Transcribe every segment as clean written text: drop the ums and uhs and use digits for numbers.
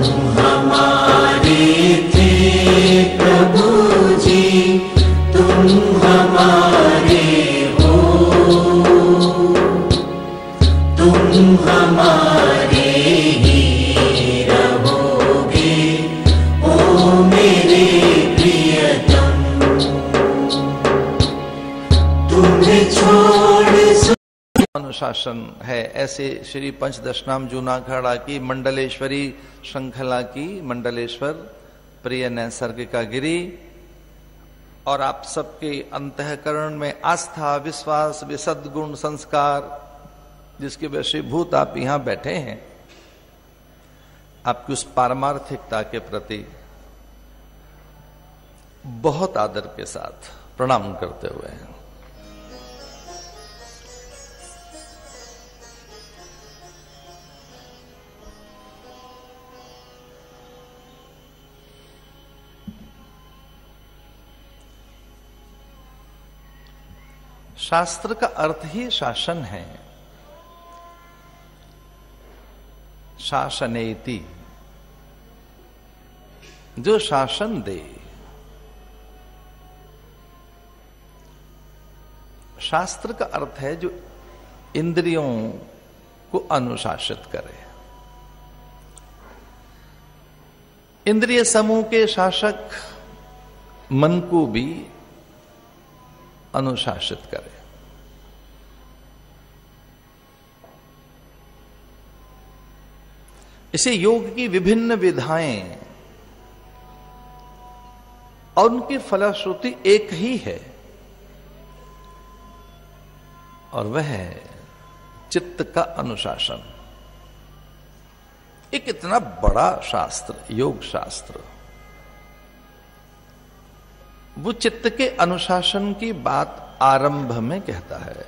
हमारे थे प्रभु जी, तुम हमारे हो, तुम हमारे ही रहोगे, ओ मेरे प्रियतम। तुम्हें छोड़ अनुशासन है। ऐसे श्री पंचदशनाम जूनागढ़ की मंडलेश्वरी श्रृंखला की मंडलेश्वर प्रिय नैसर्गिका गिरी और आप सबके अंतःकरण में आस्था, विश्वास, सद्गुण, संस्कार जिसके वशीभूत आप यहां बैठे हैं, आपकी उस पारमार्थिकता के प्रति बहुत आदर के साथ प्रणाम करते हुए हैं। शास्त्र का अर्थ ही शासन है। शासनेति, जो शासन दे। शास्त्र का अर्थ है जो इंद्रियों को अनुशासित करे। इंद्रिय समूह के शासक मन को भी अनुशासित करे। इसे योग की विभिन्न विधाएं और उनकी फलश्रुति एक ही है और वह है चित्त का अनुशासन। एक इतना बड़ा शास्त्र, योग शास्त्र, वो चित्त के अनुशासन की बात आरंभ में कहता है।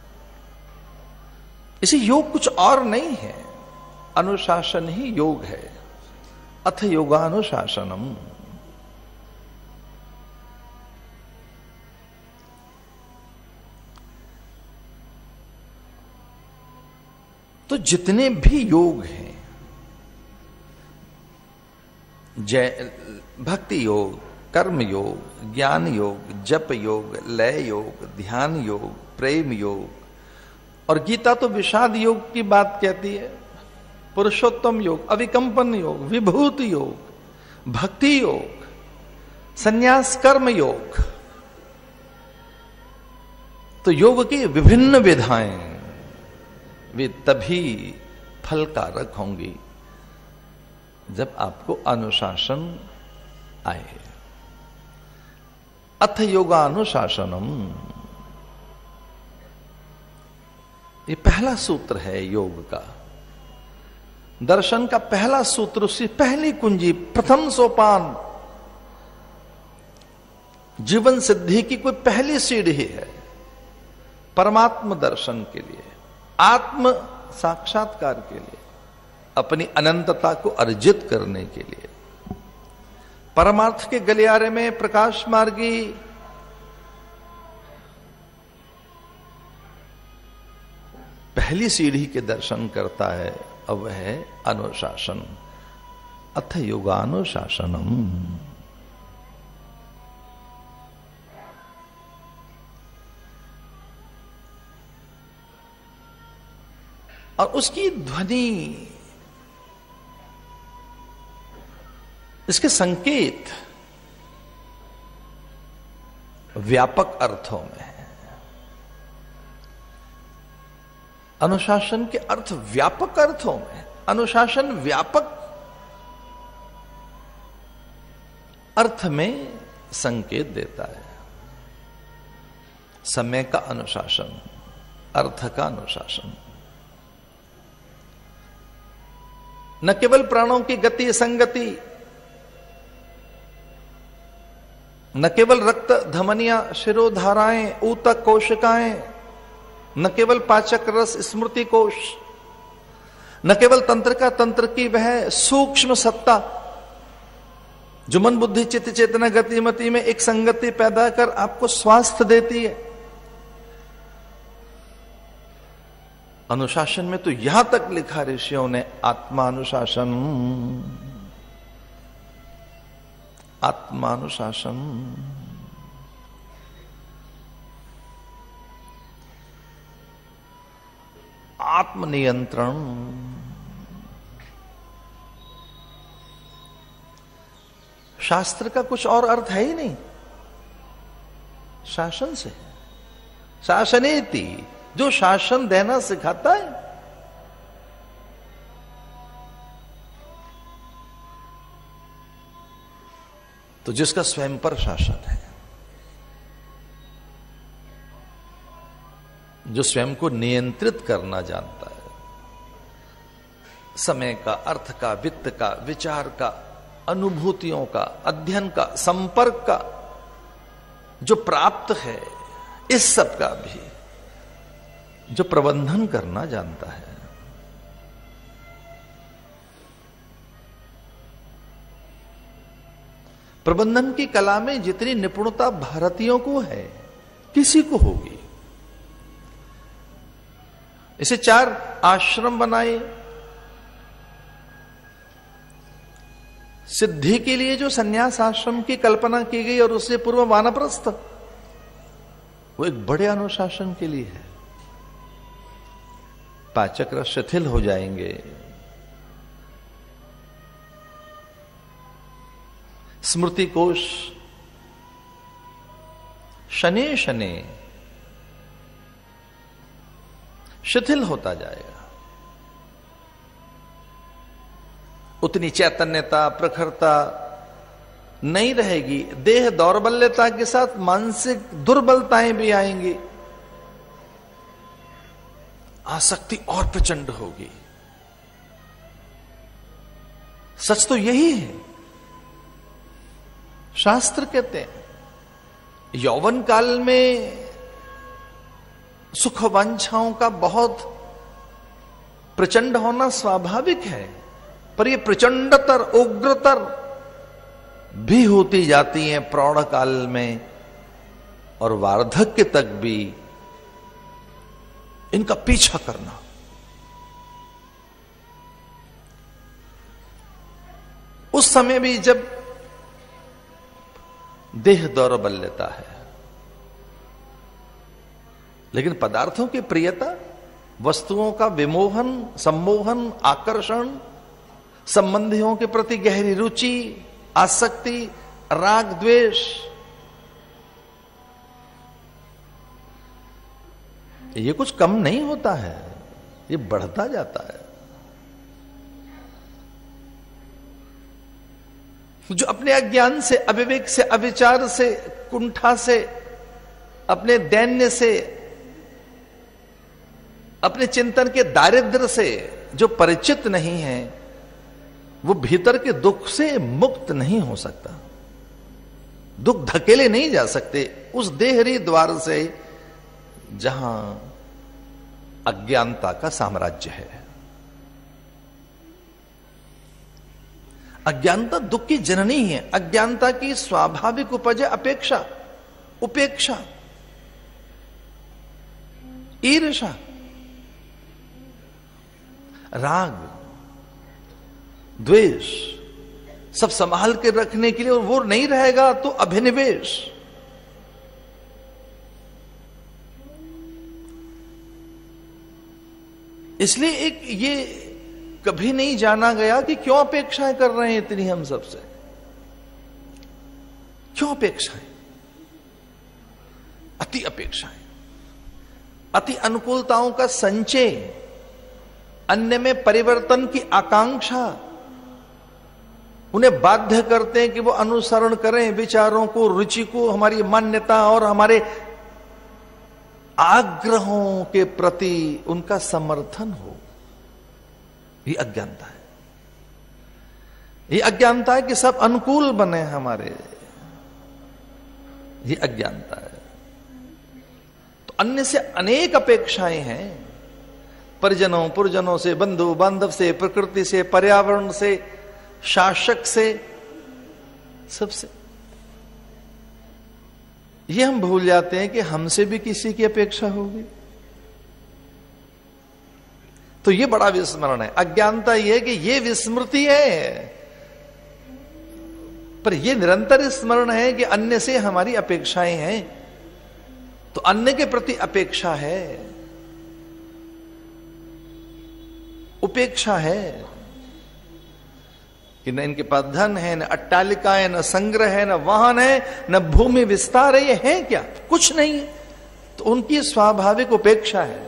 इसे योग कुछ और नहीं है, अनुशासन ही योग है। अथ योगानुशासनम। तो जितने भी योग हैं, भक्ति योग, कर्म योग, ज्ञान योग, जप योग, लय योग, ध्यान योग, प्रेम योग और गीता तो विषाद योग की बात कहती है, पुरुषोत्तम योग, अविकंपन योग, विभूति योग, भक्ति योग, संन्यास कर्म योग। तो योग की विभिन्न विधाएं वे तभी फलकारक होंगी जब आपको अनुशासन आए। अथ योगानुशासनम, ये पहला सूत्र है योग का। दर्शन का पहला सूत्र, उसकी पहली कुंजी, प्रथम सोपान, जीवन सिद्धि की कोई पहली सीढ़ी है परमात्म दर्शन के लिए, आत्म साक्षात्कार के लिए, अपनी अनंतता को अर्जित करने के लिए। परमार्थ के गलियारे में प्रकाश मार्गी पहली सीढ़ी के दर्शन करता है, अब वह है अनुशासन। अथ योगानुशासनम। और उसकी ध्वनि, इसके संकेत व्यापक अर्थों में है। अनुशासन के अर्थ व्यापक अर्थों में। अनुशासन व्यापक अर्थ में संकेत देता है। समय का अनुशासन, अर्थ का अनुशासन, न केवल प्राणों की गति संगति, न केवल रक्त धमनियां शिरोधाराएं ऊतक कोशिकाएं, न केवल पाचक रस स्मृति कोश, न केवल तंत्र का तंत्र की वह सूक्ष्म सत्ता जो मन बुद्धि चित्त चेतना गतिमति में एक संगति पैदा कर आपको स्वास्थ्य देती है। अनुशासन में तो यहां तक लिखा ऋषियों ने, आत्मानुशासन। आत्मानुशासन, आत्मनियंत्रण, शास्त्र का कुछ और अर्थ है ही नहीं, शासन से। शासनेति, जो शासन देना सिखाता है। तो जिसका स्वयं पर शासन है, जो स्वयं को नियंत्रित करना जानता है, समय का, अर्थ का, वित्त का, विचार का, अनुभूतियों का, अध्ययन का, संपर्क का, जो प्राप्त है, इस सब का भी जो प्रबंधन करना जानता है। प्रबंधन की कला में जितनी निपुणता भारतीयों को है, किसी को होगी। इसे 4 आश्रम बनाए, सिद्धि के लिए जो संन्यास आश्रम की कल्पना की गई और उससे पूर्व वानप्रस्थ, वो एक बड़े अनुशासन के लिए है। पाचक्र शिथिल हो जाएंगे, स्मृति कोश शने शने शिथिल होता जाएगा। उतनी चैतन्यता, प्रखरता नहीं रहेगी। देह दौर्बल्यता के साथ मानसिक दुर्बलताएं भी आएंगी, आसक्ति और प्रचंड होगी। सच तो यही है। शास्त्र कहते हैं यौवन काल में सुख वांछाओं का बहुत प्रचंड होना स्वाभाविक है, पर ये प्रचंडतर, उग्रतर भी होती जाती हैं प्रौढ़ काल में, और वार्धक्य तक भी इनका पीछा करना। उस समय भी जब देह दौर्बल्यता है, लेकिन पदार्थों की प्रियता, वस्तुओं का विमोहन, सम्मोहन, आकर्षण, संबंधियों के प्रति गहरी रुचि, आसक्ति, राग द्वेष, ये कुछ कम नहीं होता है, ये बढ़ता जाता है। जो अपने अज्ञान से, अविवेक से, अविचार से, कुंठा से, अपने दैन्य से, अपने चिंतन के दारिद्र्य से जो परिचित नहीं है, वो भीतर के दुख से मुक्त नहीं हो सकता। दुख धकेले नहीं जा सकते उस देहरी द्वार से जहां अज्ञानता का साम्राज्य है। अज्ञानता दुख की जननी है। अज्ञानता की स्वाभाविक उपज है अपेक्षा, उपेक्षा, ईर्ष्या, राग, द्वेष, सब संभाल के रखने के लिए, और वो नहीं रहेगा तो अभिनिवेश। इसलिए एक ये कभी नहीं जाना गया कि क्यों अपेक्षाएं कर रहे हैं इतनी हम सबसे, क्यों अपेक्षाएं, अति अपेक्षाएं, अति अनुकूलताओं का संचय, अन्य में परिवर्तन की आकांक्षा उन्हें बाध्य करते हैं कि वो अनुसरण करें विचारों को, रुचि को, हमारी मान्यता और हमारे आग्रहों के प्रति उनका समर्थन हो। ये अज्ञानता है। ये अज्ञानता है कि सब अनुकूल बने हमारे, ये अज्ञानता है। तो अन्य से अनेक अपेक्षाएं हैं, परिजनों पुरजनों से, बंधु बांधव से, प्रकृति से, पर्यावरण से, शासक से, सबसे। ये हम भूल जाते हैं कि हमसे भी किसी की अपेक्षा होगी। तो ये बड़ा विस्मरण है। अज्ञानता ये है कि ये विस्मृति है पर यह निरंतर स्मरण है कि अन्य से हमारी अपेक्षाएं हैं, तो अन्य के प्रति अपेक्षा है, उपेक्षा है कि न इनके पास धन है, न अट्टालिका है, न संग्रह है, न वाहन है, न भूमि विस्तार है, ये है क्या? कुछ नहीं है। तो उनकी स्वाभाविक उपेक्षा है,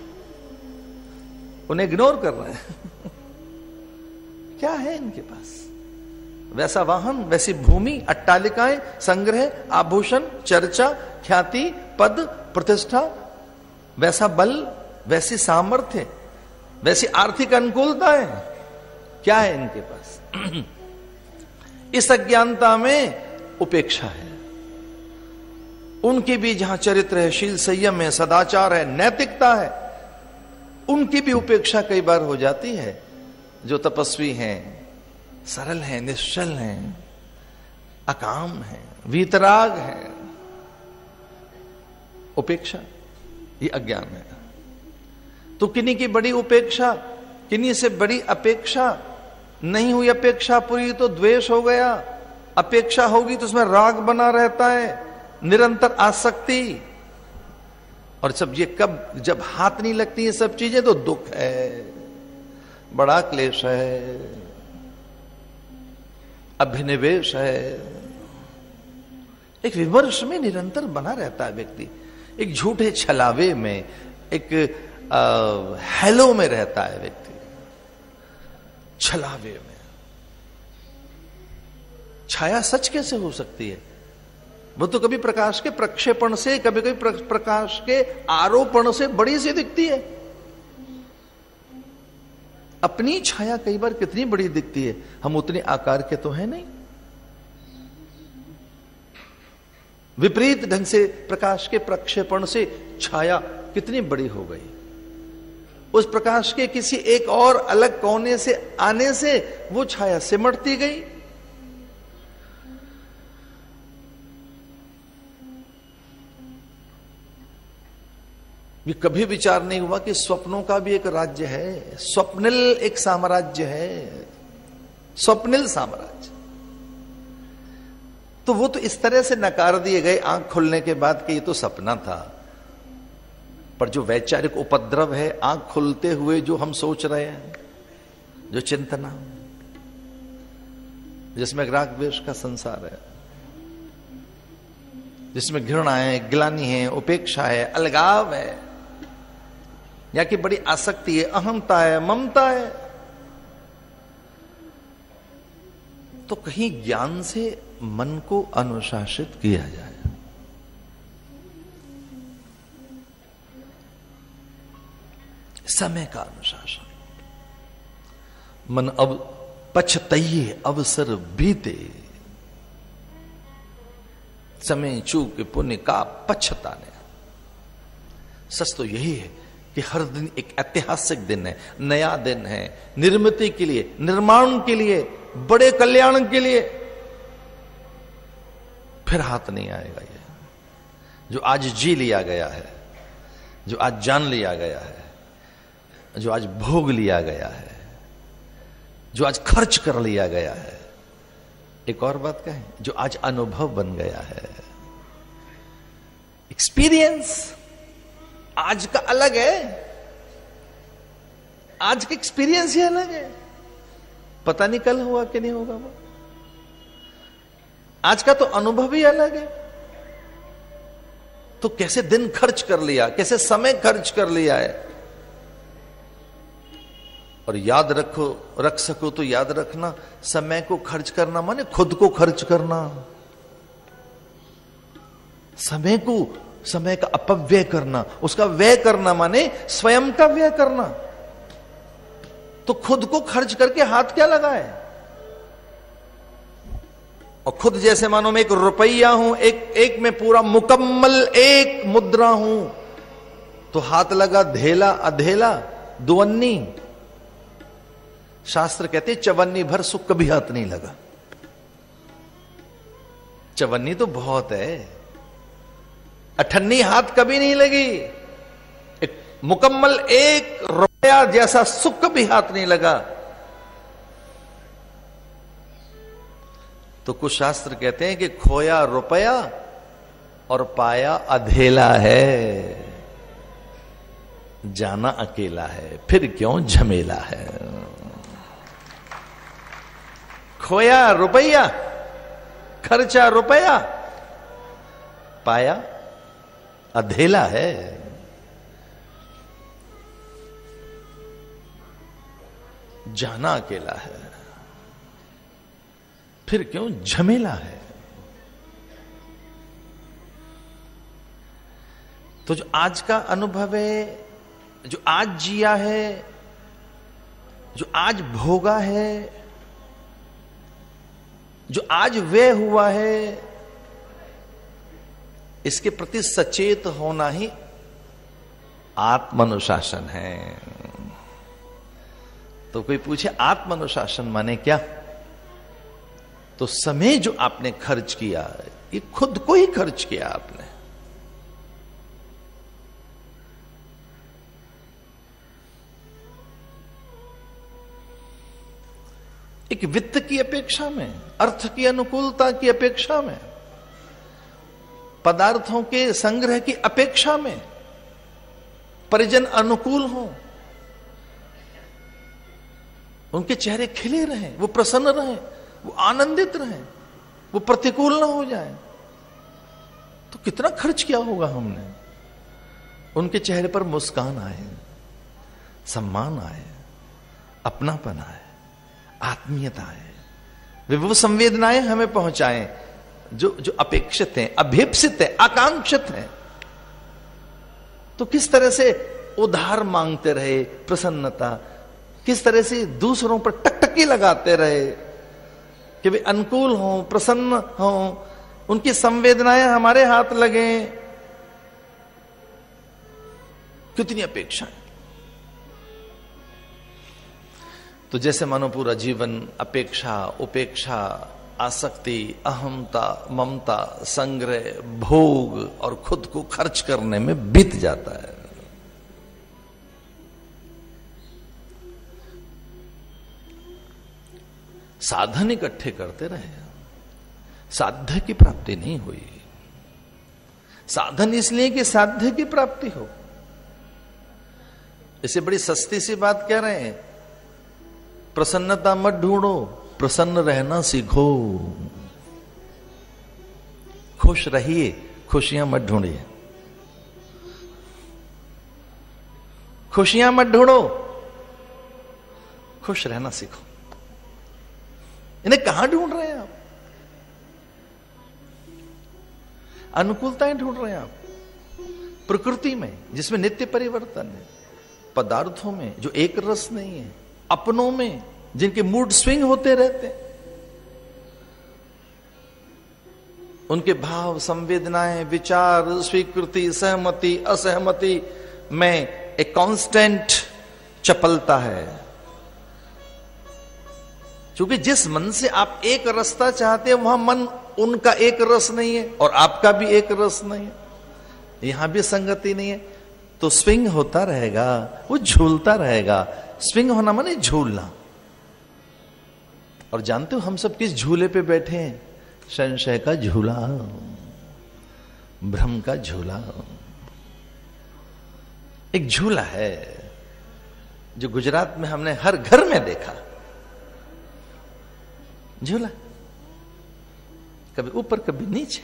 उन्हें इग्नोर कर रहे हैं। क्या है इनके पास? वैसा वाहन, वैसी भूमि, अट्टालिकाएं, संग्रह, आभूषण, चर्चा, ख्याति, पद, प्रतिष्ठा, वैसा बल, वैसी सामर्थ्य, वैसी आर्थिक अनुकूलताएं, क्या है इनके पास? इस अज्ञानता में उपेक्षा है। उनके भी जहां चरित्र है, शील संयम है, सदाचार है, नैतिकता है, उनकी भी उपेक्षा कई बार हो जाती है। जो तपस्वी हैं, सरल हैं, निश्चल हैं, अकाम हैं, वीतराग हैं, उपेक्षा, ये अज्ञान है। तो किन्हीं की बड़ी उपेक्षा, किन्हीं से बड़ी अपेक्षा, नहीं हुई अपेक्षा पूरी तो द्वेष हो गया, अपेक्षा होगी तो उसमें राग बना रहता है, निरंतर आसक्ति, और जब हाथ नहीं लगती ये सब चीजें तो दुख है, बड़ा क्लेश है, अभिनिवेश है, एक विमर्श में निरंतर बना रहता है व्यक्ति, एक झूठे छलावे में, एक हेलो में रहता है व्यक्ति, छलावे में। छाया सच कैसे हो सकती है? वो तो कभी प्रकाश के प्रक्षेपण से, कभी कभी प्रकाश के आरोपण से बड़ी सी दिखती है। अपनी छाया कई बार कितनी बड़ी दिखती है, हम उतने आकार के तो हैं नहीं। विपरीत ढंग से प्रकाश के प्रक्षेपण से छाया कितनी बड़ी हो गई, उस प्रकाश के किसी एक और अलग कोने से आने से वो छाया सिमटती गई। ये कभी विचार नहीं हुआ कि स्वप्नों का भी एक राज्य है, स्वप्निल एक साम्राज्य है, स्वप्निल साम्राज्य। तो वो तो इस तरह से नकार दिए गए आंख खुलने के बाद कि ये तो सपना था, पर जो वैचारिक उपद्रव है आंख खुलते हुए जो हम सोच रहे हैं, जो चिंतना, जिसमें राग द्वेष का संसार है, जिसमें घृणा है, ग्लानि है, उपेक्षा है, अलगाव है, या कि बड़ी आसक्ति है, अहमता है, ममता है, तो कहीं ज्ञान से मन को अनुशासित किया जाए। समय का अनुशासन। मन अब पछतइये अवसर बीते, समय चूक पुण्य का पछताने। सच तो यही है कि हर दिन एक ऐतिहासिक दिन है, नया दिन है, निर्मिति के लिए, निर्माण के लिए, बड़े कल्याण के लिए। फिर हाथ नहीं आएगा ये जो आज जी लिया गया है, जो आज जान लिया गया है, जो आज भोग लिया गया है, जो आज खर्च कर लिया गया है। एक और बात कहें, जो आज अनुभव बन गया है, एक्सपीरियंस आज का अलग है, आज का एक्सपीरियंस ही अलग है। पता नहीं कल हुआ कि नहीं होगा वो, आज का तो अनुभव ही अलग है। तो कैसे दिन खर्च कर लिया, कैसे समय खर्च कर लिया है। और याद रख सको तो याद रखना, समय को खर्च करना माने खुद को खर्च करना, समय का अपव्यय करना, उसका व्यय करना माने स्वयं का व्यय करना। तो खुद को खर्च करके हाथ क्या लगाए। और खुद जैसे मानो मैं एक रुपया हूं, एक में पूरा मुकम्मल एक मुद्रा हूं, तो हाथ लगा धेला अधेला दुवन्नी। शास्त्र कहते चवन्नी भर सुख कभी हाथ नहीं लगा। चवन्नी तो बहुत है, अठन्नी हाथ कभी नहीं लगी। एक मुकम्मल एक रुपया जैसा सुख कभी हाथ नहीं लगा। तो कुछ शास्त्र कहते हैं कि खोया रुपया और पाया अधेला है, जाना अकेला है, फिर क्यों झमेला है। खोया रुपया, खर्चा रुपया, पाया अधेला है। जाना अकेला है, फिर क्यों झमेला है। तो जो आज का अनुभव है, जो आज जिया है, जो आज भोगा है, जो आज व्यय हुआ है, इसके प्रति सचेत होना ही आत्मानुशासन है। तो कोई पूछे आत्मानुशासन माने क्या? तो समय जो आपने खर्च किया, ये खुद को ही खर्च किया आपने। एक वित्त की अपेक्षा में, अर्थ की अनुकूलता की अपेक्षा में, पदार्थों के संग्रह की अपेक्षा में, परिजन अनुकूल हों, उनके चेहरे खिले रहें, वो प्रसन्न रहें, वो आनंदित रहें, वो प्रतिकूल ना हो जाए, तो कितना खर्च किया होगा हमने। उनके चेहरे पर मुस्कान आए, सम्मान आए, अपनापन आए, आत्मीयता है, विभव संवेदनाएं हमें पहुंचाएं जो अपेक्षित हैं, अभीप्सित है, आकांक्षित है। तो किस तरह से उधार मांगते रहे, प्रसन्नता, किस तरह से दूसरों पर टकटकी लगाते रहे कि वे अनुकूल हों, प्रसन्न हों, उनकी संवेदनाएं हमारे हाथ लगे। कितनी अपेक्षाएं। तो जैसे मानो पूरा जीवन अपेक्षा, उपेक्षा, आसक्ति, अहमता, ममता, संग्रह, भोग और खुद को खर्च करने में बीत जाता है। साधन इकट्ठे करते रहे, साध्य की प्राप्ति नहीं हुई। साधन इसलिए कि साध्य की प्राप्ति हो। इसे बड़ी सस्ती सी बात कह रहे हैं, प्रसन्नता मत ढूंढो, प्रसन्न रहना सीखो। खुश रहिए, खुशियां मत ढूंढिए। खुशियां मत ढूंढो, खुश रहना सीखो। इन्हें कहां ढूंढ रहे हैं आप? अनुकूलताएं ढूंढ रहे हैं आप प्रकृति में, जिसमें नित्य परिवर्तन है, पदार्थों में जो एक रस नहीं है, अपनों में जिनके मूड स्विंग होते रहते हैं, उनके भाव, संवेदनाएं, विचार, स्वीकृति, सहमति, असहमति में एक कांस्टेंट चपलता है। क्योंकि जिस मन से आप एक रसता चाहते हैं, वहां मन उनका एक रस नहीं है और आपका भी एक रस नहीं है, यहां भी संगति नहीं है, तो स्विंग होता रहेगा, वो झूलता रहेगा। स्विंग होना माने झूलना। और जानते हो हम सब किस झूले पे बैठे हैं? संशय का झूला, भ्रम का झूला। एक झूला है जो गुजरात में हमने हर घर में देखा। झूला कभी ऊपर कभी नीचे।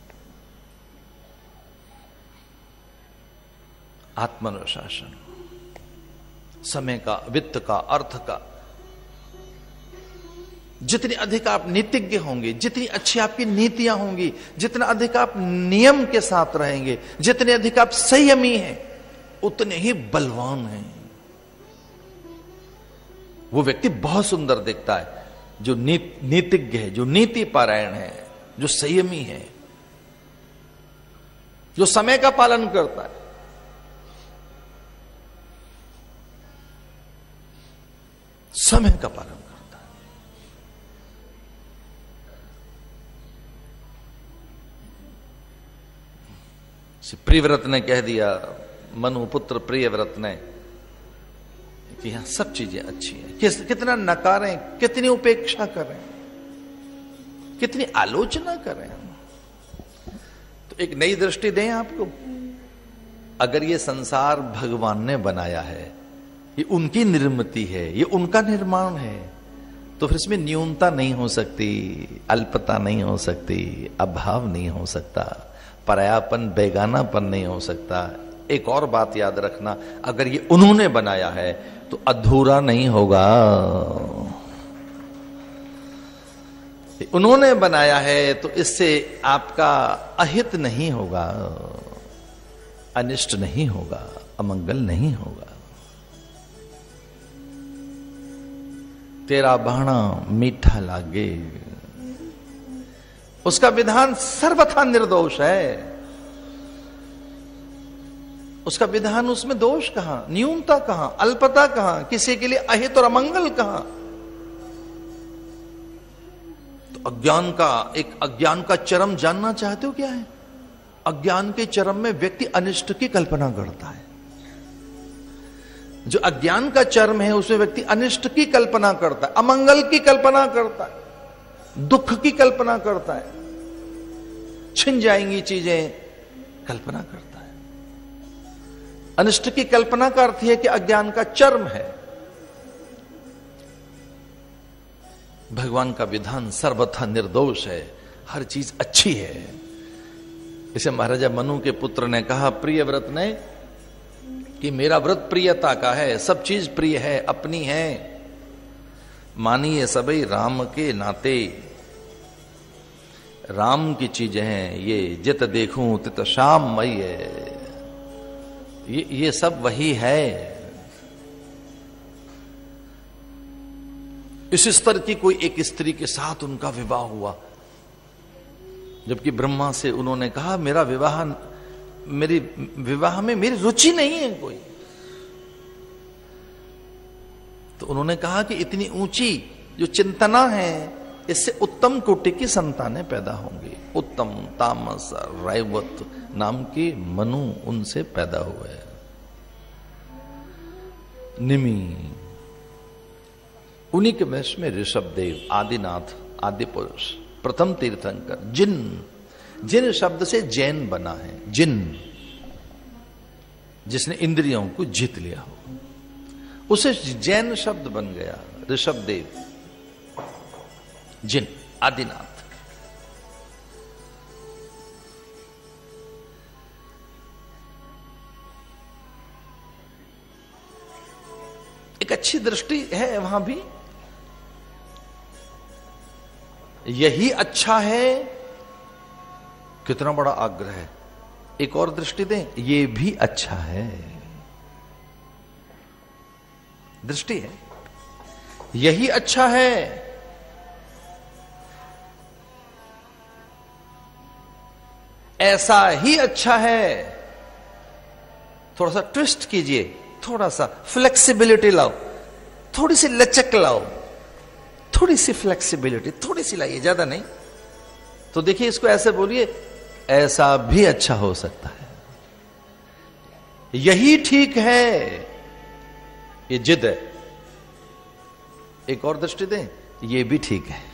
आत्मानुशासन, समय का, वित्त का, अर्थ का। जितनी अधिक आप नीतिज्ञ होंगे, जितनी अच्छी आपकी नीतियां होंगी, जितना अधिक आप नियम के साथ रहेंगे, जितने अधिक आप संयमी हैं, उतने ही बलवान हैं। वो व्यक्ति बहुत सुंदर दिखता है जो नीतिज्ञ है, जो नीति पारायण है, जो संयमी है, जो समय का पालन करता है। समय का पालन करता है। प्रियव्रत ने कह दिया, मनुपुत्र प्रियव्रत ने, कि यहां सब चीजें अच्छी हैं, कितना नकारें, कितनी उपेक्षा करें। कितनी आलोचना करें हम। तो एक नई दृष्टि दें आपको, अगर ये संसार भगवान ने बनाया है, ये उनकी निर्मिति है, ये उनका निर्माण है, तो फिर इसमें न्यूनता नहीं हो सकती, अल्पता नहीं हो सकती, अभाव नहीं हो सकता, परायापन बेगानापन नहीं हो सकता। एक और बात याद रखना, अगर ये उन्होंने बनाया है तो अधूरा नहीं होगा। उन्होंने बनाया है तो इससे आपका अहित नहीं होगा, अनिष्ट नहीं होगा, अमंगल नहीं होगा। तेरा बाणा मीठा लागे, उसका विधान सर्वथा निर्दोष है। उसका विधान, उसमें दोष कहां, न्यूनता कहां, अल्पता कहां, किसी के लिए अहित और अमंगल कहां। तो अज्ञान का चरम जानना चाहते हो क्या है? अज्ञान के चरम में व्यक्ति अनिष्ट की कल्पना करता है। जो अज्ञान का चरम है उसमें व्यक्ति अनिष्ट की कल्पना करता है, अमंगल की कल्पना करता है, दुख की कल्पना करता है, छिन जाएंगी चीजें कल्पना करता है। अनिष्ट की कल्पना का अर्थ है कि अज्ञान का चरम है। भगवान का विधान सर्वथा निर्दोष है, हर चीज अच्छी है। इसे महाराजा मनु के पुत्र ने कहा प्रिय व्रत ने कि मेरा व्रत प्रियता का है, सब चीज प्रिय है, अपनी है, मानिए सभी राम के नाते। राम की चीजें हैं ये, जित देखूं तित श्याम मई है, ये सब वही है। इस स्तर की कोई एक स्त्री के साथ उनका विवाह हुआ, जबकि ब्रह्मा से उन्होंने कहा मेरी विवाह में मेरी रुचि नहीं है कोई। तो उन्होंने कहा कि इतनी ऊंची जो चिंतना है, इससे उत्तम कोटि की संतानें पैदा होंगी। उत्तम तामस रायवत नाम के मनु उनसे पैदा हुए। निमि, उन्हीं के वंश में ऋषभदेव, आदिनाथ, आदि पुरुष, प्रथम तीर्थंकर, जिन शब्द से जैन बना है, जिन, जिसने इंद्रियों को जीत लिया हो, उसे जैन शब्द बन गया। ऋषभदेव, जिन, आदिनाथ। एक अच्छी दृष्टि है वहां भी, यही अच्छा है, कितना बड़ा आग्रह है। एक और दृष्टि दें, ये भी अच्छा है, दृष्टि है, यही अच्छा है, ऐसा ही अच्छा है। थोड़ा सा ट्विस्ट कीजिए, थोड़ा सा फ्लेक्सिबिलिटी लाओ, थोड़ी सी लचक लाओ, थोड़ी सी फ्लेक्सिबिलिटी, थोड़ी सी लाइए, ज्यादा नहीं। तो देखिए, इसको ऐसे बोलिए, ऐसा भी अच्छा हो सकता है, यही ठीक है, ये जिद है। एक और दृष्टि दें, ये भी ठीक है,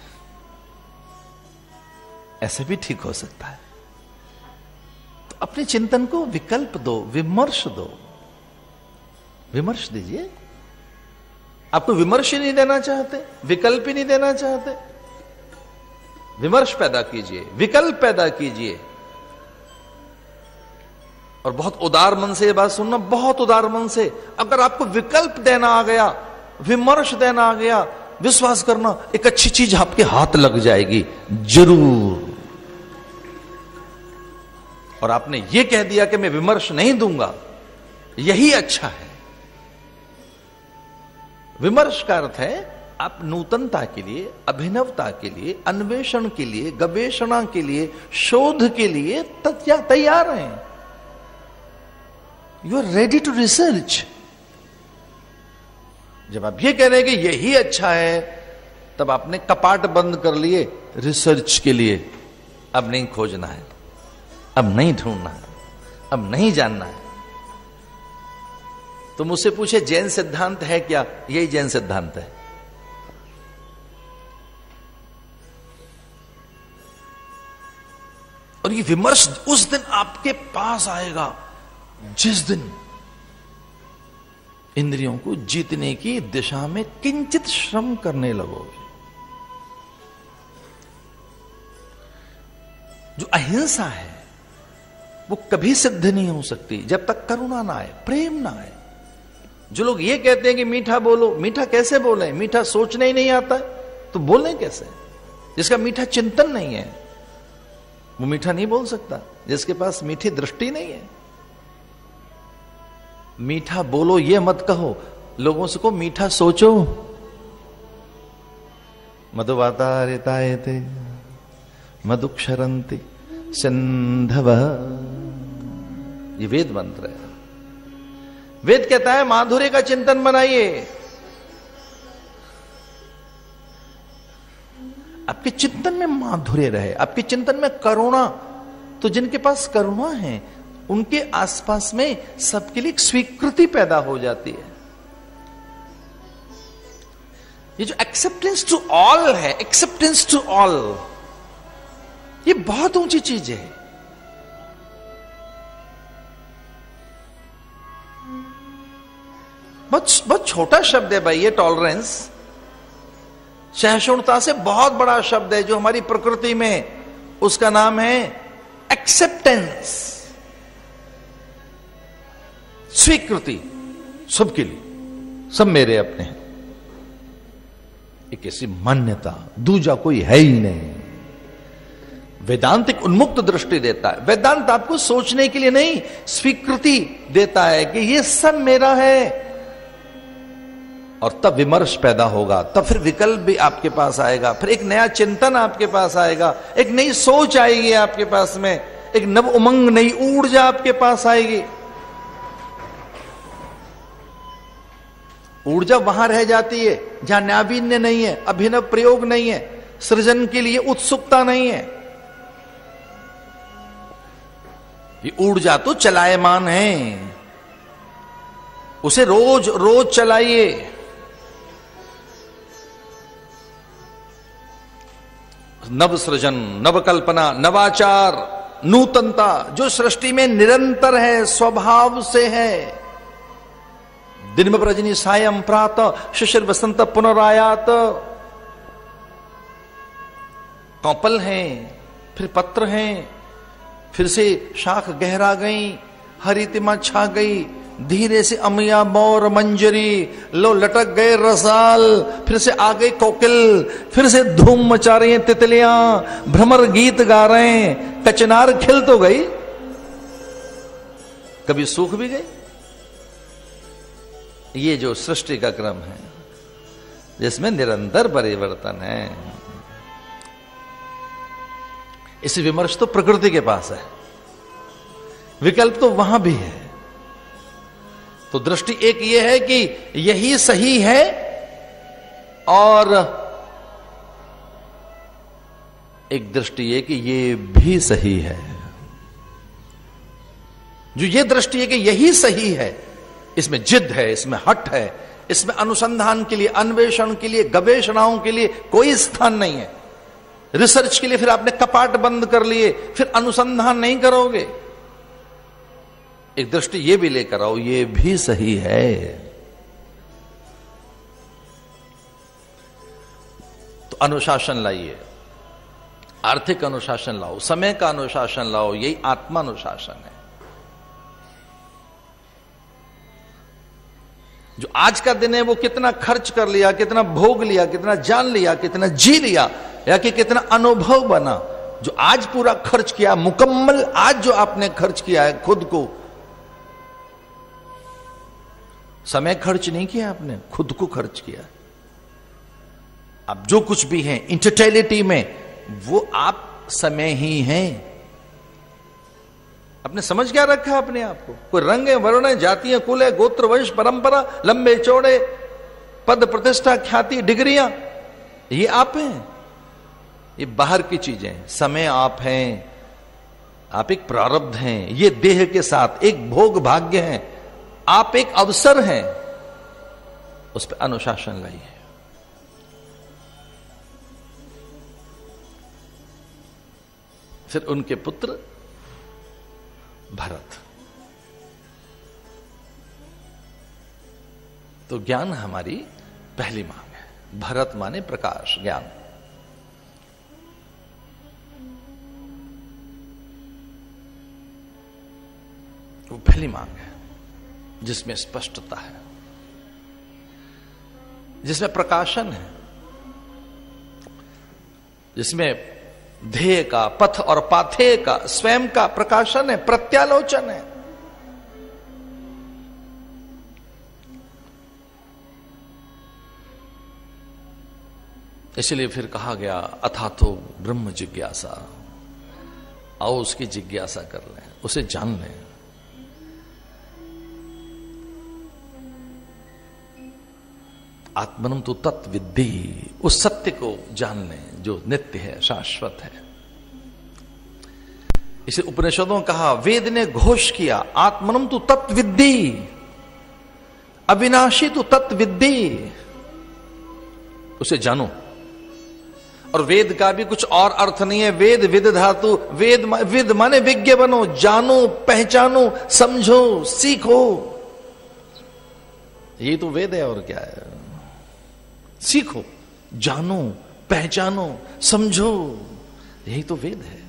ऐसे भी ठीक हो सकता है। तो अपने चिंतन को विकल्प दो, विमर्श दो, विमर्श दीजिए। आपको विमर्श ही नहीं देना चाहते, विकल्प ही नहीं देना चाहते, विमर्श पैदा कीजिए, विकल्प पैदा कीजिए। और बहुत उदार मन से ये बात सुनना, बहुत उदार मन से। अगर आपको विकल्प देना आ गया, विमर्श देना आ गया, विश्वास करना एक अच्छी चीज आपके हाथ लग जाएगी जरूर। और आपने ये कह दिया कि मैं विमर्श नहीं दूंगा, यही अच्छा है। विमर्श का अर्थ है आप नूतनता के लिए, अभिनवता के लिए, अन्वेषण के लिए, गवेषणा के लिए, शोध के लिए तैयार हैं। You are ready to research. जब आप ये कह रहे हैं कि यही अच्छा है, तब आपने कपाट बंद कर लिए रिसर्च के लिए। अब नहीं खोजना है, अब नहीं ढूंढना है, अब नहीं जानना है। तो मुझसे पूछे जैन सिद्धांत है क्या? यही जैन सिद्धांत है। और ये विमर्श उस दिन आपके पास आएगा जिस दिन इंद्रियों को जीतने की दिशा में किंचित श्रम करने लगोगे। जो अहिंसा है वो कभी सिद्ध नहीं हो सकती जब तक करुणा ना आए, प्रेम ना आए। जो लोग ये कहते हैं कि मीठा बोलो, मीठा कैसे बोले? मीठा सोचने ही नहीं आता है तो बोलें कैसे? जिसका मीठा चिंतन नहीं है वो मीठा नहीं बोल सकता, जिसके पास मीठी दृष्टि नहीं है। मीठा बोलो ये मत कहो लोगों से, को मीठा सोचो। मधुवातारितायते मधुक्षरन्ति सिंधव, ये वेद मंत्र है। वेद कहता है माधुर्य का चिंतन बनाइए। आपके चिंतन में माधुर्य रहे, आपके चिंतन में करुणा। तो जिनके पास करुणा है उनके आसपास में सबके लिए स्वीकृति पैदा हो जाती है। ये जो एक्सेप्टेंस टू ऑल है, एक्सेप्टेंस टू ऑल, ये बहुत ऊंची चीज है। बहुत छोटा शब्द है भाई ये टॉलरेंस। सहिष्णुता से बहुत बड़ा शब्द है जो हमारी प्रकृति में, उसका नाम है एक्सेप्टेंस, स्वीकृति। सबके लिए, सब मेरे अपने हैं, एक ऐसी मान्यता, दूजा कोई है ही नहीं। वेदांत एक उन्मुक्त दृष्टि देता है। वेदांत आपको सोचने के लिए नहीं, स्वीकृति देता है कि ये सब मेरा है। और तब विमर्श पैदा होगा, तब फिर विकल्प भी आपके पास आएगा, फिर एक नया चिंतन आपके पास आएगा, एक नई सोच आएगी आपके पास में, एक नव उमंग, नई ऊर्जा आपके पास आएगी। ऊर्जा वहां रह जाती है जहां नावीन्य नहीं है, अभिनव प्रयोग नहीं है, सृजन के लिए उत्सुकता नहीं है। ये ऊर्जा तो चलायमान है, उसे रोज रोज चलाइए। नव सृजन, नव कल्पना, नवाचार, नूतनता जो सृष्टि में निरंतर है, स्वभाव से है। दिन में प्रजनी सायं प्रातः, शिशिर वसंत पुनरायात। कौपल हैं, फिर पत्र हैं, फिर से शाख गहरा गई, हरितिमा छा गई, धीरे से अमिया मोर मंजरी, लो लटक गए रसाल, फिर से आ गई कोकिल, फिर से धूम मचा रही हैं तितलियां, भ्रमर गीत गा रहे हैं, कचनार खिल तो गई, कभी सूख भी गई। ये जो सृष्टि का क्रम है जिसमें निरंतर परिवर्तन है, इस विमर्श तो प्रकृति के पास है, विकल्प तो वहां भी है। तो दृष्टि एक ये है कि यही सही है, और एक दृष्टि ये कि ये भी सही है। जो ये दृष्टि है कि यही सही है, इसमें जिद है, इसमें हट है, इसमें अनुसंधान के लिए, अन्वेषण के लिए, गवेषणाओं के लिए कोई स्थान नहीं है। रिसर्च के लिए फिर आपने कपाट बंद कर लिए, फिर अनुसंधान नहीं करोगे। एक दृष्टि ये भी लेकर आओ, ये भी सही है। तो अनुशासन लाइए, आर्थिक अनुशासन लाओ, समय का अनुशासन लाओ, यही आत्मानुशासन है। जो आज का दिन है वो कितना खर्च कर लिया, कितना भोग लिया, कितना जान लिया, कितना जी लिया, या कि कितना अनुभव बना, जो आज पूरा खर्च किया, मुकम्मल आज जो आपने खर्च किया है खुद को, समय खर्च नहीं किया आपने, खुद को खर्च किया। अब जो कुछ भी है इंटरटेलिटी में, वो आप समय ही हैं। आपने समझ क्या रखा अपने आप को? कोई रंग है, वर्ण है, जाति है, कुल है, गोत्र, वंश, परंपरा, लंबे चौड़े, पद प्रतिष्ठा, ख्याति, डिग्रियां, ये आप हैं। ये बाहर की चीजें। समय आप हैं, आप एक प्रारब्ध हैं, ये देह के साथ एक भोग भाग्य है, आप एक अवसर हैं। उस पर अनुशासन लाइए। फिर उनके पुत्र भरत। तो ज्ञान हमारी पहली मांग है। भरत माने प्रकाश, ज्ञान। वो पहली मांग है जिसमें स्पष्टता है, जिसमें प्रकाशन है, जिसमें ध्येय का, पथ और पाथेय का, स्वयं का प्रकाशन है, प्रत्यालोचन है। इसलिए फिर कहा गया अथातो ब्रह्म जिज्ञासा, आओ उसकी जिज्ञासा कर लें, उसे जान लें। आत्मनम तो तत्विद्धि, उस सत्य को जान लें जो नित्य है, शाश्वत है। इसे उपनिषदों कहा, वेद ने घोष किया, आत्मनम तो तत्विद्धि, अविनाशी तो तत्विद्धि, उसे जानो। और वेद का भी कुछ और अर्थ नहीं है। वेद विद धातु, विद माने विज्ञ बनो, जानो, पहचानो, समझो, सीखो। ये तो वेद है, और क्या है। सीखो, जानो, पहचानो, समझो, यही तो वेद है।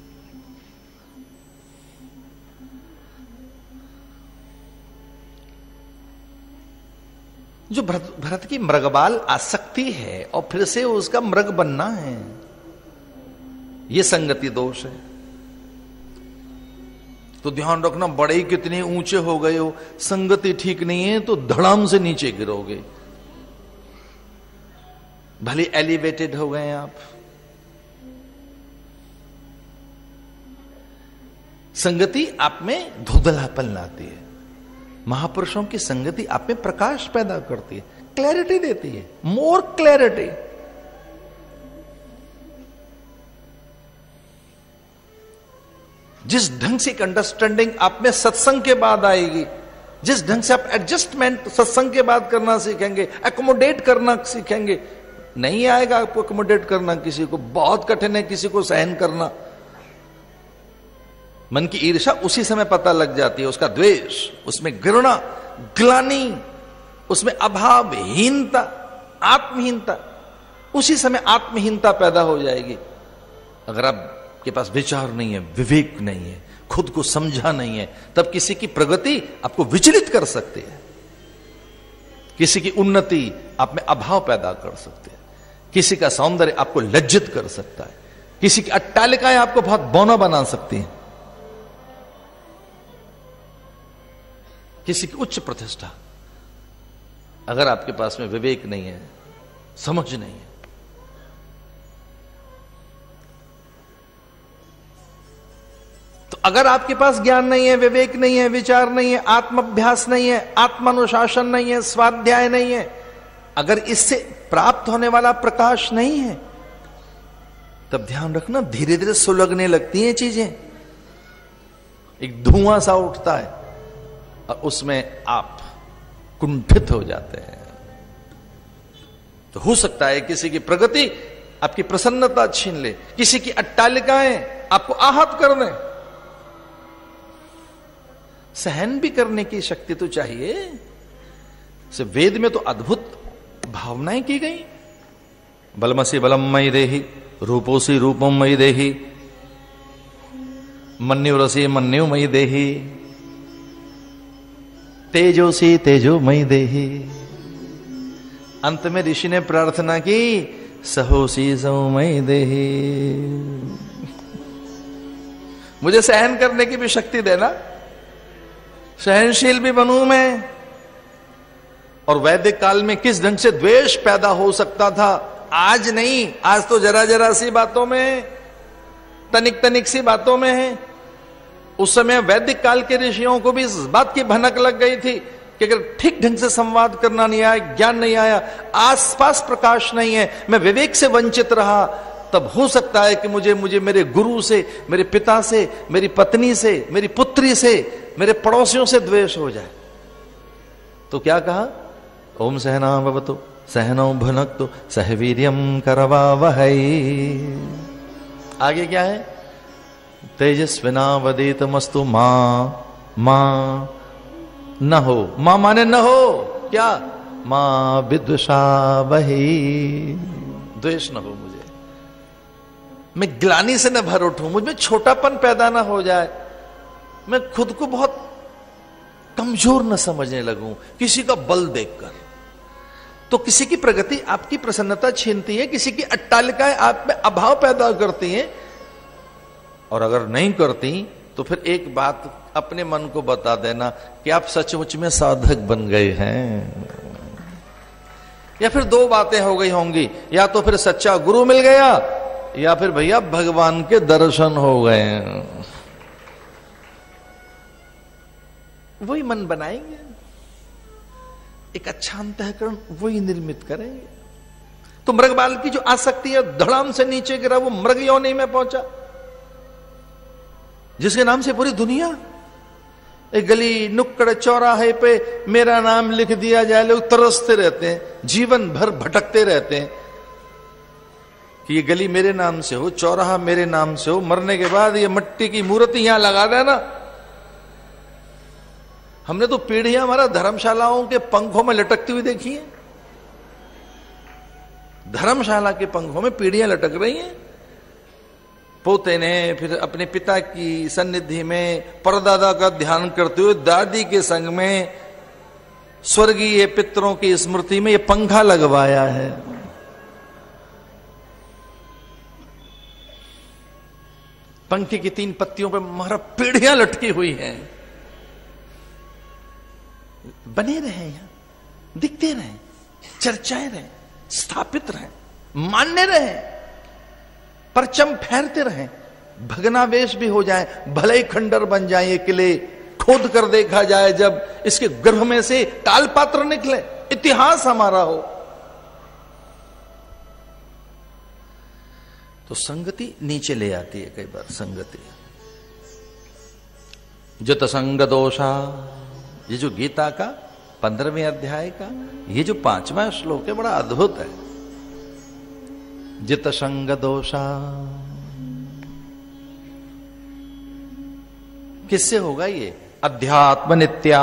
जो भरत की मृगबाल आसक्ति है और फिर से उसका मृग बनना है, यह संगति दोष है। तो ध्यान रखना, बड़े ही कितने ऊंचे हो गए हो, संगति ठीक नहीं है तो धड़ाम से नीचे गिरोगे। भले एलिवेटेड हो गए आप, संगति आप में धुंधलापन लाती है। महापुरुषों की संगति आप में प्रकाश पैदा करती है, क्लैरिटी देती है, मोर क्लैरिटी। जिस ढंग से अंडरस्टैंडिंग आप में सत्संग के बाद आएगी, जिस ढंग से आप एडजस्टमेंट सत्संग के बाद करना सीखेंगे, एकोमोडेट करना सीखेंगे। नहीं आएगा आपको एकोमोडेट करना, किसी को बहुत कठिन है, किसी को सहन करना। मन की ईर्ष्या उसी समय पता लग जाती है, उसका द्वेष, उसमें घृणा, ग्लानि, उसमें अभाव, हीनता, आत्महीनता, उसी समय आत्महीनता पैदा हो जाएगी। अगर आपके पास विचार नहीं है, विवेक नहीं है, खुद को समझा नहीं है, तब किसी की प्रगति आपको विचलित कर सकती है, किसी की उन्नति आप में अभाव पैदा कर सकती है, किसी का सौंदर्य आपको लज्जित कर सकता है, किसी की अट्टालिकाएं आपको बहुत बौना बना सकती हैं, किसी की उच्च प्रतिष्ठा। अगर आपके पास में विवेक नहीं है, समझ नहीं है, तो अगर आपके पास ज्ञान नहीं है, विवेक नहीं है, विचार नहीं है, आत्माभ्यास नहीं है, आत्मानुशासन नहीं है, स्वाध्याय नहीं है, अगर इससे प्राप्त होने वाला प्रकाश नहीं है, तब ध्यान रखना धीरे धीरे सुलगने लगती हैं चीजें, एक धुआं सा उठता है और उसमें आप कुंठित हो जाते हैं। तो हो सकता है किसी की प्रगति आपकी प्रसन्नता छीन ले, किसी की अट्टालिकाएं आपको आहत कर दें। सहन भी करने की शक्ति तो चाहिए। से वेद में तो अद्भुत भावनाएं की गई। बलमसी बलम मयि देहि, रूपोसी रूपम मयि देहि, मन्युरसी मन्यु मयि देहि, तेजोसी तेजो मयि देहि। अंत में ऋषि ने प्रार्थना की, सहोसी सहो मयि देहि, मुझे सहन करने की भी शक्ति देना, सहनशील भी बनूं मैं। और वैदिक काल में किस ढंग से द्वेष पैदा हो सकता था, आज नहीं, आज तो जरा जरा सी बातों में, तनिक तनिक सी बातों में है। उस समय वैदिक काल के ऋषियों को भी इस बात की भनक लग गई थी कि अगर ठीक ढंग से संवाद करना नहीं आया, ज्ञान नहीं आया, आसपास प्रकाश नहीं है, मैं विवेक से वंचित रहा, तब हो सकता है कि मुझे मेरे गुरु से, मेरे पिता से, मेरी पत्नी से, मेरी पुत्री से, मेरे पड़ोसियों से द्वेष हो जाए। तो क्या कहा, ओम सहना भवतु सहनौ भुनक्तु सह वीर्यं करवावहै। आगे क्या है, तेजस्विनावदेतमस्तु मां मां न हो। मां माने न हो, क्या? मां विद्विषावहे, द्वेष न हो मुझे, मैं ग्लानि से न भर उठूं, मुझ में छोटापन पैदा ना हो जाए, मैं खुद को बहुत कमजोर न समझने लगूं किसी का बल देखकर। तो किसी की प्रगति आपकी प्रसन्नता छीनती है, किसी की अट्टालिकाएं आप में अभाव पैदा करती हैं, और अगर नहीं करती तो फिर एक बात अपने मन को बता देना कि आप सचमुच में साधक बन गए हैं। या फिर दो बातें हो गई होंगी, या तो फिर सच्चा गुरु मिल गया, या फिर भैया भगवान के दर्शन हो गए। वही मन बनाएंगे, एक अच्छा अंतःकरण वही निर्मित करेंगे। तो मृगबाल की जो आसक्ति है, धड़ाम से नीचे गिरा, वो मृग योनि में पहुंचा, जिसके नाम से पूरी दुनिया, एक गली नुक्कड़ चौराहे पे मेरा नाम लिख दिया जाए, लोग तरसते रहते हैं, जीवन भर भटकते रहते हैं कि ये गली मेरे नाम से हो, चौराहा मेरे नाम से हो, मरने के बाद ये मिट्टी की मूर्ति यहां लगा देना। हमने तो पीढ़ियां हमारा धर्मशालाओं के पंखों में लटकती हुई देखी है। धर्मशाला के पंखों में पीढ़ियां लटक रही हैं। पोते ने फिर अपने पिता की सन्निधि में परदादा का ध्यान करते हुए दादी के संग में स्वर्गीय पितरों की स्मृति में ये पंखा लगवाया है। पंखे की 3 पत्तियों पर हमारा पीढ़ियां लटकी हुई हैं। बने रहे, यहां दिखते रहे, चर्चाएं रहे, स्थापित रहे, मान्य रहे, परचम फैरते रहे, भगनावेश भी हो जाए, भले ही खंडर बन जाए ये किले, खोद कर देखा जाए जब इसके गर्भ में से तालपात्र निकले, इतिहास हमारा हो। तो संगति नीचे ले आती है कई बार। संगति जित संग दोषा, ये जो गीता का 15वें अध्याय का ये जो 5वां श्लोक है, बड़ा अद्भुत है। जित संग दोषा, किससे होगा ये? अध्यात्म नित्या,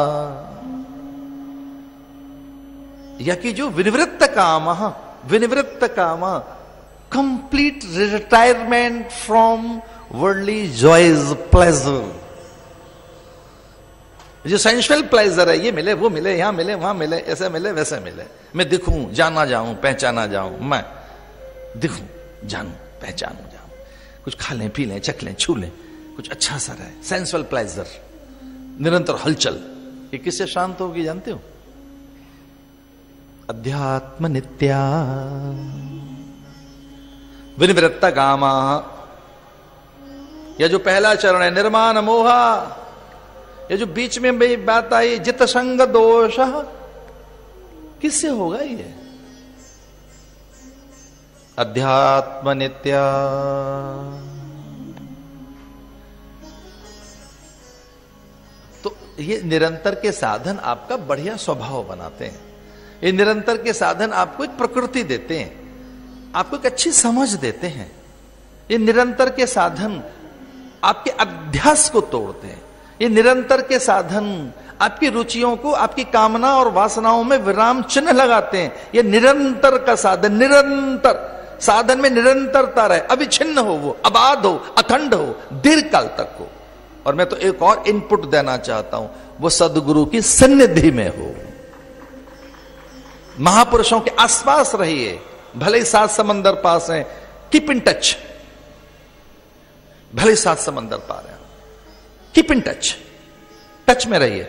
या कि जो विनिवृत्त काम, विनिवृत्त काम, complete retirement from worldly joys, pleasure. जो सेंशुअल प्लेजर है, ये मिले वो मिले, यहां मिले वहां मिले, ऐसे मिले वैसे मिले, मैं दिखूं, जाना जाऊं, पहचाना जाऊं, मैं दिखूं, जानूं, पहचानूं, जाऊं, कुछ खा लें, पी लें, चख लें, छू लें, कुछ अच्छा सा रहे, सेंसुअल प्लेजर, निरंतर हलचल। ये किससे शांत होगी जानते हो? अध्यात्म नित्या विनिवृत्त कामा, या जो पहला चरण है निर्माण मोहा, ये जो बीच में भी बात आई जित संग दोष, किससे होगा ये? अध्यात्म नित्या। तो ये निरंतर के साधन आपका बढ़िया स्वभाव बनाते हैं। ये निरंतर के साधन आपको एक प्रकृति देते हैं, आपको एक अच्छी समझ देते हैं। ये निरंतर के साधन आपके अध्यास को तोड़ते हैं। ये निरंतर के साधन आपकी रुचियों को, आपकी कामना और वासनाओं में विराम चिन्ह लगाते हैं। ये निरंतर का साधन, निरंतर साधन में निरंतरता रहे, अविच्छिन्न हो, वो अबाध हो, अखंड हो, दीर्घ काल तक हो। और मैं तो एक और इनपुट देना चाहता हूं, वो सदगुरु की सन्निधि में हो, महापुरुषों के आसपास रहिए, भले ही 7 समंदर पास हैं, कीप इन टच, भले 7 समंदर पार है, कीप इन टच, टच में रहिए।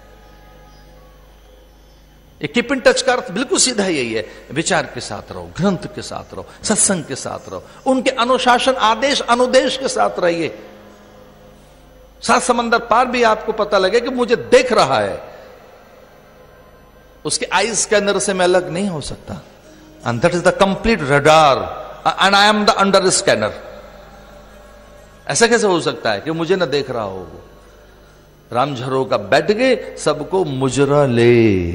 कीप इन टच का अर्थ बिल्कुल सीधा यही है, विचार के साथ रहो, ग्रंथ के साथ रहो, सत्संग के साथ रहो, उनके अनुशासन आदेश अनुदेश के साथ रहिए। 7 समंदर पार भी आपको पता लगे कि मुझे देख रहा है, उसके आई स्कैनर से मैं अलग नहीं हो सकता। And that is the complete radar and I am the under scanner. ऐसा कैसे हो सकता है कि मुझे ना देख रहा हो? वो रामझरो का बैठ गए, सबको मुजरा ले,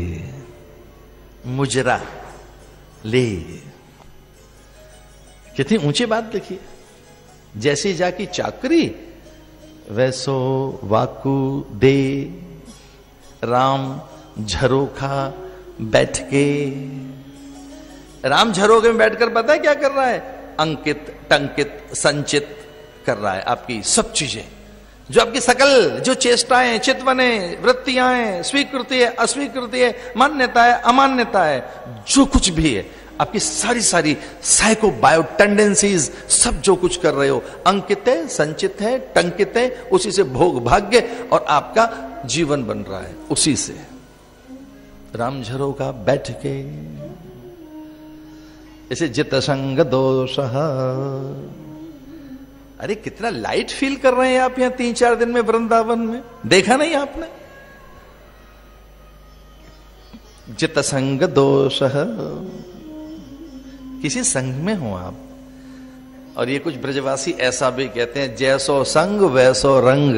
मुजरा ले। कितनी ऊंची बात देखिए। जैसी जाकी चाकरी वैसो वाकू दे, राम झरोखा बैठ के। राम झरोखे में बैठकर पता है क्या कर रहा है? अंकित टंकित संचित कर रहा है आपकी सब चीजें, जो आपकी सकल जो चेष्टाएं, चितवने, वृत्तियां हैं, स्वीकृति है, अस्वीकृति है, मान्यता है, अमान्यता है, जो कुछ भी है, आपकी सारी सारी साइको बायो टेंडेंसीज, सब जो कुछ कर रहे हो अंकित है, संचित है, टंकित है, उसी से भोग भाग्य और आपका जीवन बन रहा है उसी से। राम झरोखा बैठ के, इसे जित संग दोष। अरे कितना लाइट फील कर रहे हैं आप यहां 3-4 दिन में वृंदावन में, देखा नहीं आपने? जित संग दोष, किसी संग में हो आप। और ये कुछ ब्रजवासी ऐसा भी कहते हैं, जैसो संग वैसो रंग।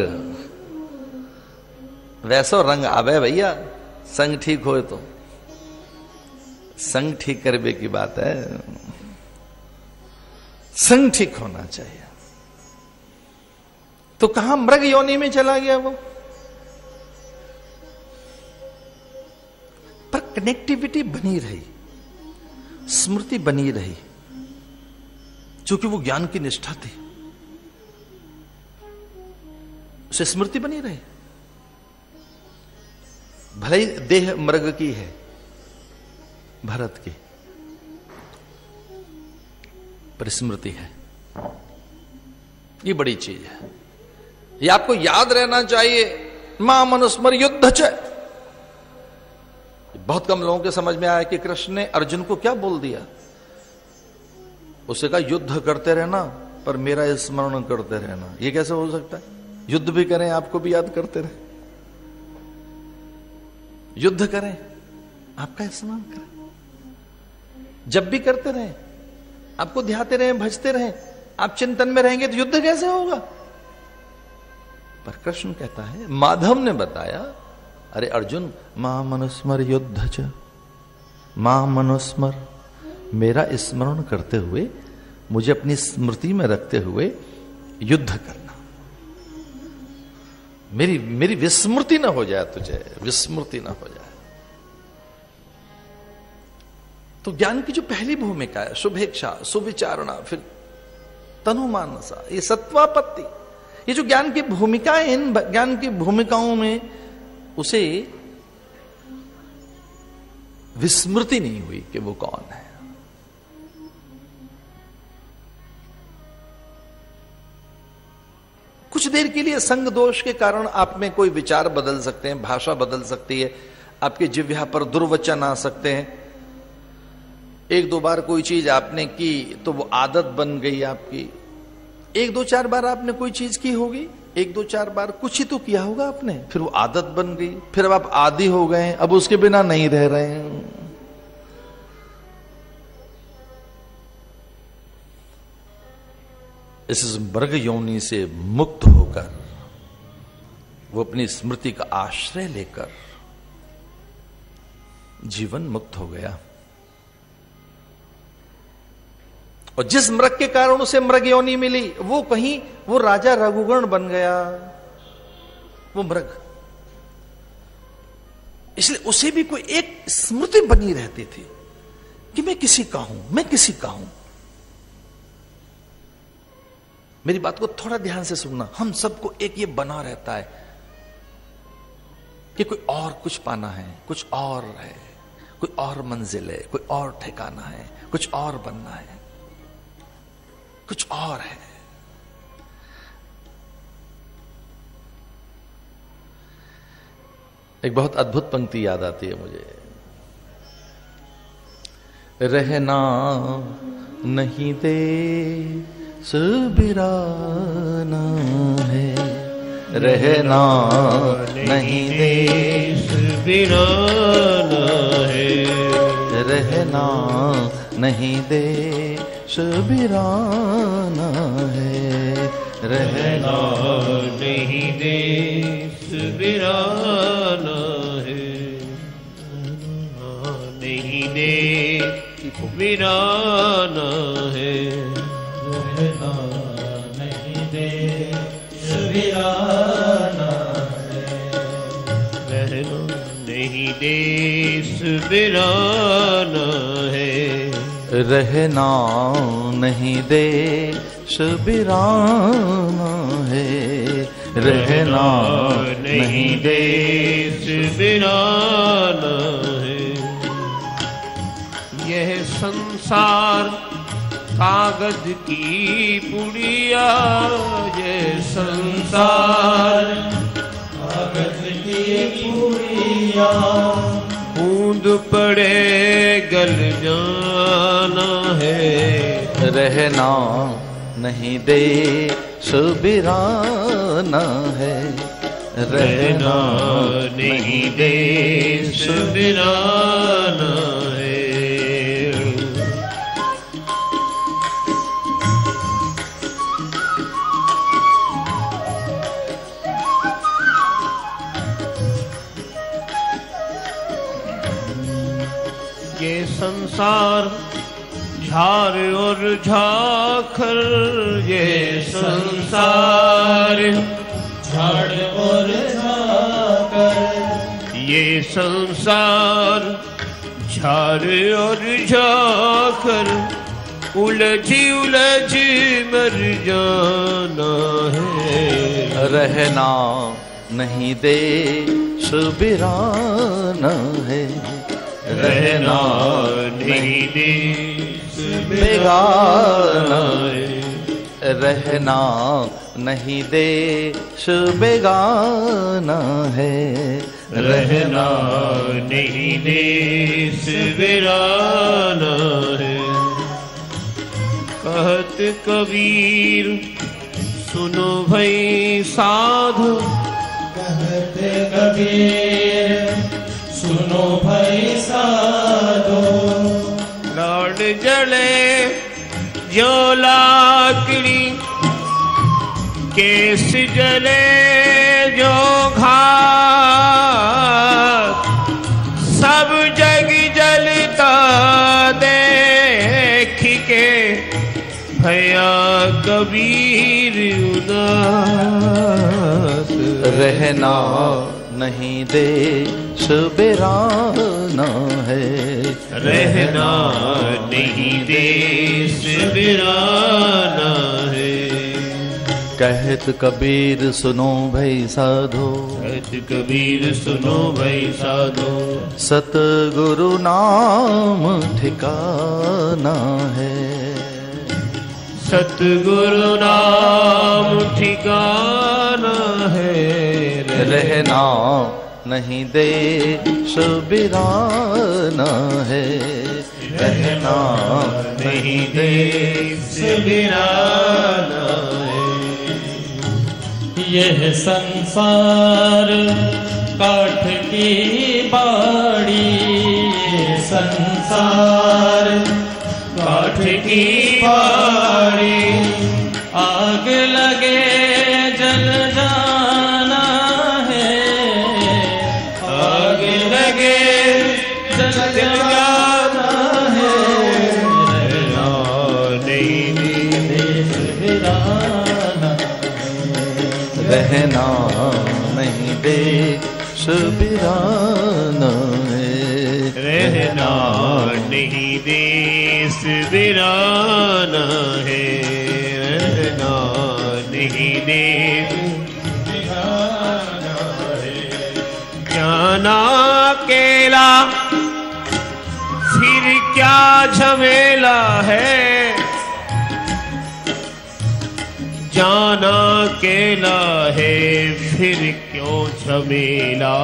वैसो रंग आवे भैया, संग ठीक हो तो। संग ठीक करने की बात है, संग ठीक होना चाहिए। तो कहां मृग योनि में चला गया वो? पर कनेक्टिविटी बनी रही, स्मृति बनी रही, क्योंकि वो ज्ञान की निष्ठा थी, उसे स्मृति बनी रही। भले ही देह मृग की है, भरत की, पर स्मृति है। ये बड़ी चीज है, ये आपको याद रहना चाहिए। मां मनुस्मर युद्ध च। बहुत कम लोगों के समझ में आया कि कृष्ण ने अर्जुन को क्या बोल दिया। उसे कहा युद्ध करते रहना पर मेरा स्मरण करते रहना। ये कैसे हो सकता है? युद्ध भी करें, आपको भी याद करते रहे। युद्ध करें, आपका स्मरण करें, जब भी करते रहे, आपको ध्याते रहे, भजते रहे। आप चिंतन में रहेंगे तो युद्ध कैसे होगा? पर कृष्ण कहता है, माधव ने बताया, अरे अर्जुन मां मनुस्मर युद्ध च, मां मनुस्मर, मेरा स्मरण करते हुए, मुझे अपनी स्मृति में रखते हुए युद्ध करना। मेरी विस्मृति ना हो जाए तुझे, विस्मृति ना हो जाए। तो ज्ञान की जो पहली भूमिका है, शुभेच्छा, सुविचारणा, फिर तनुमानसा, ये सत्वापत्ति, ये जो ज्ञान की भूमिका है, इन ज्ञान की भूमिकाओं में उसे विस्मृति नहीं हुई कि वो कौन है। कुछ देर के लिए संग दोष के कारण आप में कोई विचार बदल सकते हैं, भाषा बदल सकती है, आपके जिह्वा पर दुर्वचन आ सकते हैं। 1-2 बार कोई चीज आपने की तो वो आदत बन गई आपकी। 1-2-4 बार आपने कोई चीज की होगी, 1-2-4 बार कुछ ही तो kiya होगा आपने, फिर वो आदत बन गई, फिर अब आप आदी हो गए, अब उसके बिना नहीं रह रहे हैं। इस मृग योनि से मुक्त होकर, वो अपनी स्मृति का आश्रय लेकर जीवन मुक्त हो गया। और जिस मृग के कारण उसे मृग योनि मिली, वो कहीं वो राजा रघुगण बन गया, वो मृग। इसलिए उसे भी कोई एक स्मृति बनी रहती थी कि मैं किसी का हूं, मैं किसी का हूं। मेरी बात को थोड़ा ध्यान से सुनना। हम सबको एक ये बना रहता है कि कोई और कुछ पाना है, कुछ और है, कोई और मंजिल है, कोई और ठिकाना है, कुछ और बनना है, कुछ और है। एक बहुत अद्भुत पंक्ति याद आती है मुझे। रहना नहीं दे सुबिराना है, रहना नहीं दे सुबिराना है, रहना नहीं दे सुबिराना है, रहना नहीं दे सुबिराना है, नहीं दे सुबिराना है, बिराना है। रहना नहीं देश बिराना है, रहना नहीं देश बिराना है। यह संसार कागज की पुड़िया, ये संसार कागज की पुड़िया, बूंद पड़े गल जाना है। रहना नहीं देश बिराना है, रहना नहीं देश बिराना है। ये संसार झार और झाखर, ये संसार झाड़ और झाकर, ये संसार झार और झाखर, उलझ उलझ मर जाना है। रहना नहीं देश बिराना है, रहना नहीं देश बेगाना है, रहना नहीं देश बेगाना है, रहना नहीं देश बिराना है। कहत कबीर सुनो भई साधु, कहते कबीर सुनो भाई साधो, लाड जले जो लाकड़ी, केस जले जो घात, सब जग जलता देख के भया कबीर उदास। रहना नहीं देश बिराना है, रहना नहीं देश बिराना है। कहत कबीर सुनो भाई साधो, कहत कबीर सुनो भाई साधो, सतगुरु नाम ठिकाना है, सतगुरु नाम ठिकाना है। रहना नहीं देश बिराना है, रहना नहीं देश बिराना है। यह संसार काठ की बाड़ी, ये संसार काठ की बाड़ी, आग लगे जल जाना है, आग लगे जल जाना है। रहना नहीं देश बिराना, रहना नहीं देश बिराना है, रहना नहीं देश बिराना है। रहना नहीं देश बिराना है। जाना अकेला फिर क्या झमेला है, जाना अकेला है फिर क्यों झमेला।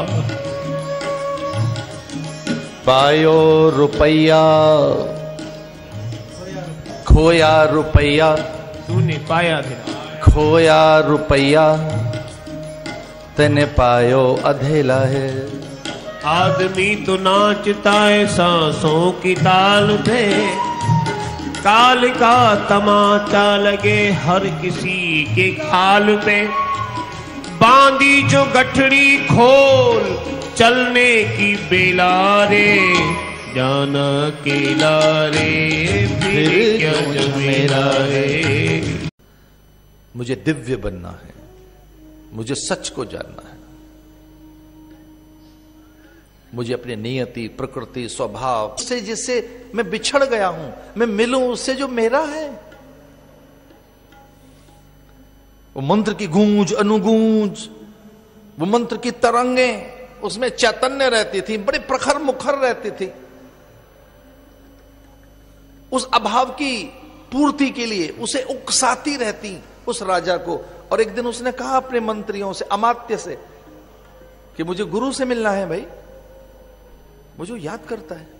पायो रुपया खोया रुपया, तूने पाया था खोया रुपया तने पायो अधेला है। आदमी तो नाचता है सांसों की ताल पे, काल का तमाचा लगे हर किसी के खाल पे। बांधी जो गठड़ी खोल चलने की बेला रे, जाना अकेला रे फिर क्या झमेला रे। मुझे दिव्य बनना है, मुझे सच को जानना है। मुझे अपनी नियति, प्रकृति, स्वभाव से जिससे मैं बिछड़ गया हूं, मैं मिलूं उससे जो मेरा है। वो मंत्र की गूंज, अनुगूंज, वो मंत्र की तरंगें, उसमें चैतन्य रहती थी, बड़े प्रखर मुखर रहती थी। उस अभाव की पूर्ति के लिए उसे उकसाती रहती उस राजा को। और एक दिन उसने कहा अपने मंत्रियों से, अमात्य से, कि मुझे गुरु से मिलना है भाई, मुझे याद करता है,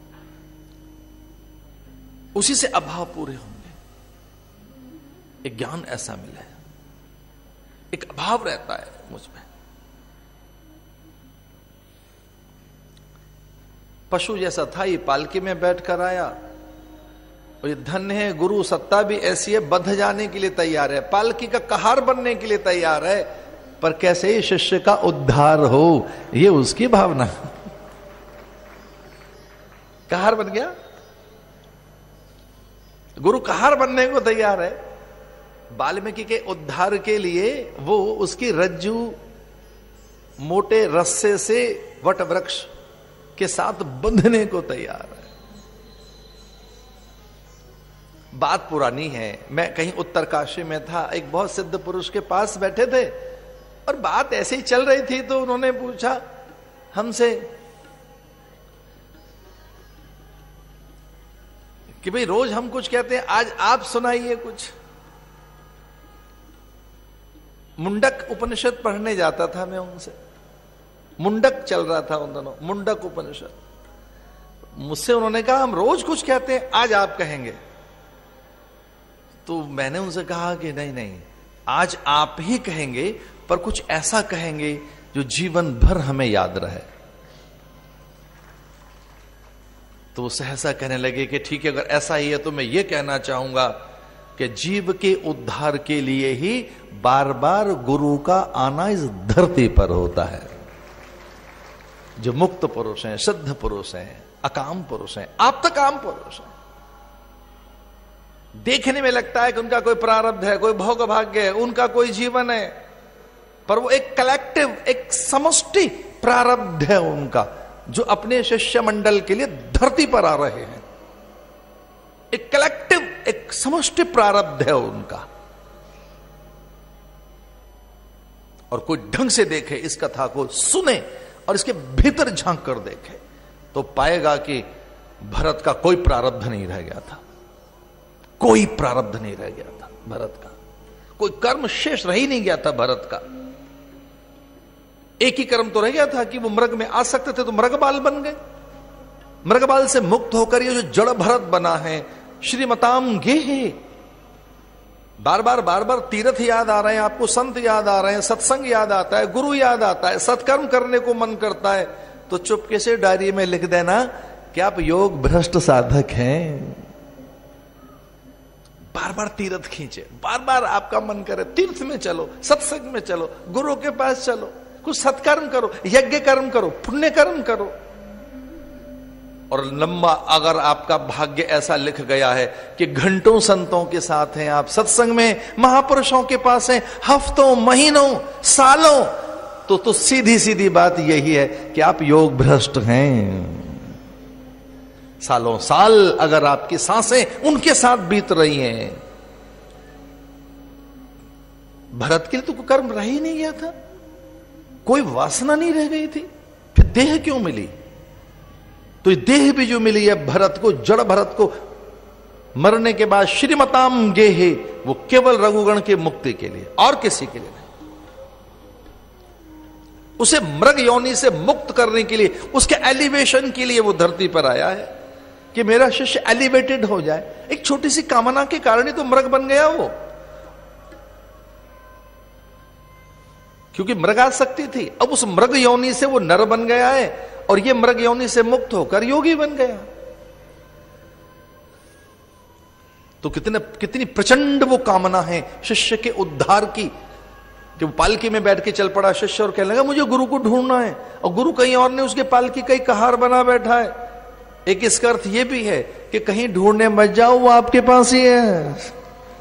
उसी से अभाव पूरे होंगे। एक ज्ञान ऐसा मिला है, एक अभाव रहता है मुझ में। पशु जैसा था, ये पालकी में बैठकर आया, और ये धन्य है, गुरु सत्ता भी ऐसी है, बंध जाने के लिए तैयार है, पालकी का कहार बनने के लिए तैयार है, पर कैसे ही शिष्य का उद्धार हो, ये उसकी भावना। कहार बन गया, गुरु कहार बनने को तैयार है। वाल्मीकि के उद्धार के लिए वो उसकी रज्जू मोटे रस्से से वट वृक्ष के साथ बंधने को तैयार है। बात पुरानी है, मैं कहीं उत्तरकाशी में था, एक बहुत सिद्ध पुरुष के पास बैठे थे, और बात ऐसे ही चल रही थी, तो उन्होंने पूछा हमसे कि भाई रोज हम कुछ कहते हैं, आज आप सुनाइए कुछ। मुंडक उपनिषद पढ़ने जाता था मैं उनसे, मुंडक चल रहा था उन दोनों, मुंडक उपनिषद। मुझसे उन्होंने कहा हम रोज कुछ कहते हैं, आज आप कहेंगे। तो मैंने उनसे कहा कि नहीं नहीं, आज आप ही कहेंगे, पर कुछ ऐसा कहेंगे जो जीवन भर हमें याद रहे। तो वो सहसा कहने लगे कि ठीक है, अगर ऐसा ही है तो मैं ये कहना चाहूंगा कि जीव के उद्धार के लिए ही बार बार गुरु का आना इस धरती पर होता है। जो मुक्त पुरुष हैं, सिद्ध पुरुष हैं, अकाम पुरुष हैं, आप तो काम पुरुष हैं, देखने में लगता है कि उनका कोई प्रारब्ध है, कोई भोग भाग्य है, उनका कोई जीवन है, पर वो एक कलेक्टिव, एक समष्टि प्रारब्ध है उनका, जो अपने शिष्य मंडल के लिए धरती पर आ रहे हैं। एक कलेक्टिव, एक समष्टि प्रारब्ध है उनका। और कोई ढंग से देखे इस कथा को, सुने और इसके भीतर झांक कर देखे, तो पाएगा कि भरत का कोई प्रारब्ध नहीं रह गया था, कोई प्रारब्ध नहीं रह गया था भरत का, कोई कर्म शेष रह ही नहीं गया था भरत का। एक ही कर्म तो रह गया था कि वो मृग में आ सकते थे, तो मृगबाल बन गए। मृगबाल से मुक्त होकर ये जो जड़ भरत बना है, श्रीमताम गेहे, बार बार तीर्थ याद आ रहे हैं आपको, संत याद आ रहे हैं, सत्संग याद आता है, गुरु याद आता है, सत्कर्म करने को मन करता है, तो चुपके से डायरी में लिख देना कि आप योग भ्रष्ट साधक हैं। बार बार तीर्थ खींचे, बार बार आपका मन करे तीर्थ में चलो, सत्संग में चलो, गुरु के पास चलो, कुछ सत्कर्म करो, यज्ञ कर्म करो, पुण्य कर्म करो। और लंबा अगर आपका भाग्य ऐसा लिख गया है कि घंटों संतों के साथ हैं आप, सत्संग में महापुरुषों के पास हैं, हफ्तों, महीनों, सालों, तो सीधी सीधी बात यही है कि आप योग भ्रष्ट हैं। सालों साल अगर आपकी सांसें उनके साथ बीत रही हैं, भरत के लिए तो कोई कर्म रह ही नहीं गया था, कोई वासना नहीं रह गई थी, फिर देह क्यों मिली? तो ये देह भी जो मिली है भरत को, जड़ भरत को, मरने के बाद श्रीमताम गेहे, वो केवल रघुगण के मुक्ति के लिए, और किसी के लिए नहीं। उसे मृग योनि से मुक्त करने के लिए, उसके एलिवेशन के लिए वो धरती पर आया है कि मेरा शिष्य एलिवेटेड हो जाए। एक छोटी सी कामना के कारण ही तो मृग बन गया वो, क्योंकि मृगासक्ति थी। अब उस मृग योनि से वो नर बन गया है, और ये मृग योनि से मुक्त होकर योगी बन गया। तो कितनी प्रचंड वो कामना है शिष्य के उद्धार की, कि वो पालकी में बैठ के चल पड़ा शिष्य और कहने लगा मुझे गुरु को ढूंढना है, और गुरु कहीं और ने उसके पालकी का ही कहार बना बैठा है। एक इसका अर्थ ये भी है कि कहीं ढूंढने मत जाओ, वो आपके पास ही है,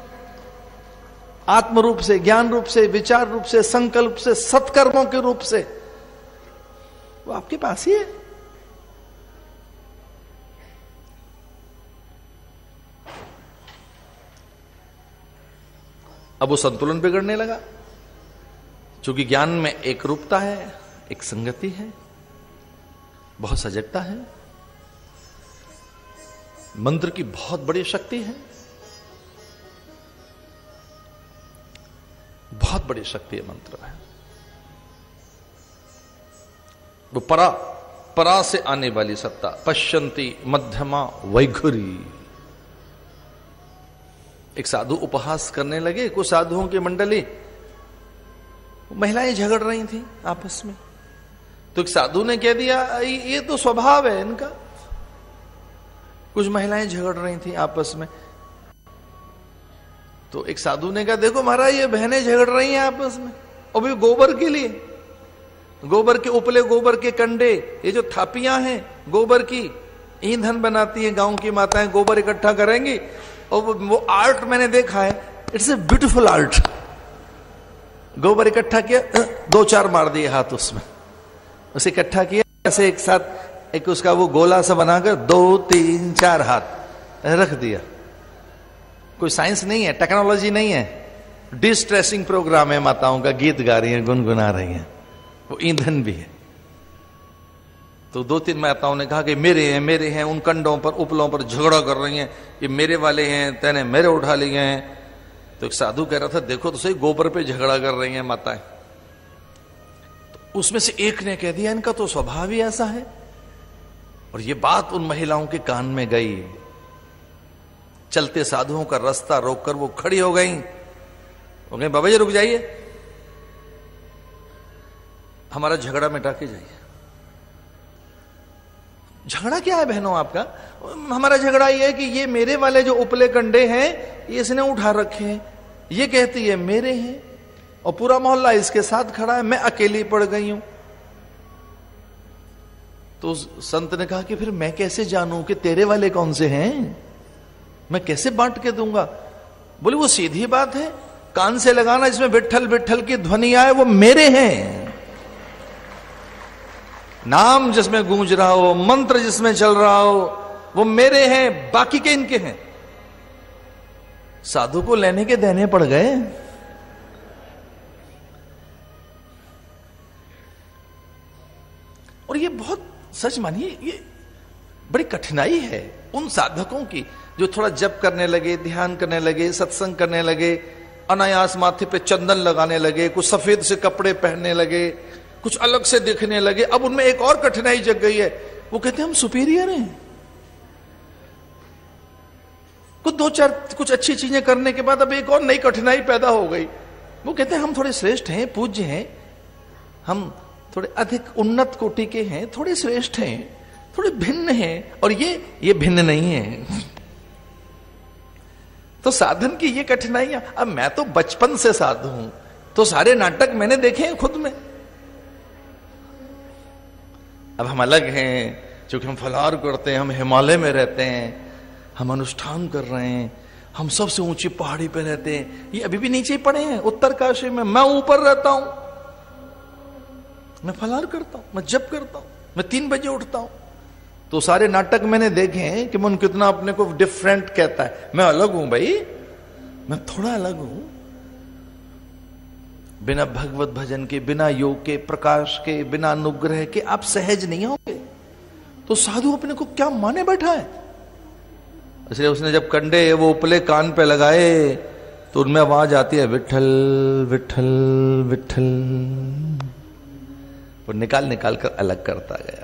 आत्म रूप से, ज्ञान रूप से, विचार रूप से, संकल्प से, सत्कर्मों के रूप से, वो आपके पास ही है। अब वो संतुलन बिगड़ने लगा, क्योंकि ज्ञान में एक रूपता है, एक संगति है, बहुत सजगता है। मंत्र की बहुत बड़ी शक्ति है, बहुत बड़ी शक्ति है मंत्र में। वो परा से आने वाली सत्ता, पश्यंती मध्यमा वैघुरी। एक साधु उपहास करने लगे, कुछ साधुओं की मंडली, महिलाएं झगड़ रही थी आपस में, तो एक साधु ने कह दिया ये तो स्वभाव है इनका। कुछ महिलाएं झगड़ रही थी आपस में, तो एक साधु ने कहा देखो महाराज ये बहनें झगड़ रही हैं आपस में, और भी गोबर के लिए, गोबर के उपले, गोबर के कंडे, ये जो थापियां हैं गोबर की, ईंधन बनाती हैं गांव की माताएं, गोबर इकट्ठा करेंगी। और वो आर्ट मैंने देखा है, इट्स ए ब्यूटीफुल आर्ट। गोबर इकट्ठा किया, 2-4 मार दिए हाथ उसमें, उसे इकट्ठा किया ऐसे एक साथ, एक उसका वो गोला सा बनाकर 2-3-4 हाथ रख दिया। कोई साइंस नहीं है, टेक्नोलॉजी नहीं है, डिस्ट्रेसिंग प्रोग्राम है, माताओं का गीत गा रही हैं, गुनगुना रही हैं, वो ईंधन भी है। तो 2-3 माताओं ने कहा कि मेरे हैं, उन कंडों पर उपलों पर झगड़ा कर रही हैं, ये मेरे वाले हैं, तेने मेरे उठा लिए हैं। तो एक साधु कह रहा था देखो तो सही, गोबर पे झगड़ा कर रही हैं माताएं। तो उसमें से एक ने कह दिया इनका तो स्वभाव ही ऐसा है। और ये बात उन महिलाओं के कान में गई, चलते साधुओं का रास्ता रोककर वो खड़ी हो गई, वो कहे बाबा जी रुक जाइए, हमारा झगड़ा मिटा के जाइए। झगड़ा क्या है बहनों आपका? हमारा झगड़ा ये है कि ये मेरे वाले जो उपले कंडे हैं ये इसने उठा रखे हैं, ये कहती है मेरे हैं, और पूरा मोहल्ला इसके साथ खड़ा है, मैं अकेली पड़ गई हूं। तो संत ने कहा कि फिर मैं कैसे जानूं कि तेरे वाले कौन से हैं, मैं कैसे बांट के दूंगा? बोले वो सीधी बात है, कान से लगाना जिसमें विट्ठल विट्ठल की ध्वनि आए वो मेरे हैं। नाम जिसमें गूंज रहा हो, मंत्र जिसमें चल रहा हो, वो मेरे हैं, बाकी के इनके हैं। साधु को लेने के देने पड़ गए। और ये बहुत सच मानिए, ये बड़ी कठिनाई है उन साधकों की जो थोड़ा जप करने लगे, ध्यान करने लगे, सत्संग करने लगे, अनायास माथे पे चंदन लगाने लगे, कुछ सफेद से कपड़े पहनने लगे, कुछ अलग से दिखने लगे। अब उनमें एक और कठिनाई जग गई है, वो कहते हैं हम सुपीरियर हैं। कुछ 2-4 कुछ अच्छी चीजें करने के बाद अब एक और नई कठिनाई पैदा हो गई। वो कहते हैं हम थोड़े श्रेष्ठ हैं, पूज्य हैं, हम थोड़े अधिक उन्नत कोटि के हैं, थोड़े श्रेष्ठ हैं, थोड़े भिन्न हैं, और ये भिन्न नहीं है। तो साधन की ये कठिनाइयां, अब मैं तो बचपन से साधु हूं, तो सारे नाटक मैंने देखे हैं खुद में। अब हम अलग हैं, क्योंकि हम फलाहार करते हैं, हम हिमालय में रहते हैं, हम अनुष्ठान कर रहे हैं, हम सबसे ऊंची पहाड़ी पे रहते हैं, ये अभी भी नीचे ही पड़े हैं उत्तरकाशी में, मैं ऊपर रहता हूं, मैं फलाहार करता हूं, मैं जप करता हूं, मैं 3 बजे उठता हूं। तो सारे नाटक मैंने देखे हैं कि मन कितना अपने को डिफरेंट कहता है, मैं अलग हूं भाई, मैं थोड़ा अलग हूं। बिना भगवत भजन के, बिना योग के, प्रकाश के, बिना अनुग्रह के आप सहज नहीं होंगे। तो साधु अपने को क्या माने बैठा है? इसलिए उसने जब कंडे वो उपले कान पे लगाए तो उनमें आवाज आती है विठल विठल विठल, वो निकाल निकाल कर अलग करता गया।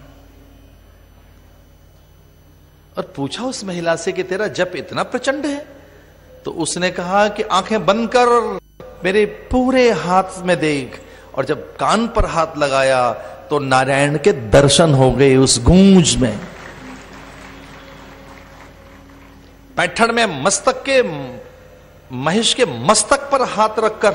और पूछा उस महिला से कि तेरा जप इतना प्रचंड है? तो उसने कहा कि आंखें बंद कर, मेरे पूरे हाथ में देख। और जब कान पर हाथ लगाया तो नारायण के दर्शन हो गए उस गूंज में। पैठण में मस्तक के, महिष के मस्तक पर हाथ रखकर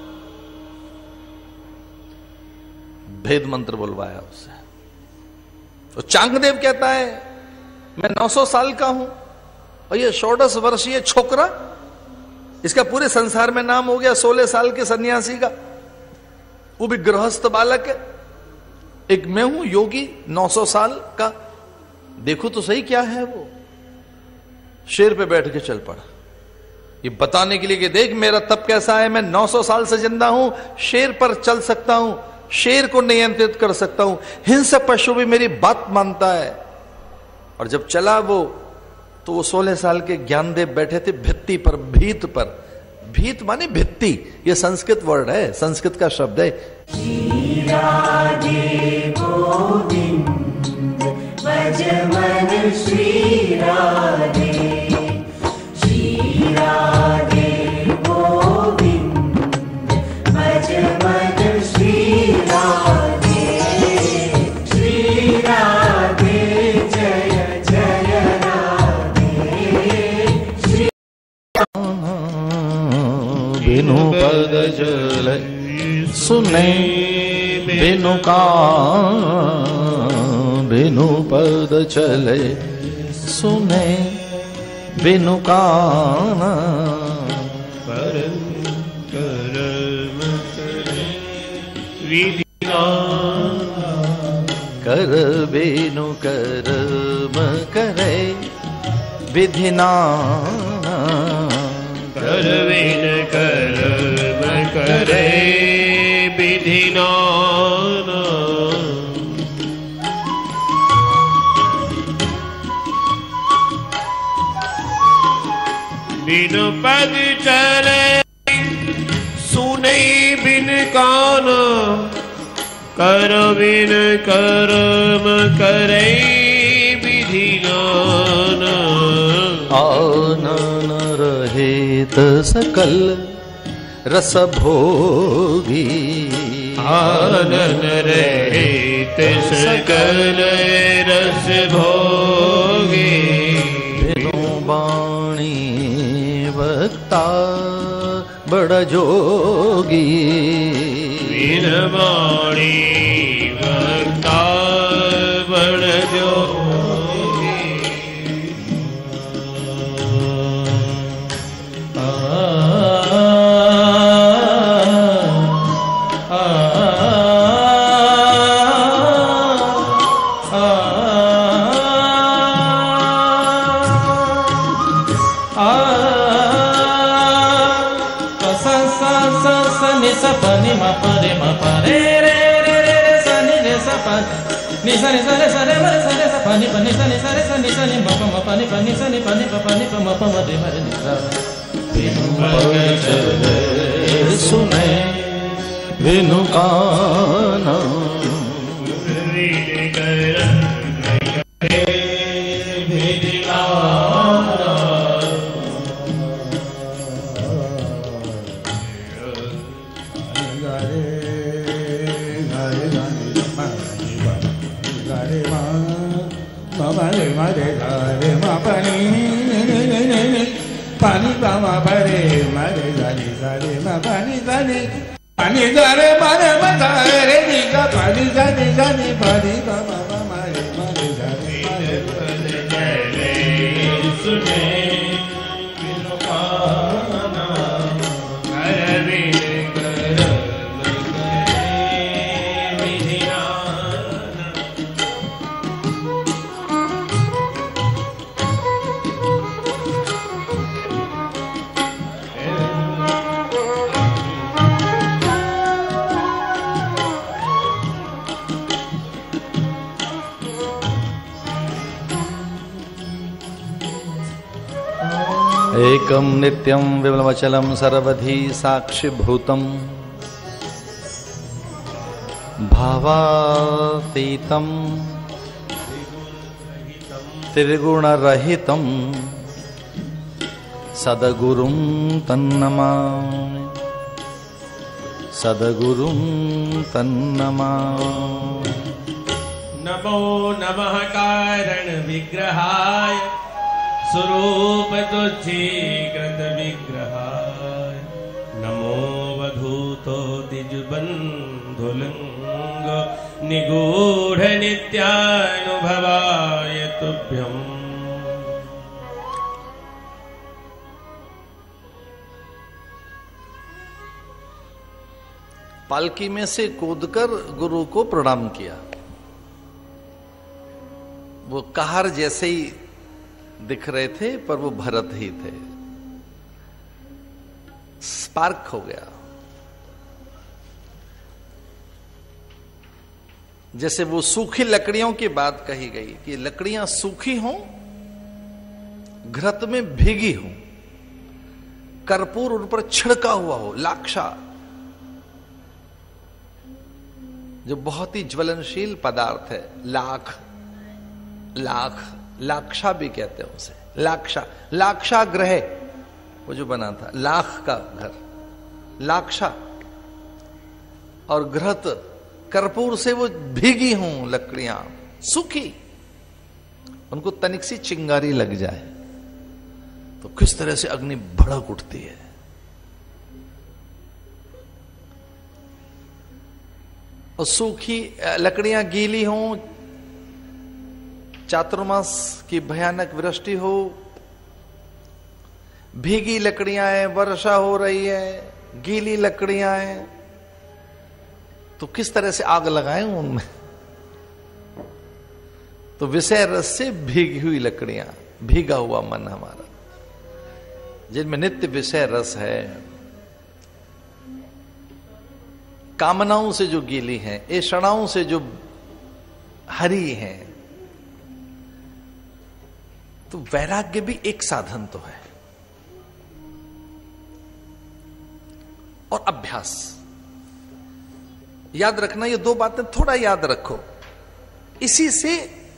भेद मंत्र बुलवाया उससे। तो चांगदेव कहता है मैं 900 साल का हूं, और ये 16 वर्षीय छोकरा, इसका पूरे संसार में नाम हो गया 16 साल के सन्यासी का, वो भी गृहस्थ बालक है। एक मैं हूं योगी 900 साल का, देखो तो सही क्या है वो। शेर पे बैठ के चल पड़ा, ये बताने के लिए कि देख मेरा तप कैसा है, मैं 900 साल से जिंदा हूं, शेर पर चल सकता हूं, शेर को नियंत्रित कर सकता हूं, हिंसक पशु भी मेरी बात मानता है। और जब चला वो, तो वो 16 साल के ज्ञानदेव बैठे थे भित्ति पर, भीत पर। भीत माने भित्ति, ये संस्कृत वर्ड है, संस्कृत का शब्द है। श्री राधे गोविंद भज मन श्री राधे, श्री राधे गोविंद भज मन श्री राधे, श्री राधे जय जय राधे, श्री बिनु पद जल सुने बिनु कान, बिनु पद चले सुने बिनु कान, परम कर्म करे विधिना, कर बिनु कर्म करे विधिना, कर बिन कर्म करे विधिना, बिनु पद चले सुने बिन कान, कर बिन कर्म करे विधिना, आनन रहित सकल रस भोगी, आनन रहित सकल रस भोगी, बिनु वाणी वक्ता बड़ जोगी, बिन वाणी वक्ता बड़ जोगी, सपनि म परे म परे रे रे रे रे सनि रे सपन नि सनि सरे सरे म सरे सपनि पनि सनि सरे सनि सनि म प पनि पनि सनि पनि प पनि प म प म रे म रे नि सा। बिनु पद चले सुने बिनु कान, pani pama pare mare zani zare ma pani zani pani zare mare ma zare ni ka pani zani zani pani pama mare mare zare mare सुने बिनु काना, कर बिन कर्म करे विधिना, एकम नित्यम विमलवचलम सर्वधि साक्षिभूतम, भावातीतम त्रिगुणरहितम, सद्गुरुं तन्नमामि, सद्गुरुं तन्नमामि। नमो नमः कारण विग्रहाय, स्वरूप तुच्छीकृत विग्रहाय, नमो वधूतो द्विजबन्धुलिंग निगूढ़ नित्यानुभवाय तुभ्यम्। पालकी में से कूदकर गुरु को प्रणाम किया। वो कहार जैसे ही दिख रहे थे, पर वो भरत ही थे। स्पार्क हो गया। जैसे वो सूखी लकड़ियों की बात कही गई कि लकड़ियां सूखी हों, घृत में भीगी हों, कर्पूर उन पर छिड़का हुआ हो, लाक्षा जो बहुत ही ज्वलनशील पदार्थ है, लाक्षा भी कहते हैं उसे, लाक्षा ग्रह, वो जो बना था लाख का घर, लाक्षा और घृत कर्पूर से वो भीगी हों लकड़ियां, सूखी, उनको तनिक सी चिंगारी लग जाए तो किस तरह से अग्नि भड़क उठती है। और सूखी लकड़ियां गीली हों, चातुर्मास की भयानक वृष्टि हो, भीगी लकड़ियां हैं, वर्षा हो रही है, गीली लकड़ियां हैं, तो किस तरह से आग लगाएं उनमें। तो विषय रस से भीगी हुई लकड़ियां, भीगा हुआ मन हमारा, जिनमें नित्य विषय रस है, कामनाओं से जो गीली हैं, ऐषणाओं से जो हरी हैं, तो वैराग्य भी एक साधन तो है। और अभ्यास, याद रखना, ये दो बातें थोड़ा याद रखो, इसी से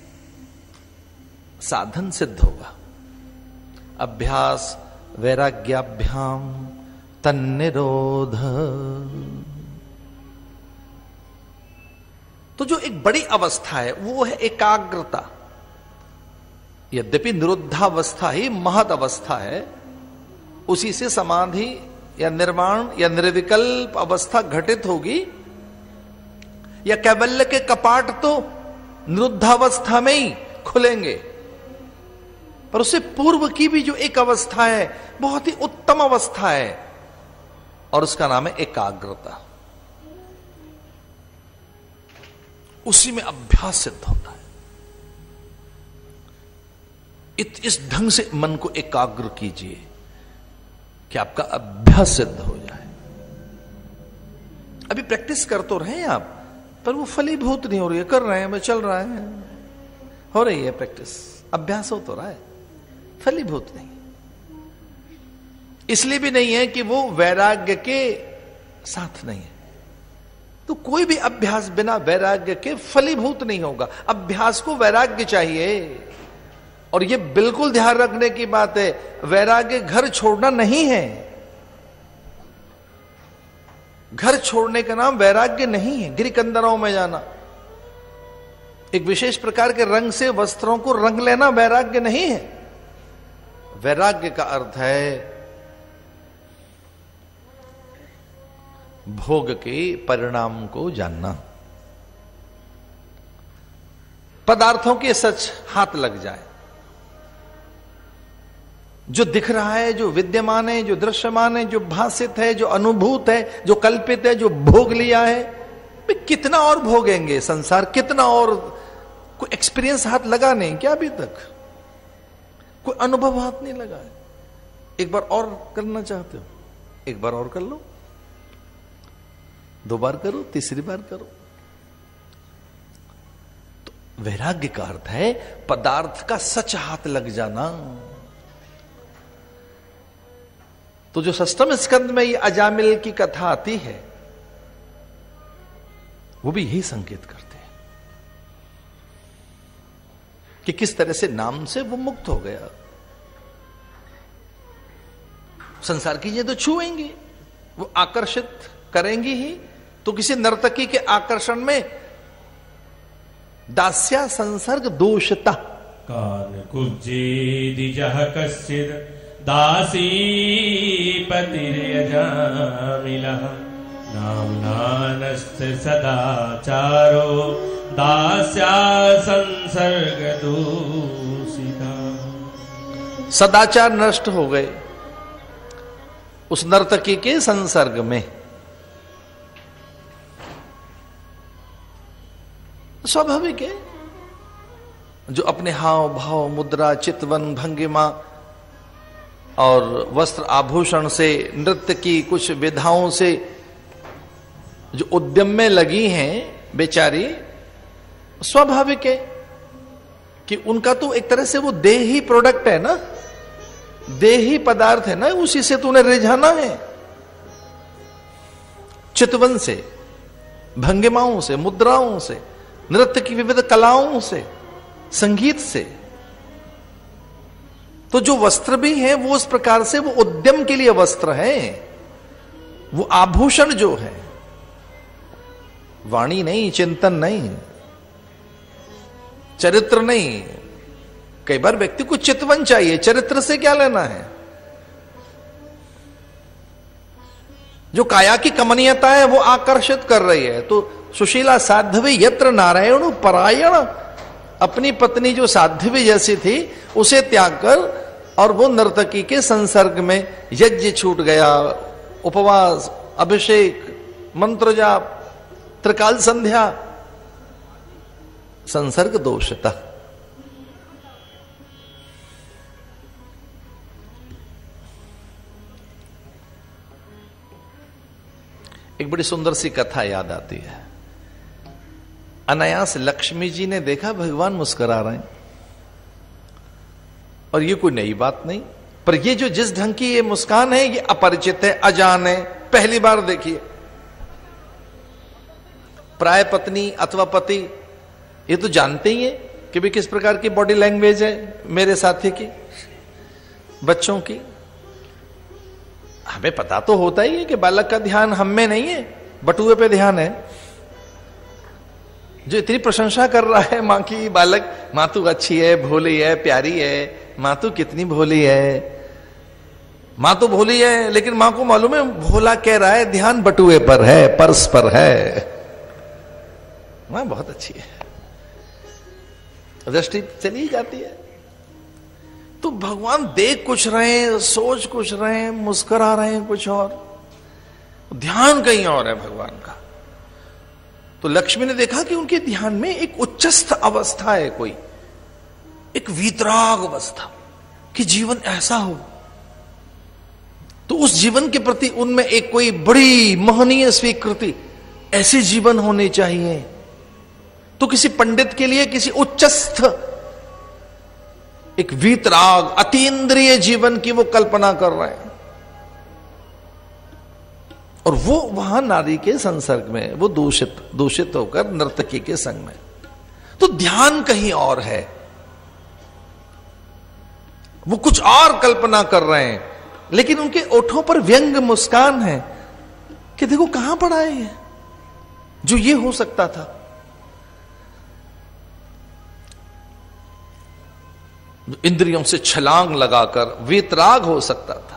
साधन सिद्ध होगा। अभ्यास वैराग्याभ्याम तन्निरोध। तो जो एक बड़ी अवस्था है वो है एकाग्रता। यद्यपि निरुद्धावस्था ही महद अवस्था है, उसी से समाधि या निर्वाण या निर्विकल्प अवस्था घटित होगी, या कैवल्य के कपाट तो निरुद्धावस्था में ही खुलेंगे। पर उससे पूर्व की भी जो एक अवस्था है, बहुत ही उत्तम अवस्था है, और उसका नाम है एकाग्रता। उसी में अभ्यास सिद्ध होता है। इस ढंग से मन को एकाग्र कीजिए कि आपका अभ्यास सिद्ध हो जाए। अभी प्रैक्टिस कर तो रहे हैं आप, पर वो फलीभूत नहीं हो रही है। कर रहे हैं, मैं चल रहा है, हो रही है प्रैक्टिस, अभ्यास हो तो रहा है, फलीभूत नहीं। इसलिए भी नहीं है कि वो वैराग्य के साथ नहीं है। तो कोई भी अभ्यास बिना वैराग्य के फलीभूत नहीं होगा। अभ्यास को वैराग्य चाहिए। और ये बिल्कुल ध्यान रखने की बात है, वैराग्य घर छोड़ना नहीं है। घर छोड़ने का नाम वैराग्य नहीं है। गिरिकंदरों में जाना, एक विशेष प्रकार के रंग से वस्त्रों को रंग लेना वैराग्य नहीं है। वैराग्य का अर्थ है भोग के परिणाम को जानना, पदार्थों के सच हाथ लग जाए। जो दिख रहा है, जो विद्यमान है, जो दृश्यमान है, जो भासित है, जो अनुभूत है, जो कल्पित है, जो भोग लिया है, कितना और भोगेंगे संसार, कितना और। कोई एक्सपीरियंस हाथ लगा नहीं क्या अभी तक? कोई अनुभव हाथ नहीं लगा है। एक बार और करना चाहते हो, एक बार और कर लो, दो बार करो, तीसरी बार करो। तो वैराग्य का अर्थ है पदार्थ का सच हाथ लग जाना। तो जो षष्ठम स्कंद में ये अजामिल की कथा आती है, वो भी यही संकेत करते हैं कि किस तरह से नाम से वो मुक्त हो गया। संसार की चीजें तो छुएंगी, वो आकर्षित करेंगी ही। तो किसी नर्तकी के आकर्षण में दास्या संसर्ग दोषता कान कुब्जेदिजः कश्चिद् दासी पतिर्यजामिलः नाम्नानस्थ सदाचारो दास्या संसर्ग दूषिता। सदाचार नष्ट हो गए उस नर्तकी के संसर्ग में। स्वाभाविक है, जो अपने हाव भाव मुद्रा चितवन भंगिमा और वस्त्र आभूषण से, नृत्य की कुछ विधाओं से जो उद्यम में लगी हैं बेचारी, स्वाभाविक है कि उनका तो एक तरह से वो देही प्रोडक्ट है ना, देही पदार्थ है ना, उसी से तो उन्हें रिझाना है। चितवन से, भंगिमाओं से, मुद्राओं से, नृत्य की विविध कलाओं से, संगीत से। तो जो वस्त्र भी हैं वो उस प्रकार से वो उद्यम के लिए वस्त्र हैं, वो आभूषण जो है, वाणी नहीं, चिंतन नहीं, चरित्र नहीं। कई बार व्यक्ति को चितवन चाहिए, चरित्र से क्या लेना है। जो काया की कमनीयता है वो आकर्षित कर रही है। तो सुशीला साध्वी यत्र नारायण परायण, अपनी पत्नी जो साध्वी जैसी थी उसे त्याग कर और वो नर्तकी के संसर्ग में यज्ञ छूट गया, उपवास, अभिषेक, मंत्र जाप, त्रिकाल संध्या, संसर्ग दोषता। एक बड़ी सुंदर सी कथा याद आती है। अनायास लक्ष्मी जी ने देखा भगवान मुस्कुरा रहे हैं, और ये कोई नई बात नहीं, पर ये जो जिस ढंग की ये मुस्कान है ये अपरिचित है, अजान है, पहली बार देखिए। प्राय पत्नी अथवा पति ये तो जानते ही है कि भी किस प्रकार की बॉडी लैंग्वेज है मेरे साथी की, बच्चों की। हमें पता तो होता ही है कि बालक का ध्यान हम में नहीं है, बटुए पे ध्यान है। जो इतनी प्रशंसा कर रहा है मां की, बालक, मां तू अच्छी है, भोली है, प्यारी है, मां तू कितनी भोली है, मां तो भोली है, लेकिन मां को मालूम है भोला कह रहा है, ध्यान बटुए पर है, पर्स पर है। मां बहुत अच्छी है, दृष्टि चली जाती है। तो भगवान देख कुछ रहे हैं, सोच कुछ रहे हैं, मुस्कुरा रहे हैं कुछ और, ध्यान कहीं और है भगवान का। तो लक्ष्मी ने देखा कि उनके ध्यान में एक उच्चस्थ अवस्था है, कोई एक वीतराग अवस्था, कि जीवन ऐसा हो। तो उस जीवन के प्रति उनमें एक कोई बड़ी महनीय स्वीकृति, ऐसे जीवन होने चाहिए। तो किसी पंडित के लिए किसी उच्चस्थ एक वीतराग अतीन्द्रिय जीवन की वो कल्पना कर रहे हैं, और वो वहां नारी के संसर्ग में वो दूषित होकर नर्तकी के संग में। तो ध्यान कहीं और है, वो कुछ और कल्पना कर रहे हैं, लेकिन उनके ओठों पर व्यंग मुस्कान है कि देखो कहां पड़ा है ये, जो ये हो सकता था। इंद्रियों से छलांग लगाकर वीतराग हो सकता था,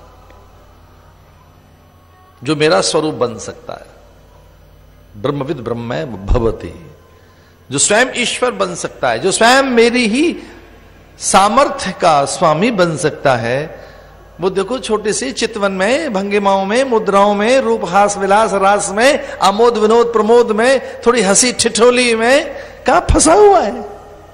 जो मेरा स्वरूप बन सकता है, ब्रह्मविद ब्रह्म भवति, जो स्वयं ईश्वर बन सकता है, जो स्वयं मेरी ही सामर्थ्य का स्वामी बन सकता है। वो देखो छोटी सी चितवन में, भंगिमाओं में, मुद्राओं में, रूप हास विलास रास में, आमोद विनोद प्रमोद में, थोड़ी हंसी ठिठोली में कहां फंसा हुआ है,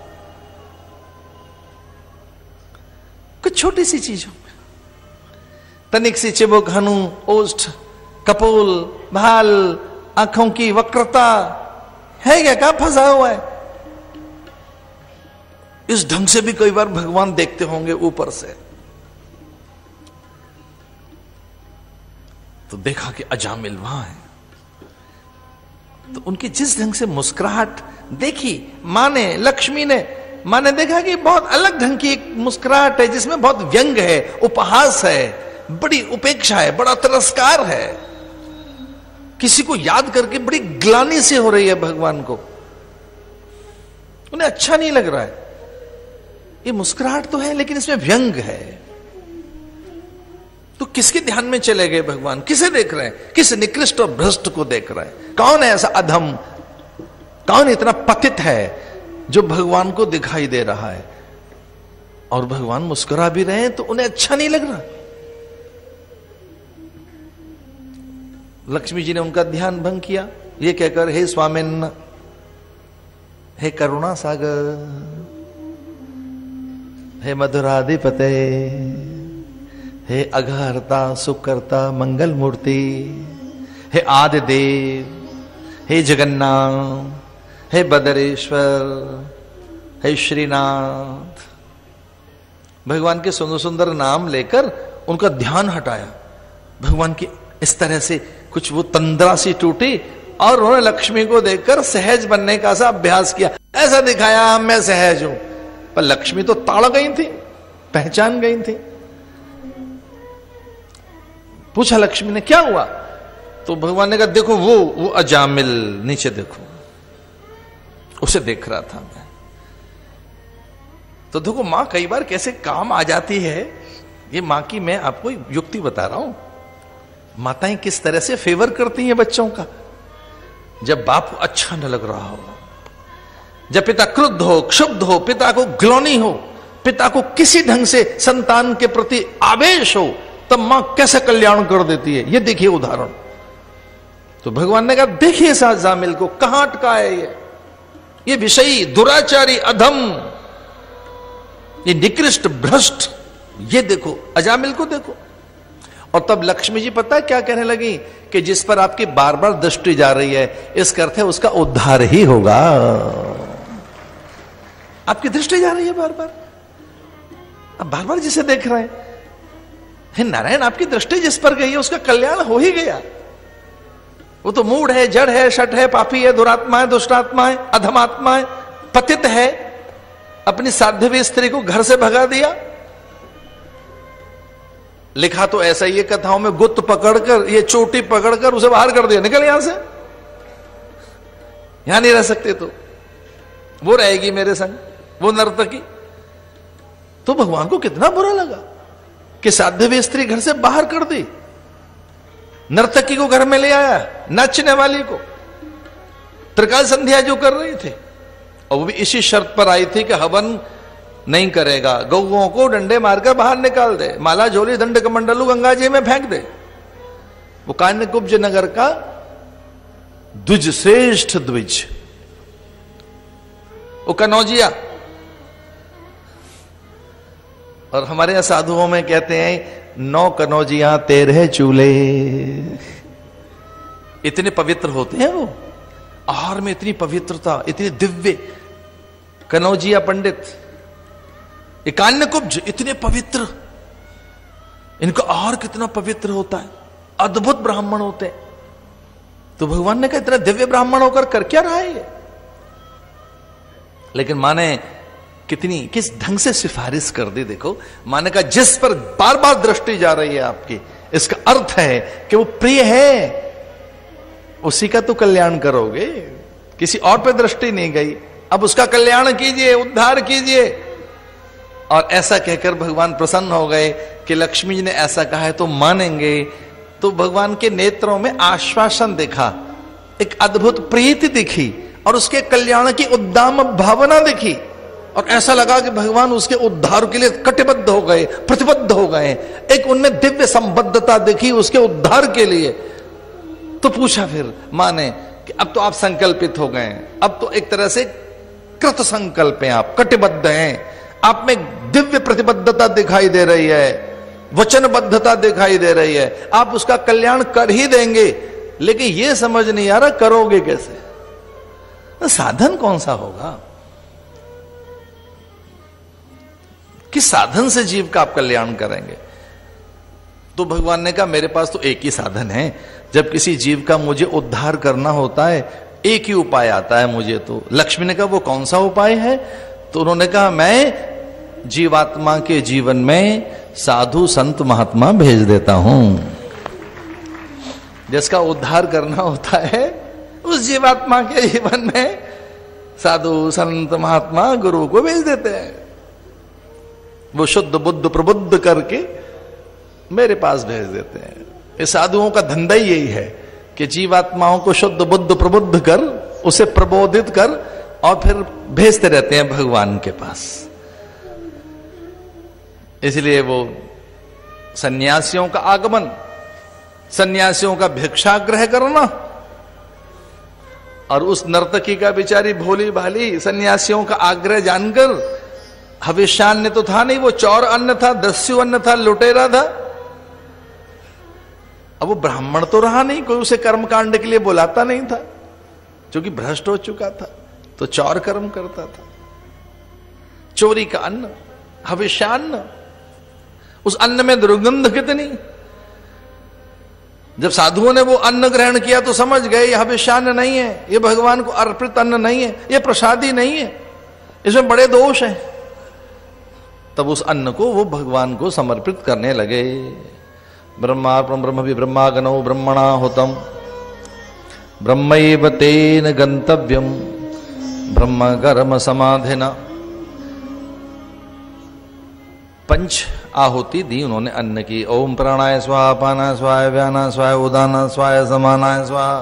कुछ छोटी सी चीजों में, तनिक सी चिबुक, हनु, ओष्ठ, कपोल, भाल, आंखों की वक्रता है क्या, कहां फंसा हुआ है। इस ढंग से भी कई बार भगवान देखते होंगे ऊपर से। तो देखा कि अजामिल वहां है, तो उनकी जिस ढंग से मुस्कुराहट देखी मां ने, लक्ष्मी ने, मां ने देखा कि बहुत अलग ढंग की एक मुस्कुराहट है, जिसमें बहुत व्यंग है, उपहास है, बड़ी उपेक्षा है, बड़ा तिरस्कार है, किसी को याद करके बड़ी ग्लानि से हो रही है भगवान को, उन्हें अच्छा नहीं लग रहा है। ये मुस्कुराहट तो है लेकिन इसमें व्यंग है। तो किसके ध्यान में चले गए भगवान, किसे देख रहे हैं, किस निकृष्ट और भ्रष्ट को देख रहे हैं, कौन है ऐसा अधम, कौन इतना पतित है जो भगवान को दिखाई दे रहा है। और भगवान मुस्कुरा भी रहे हैं तो उन्हें अच्छा नहीं लग रहा। लक्ष्मी जी ने उनका ध्यान भंग किया, ये कहकर, हे स्वामिन, हे करुणा सागर, हे मधुराधिपते, हे अघहर्ता सुखकर्ता मंगल मूर्ति, हे आदि देव, हे जगन्नाथ, हे बदरेश्वर, हे श्रीनाथ। भगवान के सुंदर सुंदर नाम लेकर उनका ध्यान हटाया। भगवान की इस तरह से कुछ वो तंद्रा सी टूटी और उन्होंने लक्ष्मी को देखकर सहज बनने का सा अभ्यास किया। ऐसा दिखाया मैं सहज हूं, पर लक्ष्मी तो ताड़ गई थी, पहचान गई थी। पूछा लक्ष्मी ने क्या हुआ, तो भगवान ने कहा देखो वो अजामिल नीचे देखो, उसे देख रहा था मैं। तो देखो मां कई बार कैसे काम आ जाती है, ये मां की मैं आपको युक्ति बता रहा हूं। माताएं किस तरह से फेवर करती हैं बच्चों का। जब बाप को अच्छा न लग रहा हो, जब पिता क्रुद्ध हो, क्षुब्ध हो, पिता को ग्लानि हो, पिता को किसी ढंग से संतान के प्रति आवेश हो, तब मां कैसे कल्याण कर देती है, ये देखिए उदाहरण। तो भगवान ने कहा देखिए इस अजामिल को कहां अटका है ये विषयी दुराचारी अधम, ये निकृष्ट भ्रष्ट, ये देखो अजामिल को देखो। और तब लक्ष्मी जी पता है क्या कहने लगी कि जिस पर आपकी बार बार दृष्टि जा रही है, इसका अर्थ है उसका उद्धार ही होगा। आपकी दृष्टि जा रही है बार बार, अब बार बार जिसे देख रहे हैं, हे नारायण आपकी दृष्टि जिस पर गई है उसका कल्याण हो ही गया। वो तो मूढ़ है, जड़ है, शठ है, पापी है, दुरात्मा है, दुष्टात्मा है, अधमात्मा है, पतित है, अपनी साध्यवी स्त्री को घर से भगा दिया। लिखा तो ऐसा ही है कथाओं में, गुत्त पकड़कर, ये चोटी पकड़कर उसे बाहर कर दिया, निकल यहां से, यहां नहीं रह सकते, तो वो रहेगी मेरे संग, वो नर्तकी। तो भगवान को कितना बुरा लगा कि साध्यवी स्त्री घर से बाहर कर दी, नर्तकी को घर में ले आया, नाचने वाली को, त्रिकाल संध्या जो कर रही थे, और वो भी इसी शर्त पर आई थी कि हवन नहीं करेगा, गौओं को डंडे मारकर बाहर निकाल दे, माला झोली दंड कमंडलू गंगा जी में फेंक दे। वो कान्यकुब्ज नगर का द्विज, श्रेष्ठ द्विज, वो कनौजिया। और हमारे यहां साधुओं में कहते हैं 9 कनौजियां 13 चूल्हे, इतने पवित्र होते हैं वो, आहार में इतनी पवित्रता, इतनी दिव्य। कनौजिया पंडित, कान्यकुब्ज इतने पवित्र, इनका आहार कितना पवित्र होता है, अद्भुत ब्राह्मण होते हैं। तो भगवान ने कहा इतना दिव्य ब्राह्मण होकर कर क्या रहा है ये। लेकिन मां ने किस ढंग से सिफारिश कर दी देखो। मां ने कहा जिस पर बार बार दृष्टि जा रही है आपकी, इसका अर्थ है कि वो प्रिय है, उसी का तो कल्याण करोगे, किसी और पे दृष्टि नहीं गई, अब उसका कल्याण कीजिए, उद्धार कीजिए। और ऐसा कहकर भगवान प्रसन्न हो गए कि लक्ष्मी जी ने ऐसा कहा है तो मानेंगे। तो भगवान के नेत्रों में आश्वासन दिखा, एक अद्भुत प्रीति दिखी, और उसके कल्याण की उद्दाम भावना दिखी, और ऐसा लगा कि भगवान उसके उद्धार के लिए कटिबद्ध हो गए, प्रतिबद्ध हो गए। एक उनमें दिव्य संबद्धता दिखी उसके उद्धार के लिए। तो पूछा फिर मां ने कि अब तो आप संकल्पित हो गए, अब तो एक तरह से कृत संकल्प हैं, आप कटिबद्ध हैं, आप में दिव्य प्रतिबद्धता दिखाई दे रही है, वचनबद्धता दिखाई दे रही है, आप उसका कल्याण कर ही देंगे। लेकिन यह समझ नहीं आ रहा करोगे कैसे, साधन कौन सा होगा, किस साधन से जीव का आप कल्याण करेंगे। तो भगवान ने कहा मेरे पास तो एक ही साधन है, जब किसी जीव का मुझे उद्धार करना होता है एक ही उपाय आता है मुझे। तो लक्ष्मी ने कहा वो कौन सा उपाय है। तो उन्होंने कहा मैं जीवात्मा के जीवन में साधु संत महात्मा भेज देता हूं, जिसका उद्धार करना होता है उस जीवात्मा के जीवन में साधु संत महात्मा गुरु को भेज देते हैं। वो शुद्ध बुद्ध प्रबुद्ध करके मेरे पास भेज देते हैं। ये साधुओं का धंधा ही यही है कि जीवात्माओं को शुद्ध बुद्ध प्रबुद्ध कर, उसे प्रबोधित कर, और फिर भेजते रहते हैं भगवान के पास। इसलिए वो सन्यासियों का आगमन, सन्यासियों का भिक्षाग्रह करना, और उस नर्तकी का बेचारी भोली भाली सन्यासियों का आग्रह जानकर, हविष्यान्न तो था नहीं, वो चौर अन्न था, दस्यु अन्न था, लुटेरा था, अब वो ब्राह्मण तो रहा नहीं, कोई उसे कर्म कांड के लिए बुलाता नहीं था, क्योंकि भ्रष्ट हो चुका था, तो चौर कर्म करता था। चोरी का अन्न, हविष्यान्न, उस अन्न में दुर्गंध कितनी। जब साधुओं ने वो अन्न ग्रहण किया तो समझ गए ये हविष्यान्न नहीं है, ये भगवान को अर्पित अन्न नहीं है, ये प्रसादी नहीं है, इसमें बड़े दोष हैं। तब उस अन्न को वो भगवान को समर्पित करने लगे। ब्रह्मार्पणं ब्रह्म भी ब्रह्मागनौ ब्रह्मणा होतम ब्रह्मैव तेन गंतव्यम ब्रह्म कर्म समाधिना। पंच आहुति दी उन्होंने अन्न की। ओम प्राणाय स्वाहा, अपानाय स्वाहा, व्यानाय स्वाहा, उदानाय स्वाहा, समानाय स्वाहा।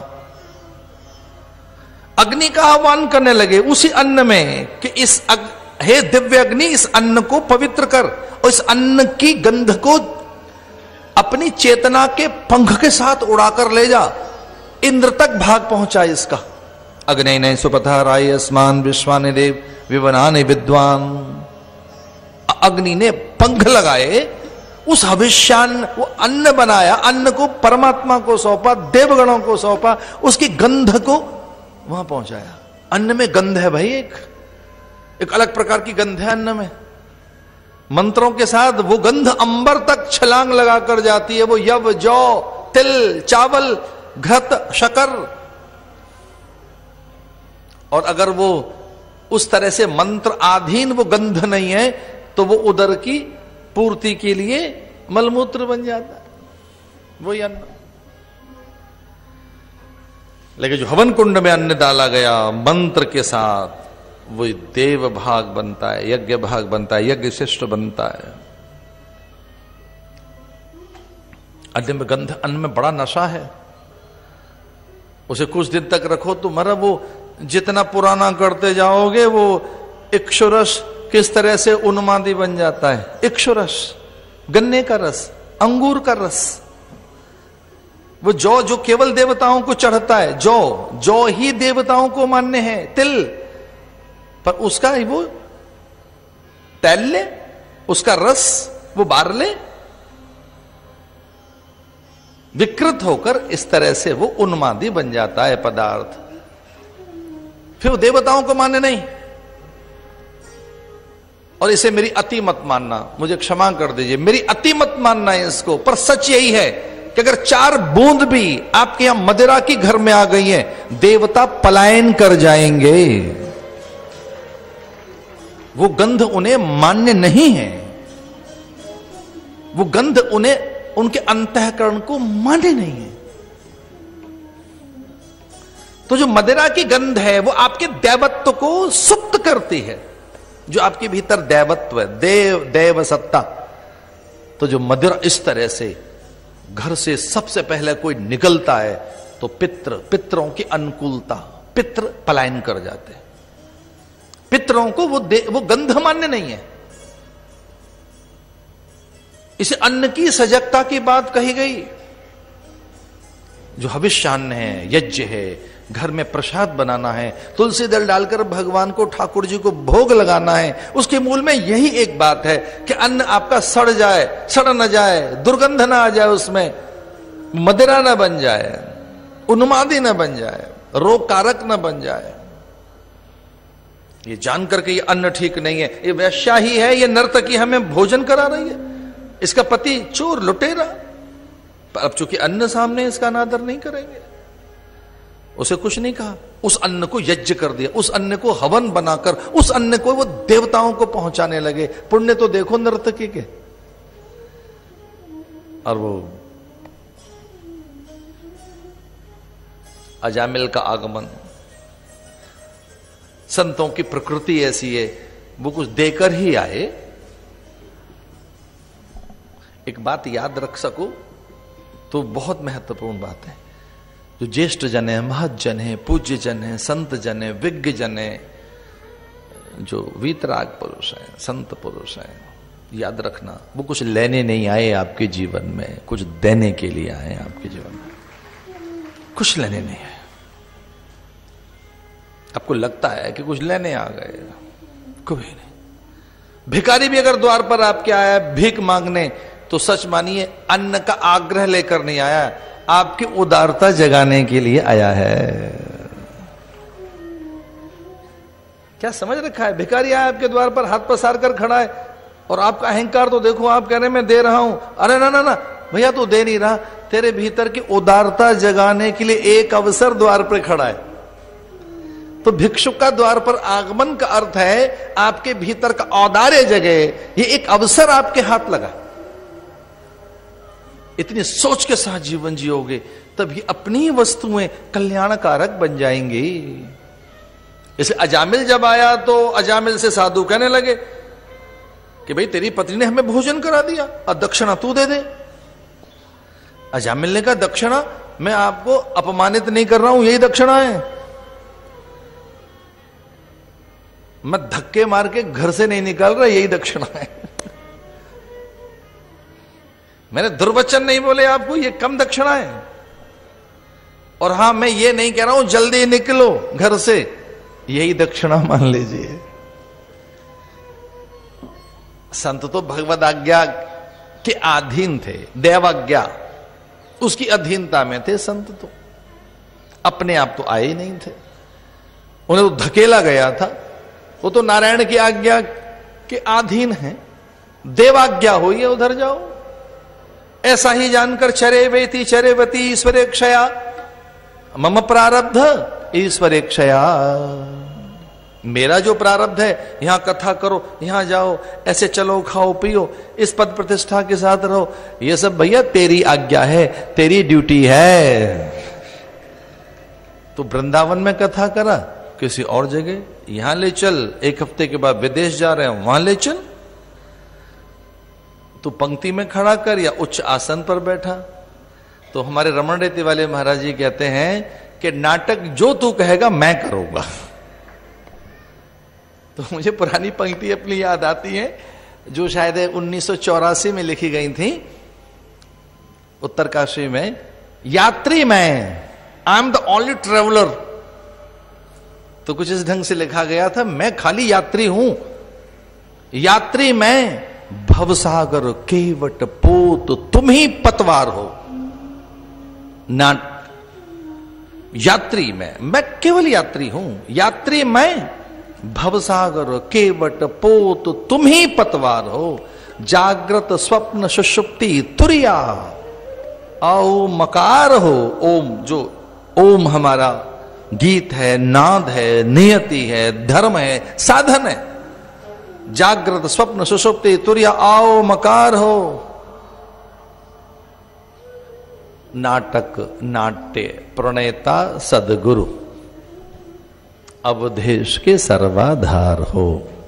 अग्नि का आह्वान करने लगे उसी अन्न में कि हे दिव्य अग्नि, इस अन्न को पवित्र कर और इस अन्न की गंध को अपनी चेतना के पंख के साथ उड़ाकर ले जा, इंद्र तक भाग पहुंचा इसका। अग्नि सुपथा राय अस्मान विश्वानि देव विवनानि विद्वान। अग्नि ने पंख लगाए, उस हविष्यान्न, वो अन्न बनाया, अन्न को परमात्मा को सौंपा, देवगणों को सौंपा, उसकी गंध को वहां पहुंचाया। अन्न में गंध है भाई, एक अलग प्रकार की गंध है अन्न में। मंत्रों के साथ वो गंध अंबर तक छलांग लगाकर जाती है। वो यव, जौ, तिल, चावल, घृत, शकर। और अगर वो उस तरह से मंत्र आधीन वो गंध नहीं है तो वो उदर की पूर्ति के लिए मलमूत्र बन जाता है, वही अन्न। लेकिन जो हवन कुंड में अन्न डाला गया मंत्र के साथ, वो देव भाग बनता है, यज्ञ भाग बनता है, यज्ञ शिष्ट बनता है। अन्न में गंध, अन्न में बड़ा नशा है। उसे कुछ दिन तक रखो तो मरा, वो जितना पुराना करते जाओगे वो इक्षुरस किस तरह से उन्मादी बन जाता है। इक्षुरस, गन्ने का रस, अंगूर का रस। वो जौ जो केवल देवताओं को चढ़ता है, जौ ही देवताओं को मान्य है। तिल, पर उसका वो तैल्ले, उसका रस वो बारले, विकृत होकर इस तरह से वो उन्मादी बन जाता है पदार्थ। फिर वो देवताओं को मान्य नहीं। और इसे मेरी अति मत मानना, मुझे क्षमा कर दीजिए, मेरी अति मत मानना है इसको, पर सच यही है कि अगर 4 बूंद भी आपके यहां मदिरा की घर में आ गई है, देवता पलायन कर जाएंगे। वो गंध उन्हें मान्य नहीं है, वो गंध उन्हें, उनके अंतःकरण को मान्य नहीं है। तो जो मदिरा की गंध है वो आपके दैवत्व को सुप्त करती है, जो आपके भीतर दैवत्व है, देव सत्ता। तो जो मदिरा इस तरह से घर से सबसे पहले कोई निकलता है तो पितरों की अनुकूलता, पित्र पलायन कर जाते हैं। पितरों को वो गंध मान्य नहीं है। इसे अन्न की सजगता की बात कही गई। जो हविष्यान्न है, यज्ञ है, घर में प्रसाद बनाना है, तुलसी दल डालकर भगवान को, ठाकुर जी को भोग लगाना है, उसके मूल में यही एक बात है कि अन्न आपका सड़ जाए, सड़ न जाए, दुर्गंध ना आ जाए, उसमें मदिरा न बन जाए, उन्मादी न बन जाए, रोग कारक न बन जाए। ये जानकर के ये अन्न ठीक नहीं है, ये वैश्या ही है, ये नर्तकी हमें भोजन करा रही है, इसका पति चोर लुटेरा। पर अब चूंकि अन्न सामने, इसका अनादर नहीं करेंगे। उसे कुछ नहीं कहा, उस अन्न को यज्ञ कर दिया, उस अन्न को हवन बनाकर उस अन्न को वो देवताओं को पहुंचाने लगे। पुण्य तो देखो नर्तकी के। और वो अजामिल का आगमन, संतों की प्रकृति ऐसी है, वो कुछ देकर ही आए। एक बात याद रख सको तो बहुत महत्वपूर्ण बात है। जो ज्येष्ठ जन है, महज्जन है, पूज्य जन है, संत जन है, विज्ञ जन है, जो वीतराग पुरुष है, संत पुरुष है, याद रखना वो कुछ लेने नहीं आए आपके जीवन में, कुछ देने के लिए आए आपके जीवन में। कुछ लेने नहीं आए। आपको लगता है कि कुछ लेने आ गए, कभी नहीं। भिखारी भी अगर द्वार पर आपके आया भीख मांगने, तो सच मानिए अन्न का आग्रह लेकर नहीं आया, आपकी उदारता जगाने के लिए आया है। क्या समझ रखा है? भिखारी आया आपके द्वार पर, हाथ पसार कर खड़ा है, और आपका अहंकार तो देखो, आप कह रहे हैं मैं दे रहा हूं। अरे ना ना ना भैया, तू दे नहीं रहा, तेरे भीतर की उदारता जगाने के लिए एक अवसर द्वार पर खड़ा है। तो भिक्षुक का द्वार पर आगमन का अर्थ है आपके भीतर का औदार्य जगे, ये एक अवसर आपके हाथ लगा। इतनी सोच के साथ जीवन जियोगे तभी अपनी वस्तुएं कल्याणकारक बन जाएंगी। इसलिए अजामिल जब आया तो अजामिल से साधु कहने लगे कि भाई तेरी पत्नी ने हमें भोजन करा दिया और दक्षिणा तू दे दे। अजामिल ने कहा दक्षिणा, मैं आपको अपमानित नहीं कर रहा हूं, यही दक्षिणा है। मैं धक्के मार के घर से नहीं निकाल रहा, यही दक्षिणा है। मैंने दुर्वचन नहीं बोले आपको, ये कम दक्षिणा है। और हां, मैं ये नहीं कह रहा हूं जल्दी निकलो घर से, यही दक्षिणा मान लीजिए। संत तो भगवद आज्ञा के अधीन थे, देवाज्ञा उसकी अधीनता में थे संत, तो अपने आप तो आए ही नहीं थे, उन्हें तो धकेला गया था। वो तो नारायण की आज्ञा के अधीन है, देवाज्ञा हुई है उधर जाओ। ऐसा ही जानकर चरेवेति चरेवती ईश्वरेक्षया मम प्रारब्ध ईश्वरेक्षया, मेरा जो प्रारब्ध है, यहां कथा करो, यहां जाओ, ऐसे चलो खाओ पियो, इस पद प्रतिष्ठा के साथ रहो, ये सब भैया तेरी आज्ञा है, तेरी ड्यूटी है। तो वृंदावन में कथा करा, किसी और जगह यहां ले चल, एक हफ्ते के बाद विदेश जा रहे हैं वहां ले चल, तो पंक्ति में खड़ा कर या उच्च आसन पर बैठा। तो हमारे रमण रेती वाले महाराज जी कहते हैं कि नाटक जो तू कहेगा मैं करूंगा। तो मुझे पुरानी पंक्ति अपनी याद आती है जो शायद 1984 में लिखी गई थी उत्तरकाशी में। यात्री मैं, I am the only traveller. तो कुछ इस ढंग से लिखा गया था, मैं खाली यात्री हूं, यात्री मैं, भवसागर केवट पोत तुम ही पतवार हो। ना यात्री मैं केवल यात्री हूं, यात्री मैं, भवसागर केवट पोत तुम ही पतवार हो। जागृत स्वप्न सुषुप्ति तुरिया आओ मकार हो। ओम, जो ओम हमारा गीत है, नाद है, नियति है, धर्म है, साधन है। जागृत स्वप्न सुषुप्ति तुरिया आओ मकार हो। नाटक नाट्य प्रणेता सदगुरु, अवधेश के सर्वाधार हो।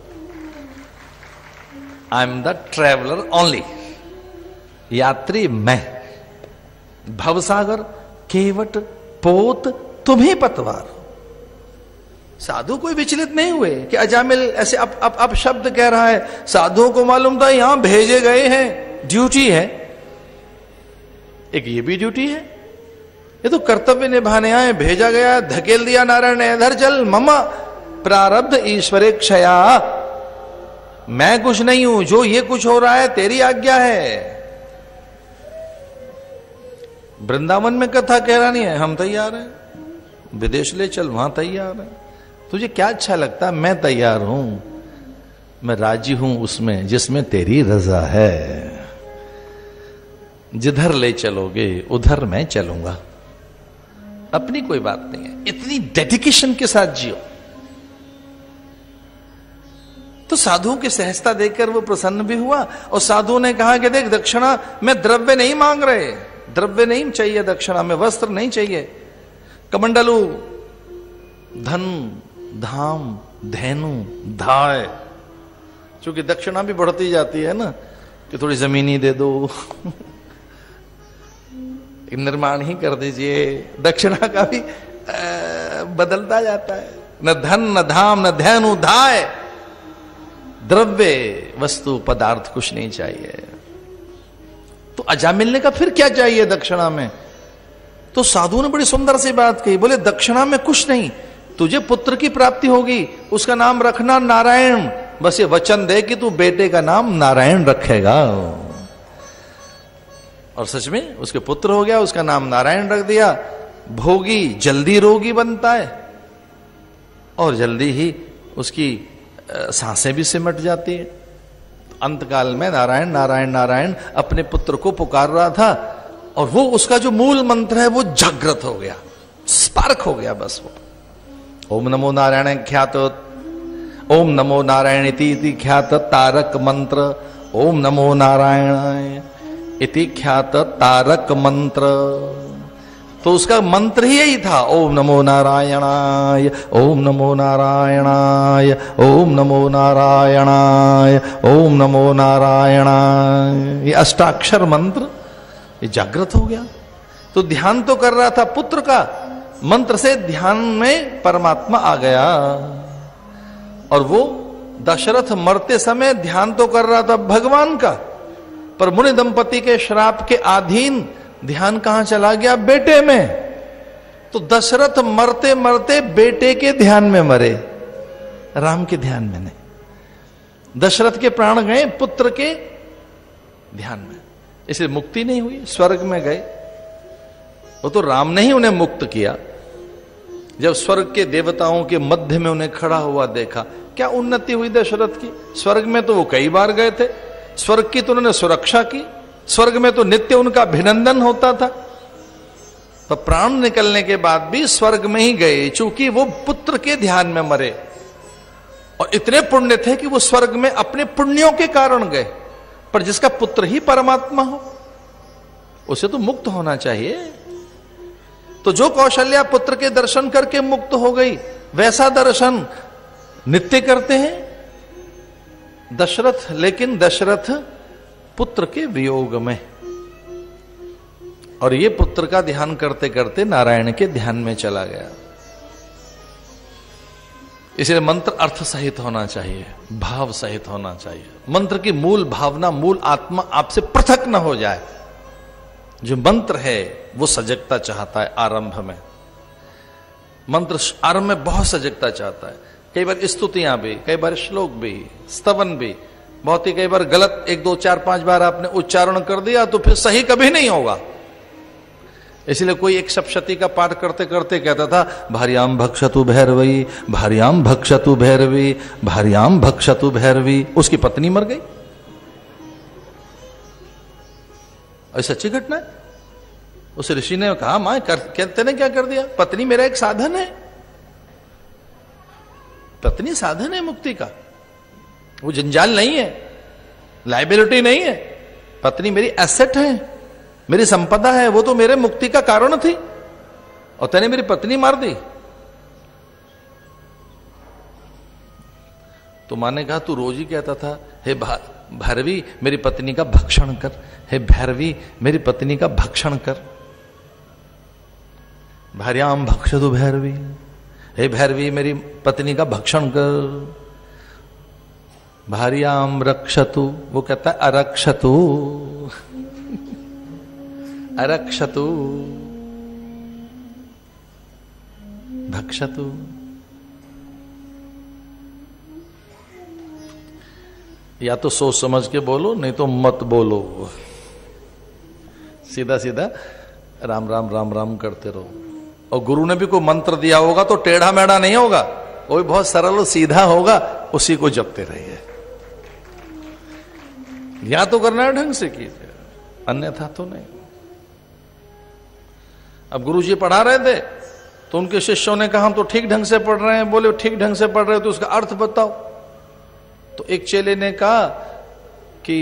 I am the traveller only, यात्री मैं, भवसागर केवट पोत तुम्ही पतवार हो। साधु कोई विचलित नहीं हुए कि अजामिल ऐसे अब शब्द कह रहा है। साधुओं को मालूम था यहां भेजे गए हैं, ड्यूटी है, एक ये भी ड्यूटी है, ये तो कर्तव्य निभाने आए, भेजा गया, धकेल दिया नारायण ने, इधर चल, ममा प्रारब्ध ईश्वरेक्षया, मैं कुछ नहीं हूं, जो ये कुछ हो रहा है तेरी आज्ञा है। वृंदावन में कथा कह रहा नहीं है, हम तैयार हैं, विदेश ले चल, वहां तैयार है। तुझे क्या अच्छा लगता है? मैं तैयार हूं, मैं राजी हूं उसमें जिसमें तेरी रजा है। जिधर ले चलोगे उधर मैं चलूंगा, अपनी कोई बात नहीं है। इतनी डेडिकेशन के साथ जियो। तो साधुओं की सहजता देखकर वो प्रसन्न भी हुआ, और साधु ने कहा कि देख दक्षिणा में द्रव्य नहीं मांग रहे, द्रव्य नहीं चाहिए दक्षिणा में, वस्त्र नहीं चाहिए, कमंडलू, धन, धाम, धेनु, धाय, क्योंकि दक्षिणा भी बढ़ती जाती है ना, कि थोड़ी जमीन ही दे दो, निर्माण ही कर दीजिए, दक्षिणा का भी बदलता जाता है। न धन न धाम न धेनु धाय, द्रव्य वस्तु पदार्थ कुछ नहीं चाहिए। तो अजामिल ने कहा फिर क्या चाहिए दक्षिणा में? तो साधु ने बड़ी सुंदर सी बात कही, बोले दक्षिणा में कुछ नहीं, तुझे पुत्र की प्राप्ति होगी, उसका नाम रखना नारायण, बस ये वचन दे कि तू बेटे का नाम नारायण रखेगा। और सच में उसके पुत्र हो गया, उसका नाम नारायण रख दिया। भोगी जल्दी रोगी बनता है और जल्दी ही उसकी सांसें भी सिमट जाती है। अंतकाल में नारायण नारायण नारायण अपने पुत्र को पुकार रहा था और वो उसका जो मूल मंत्र है वो जागृत हो गया, स्पार्क हो गया बस वो। ओम नमो नारायण ख्यात, ओम नमो नारायण इति ख्यात तारक मंत्र, ओम नमो नारायण इति ख्यात तारक मंत्र। तो उसका मंत्र ही यही था, ओम नमो नारायणाय, ओम नमो नारायणाय, ओम नमो नारायणाय, ओम नमो नारायणाय। ये अष्टाक्षर मंत्र ये जागृत हो गया। तो ध्यान तो कर रहा था पुत्र का, मंत्र से ध्यान में परमात्मा आ गया। और वो दशरथ मरते समय ध्यान तो कर रहा था भगवान का, पर मुनि दंपति के श्राप के अधीन ध्यान कहां चला गया? बेटे में। तो दशरथ मरते मरते बेटे के ध्यान में मरे, राम के ध्यान में नहीं। दशरथ के प्राण गए पुत्र के ध्यान में, इसलिए मुक्ति नहीं हुई, स्वर्ग में गए। वो तो राम ने ही उन्हें मुक्त किया। जब स्वर्ग के देवताओं के मध्य में उन्हें खड़ा हुआ देखा, क्या उन्नति हुई दशरथ की? स्वर्ग में तो वो कई बार गए थे, स्वर्ग की तो उन्होंने सुरक्षा की, स्वर्ग में तो नित्य उनका अभिनंदन होता था। पर प्राण निकलने के बाद भी स्वर्ग में ही गए, चूंकि वो पुत्र के ध्यान में मरे। और इतने पुण्य थे कि वो स्वर्ग में अपने पुण्यों के कारण गए। पर जिसका पुत्र ही परमात्मा हो उसे तो मुक्त होना चाहिए। तो जो कौशल्या पुत्र के दर्शन करके मुक्त हो गई, वैसा दर्शन नित्य करते हैं दशरथ। लेकिन दशरथ पुत्र के वियोग में, और ये पुत्र का ध्यान करते करते नारायण के ध्यान में चला गया। इसलिए मंत्र अर्थ सहित होना चाहिए, भाव सहित होना चाहिए। मंत्र की मूल भावना, मूल आत्मा आपसे पृथक न हो जाए। जो मंत्र है वो सजगता चाहता है आरंभ में। मंत्र आरंभ में बहुत सजगता चाहता है। कई बार स्तुतियां भी, कई बार श्लोक भी, स्तवन भी, बहुत ही कई बार गलत 1 2 4 5 बार आपने उच्चारण कर दिया तो फिर सही कभी नहीं होगा। इसलिए कोई एक सप्तशती का पाठ करते करते कहता था, भार्याम भक्षतु भैरवी, भार्याम भक्षतु भैरवी, भार्याम भक्षतु भैरवी। उसकी पत्नी मर गई। और सच्ची घटना है। उस ऋषि ने कहा, मां कहते ने क्या कर दिया? पत्नी मेरा एक साधन है। पत्नी साधन है मुक्ति का, वो जंजाल नहीं है, लाइबिलिटी नहीं है। पत्नी मेरी एसेट है, मेरी संपदा है, वो तो मेरे मुक्ति का कारण थी और तूने मेरी पत्नी मार दी। तो मां ने कहा, तू रोज ही कहता था, हे भैरवी मेरी पत्नी का भक्षण कर, हे भैरवी मेरी पत्नी का भक्षण कर। भार्याम भक्षतु भैरवी, हे भैरवी मेरी पत्नी का भक्षण कर। भार्याम रक्षतु, वो कहता है अरक्षतु, अरक्षतु भक्षतु। या तो सोच समझ के बोलो, नहीं तो मत बोलो। सीधा सीधा राम राम राम राम करते रहो। और गुरु ने भी कोई मंत्र दिया होगा तो टेढ़ा मेढ़ा नहीं होगा, वो भी बहुत सरल और सीधा होगा, उसी को जपते रहिए। या तो करना है ढंग से कीजिए, अन्यथा तो नहीं। अब गुरु जी पढ़ा रहे थे तो उनके शिष्यों ने कहा, हम तो ठीक ढंग से पढ़ रहे हैं। बोले, ठीक ढंग से पढ़ रहे हो तो उसका अर्थ बताओ। तो एक चेले ने कहा कि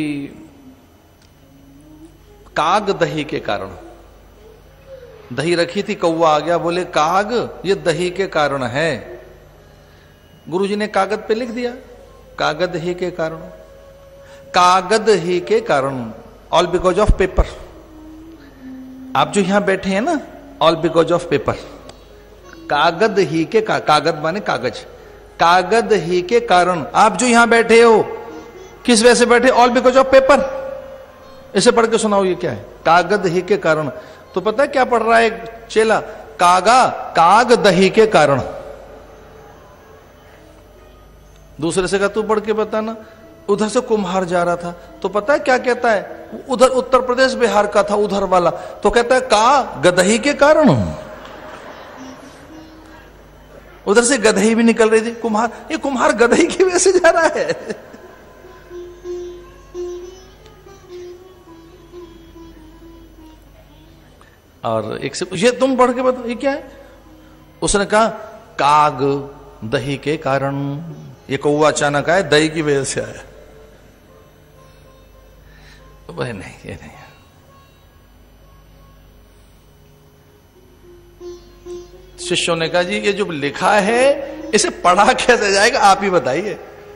काग दही के कारण, दही रखी थी, कौवा आ गया, बोले काग ये दही के कारण है। गुरुजी ने कागज पे लिख दिया, कागज ही के कारण, कागज ही के कारण, ऑल बिकॉज ऑफ पेपर। आप जो यहां बैठे हैं ना, ऑल बिकॉज ऑफ पेपर। कागज ही के कागज माने कागज, कागज ही के कारण आप जो यहां बैठे हो, किस वजह से बैठे? All because of paper. इसे पढ़ के सुनाओ, ये क्या है? कागज ही के कारण। तो पता है क्या पढ़ रहा है एक चेला? कागा काग दही के कारण। दूसरे से कहा, तू पढ़ के बताना, उधर से कुम्हार जा रहा था, तो पता है क्या कहता है, उधर उत्तर प्रदेश बिहार का था उधर वाला, तो कहता है का गदही के कारण, उधर से गदही भी निकल रही थी, कुम्हार, ये कुम्हार गदही की वजह से जा रहा है। और एक से पूछिए तुम पढ़ के बताओ ये क्या है, उसने कहा काग दही के कारण, ये कौवा अचानक आया दही की वजह से आया। वह नहीं, ये नहीं है। शिष्यों ने कहा जी ये जो लिखा है इसे पढ़ा कैसे जाएगा, आप ही बताइए।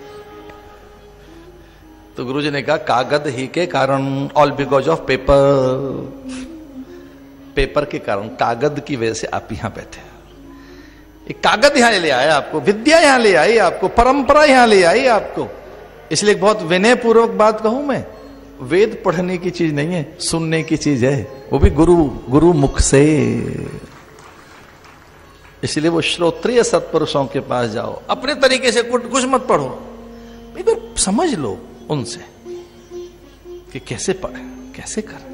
तो गुरुजी ने कहा कागद ही के कारण, all because of paper, paper के कारण, कागद की वजह से आप यहां बैठे हैं। एक कागद यहां ले आया आपको, विद्या यहां ले आई आपको, परंपरा यहां ले आई आपको। इसलिए एक बहुत विनय पूर्वक बात कहूं मैं, वेद पढ़ने की चीज नहीं है, सुनने की चीज है, वो भी गुरु मुख से। इसलिए वो श्रोत्रिय सत्पुरुषों के पास जाओ, अपने तरीके से कुछ मत पढ़ो, एक बार समझ लो उनसे कि कैसे पढ़े कैसे करें।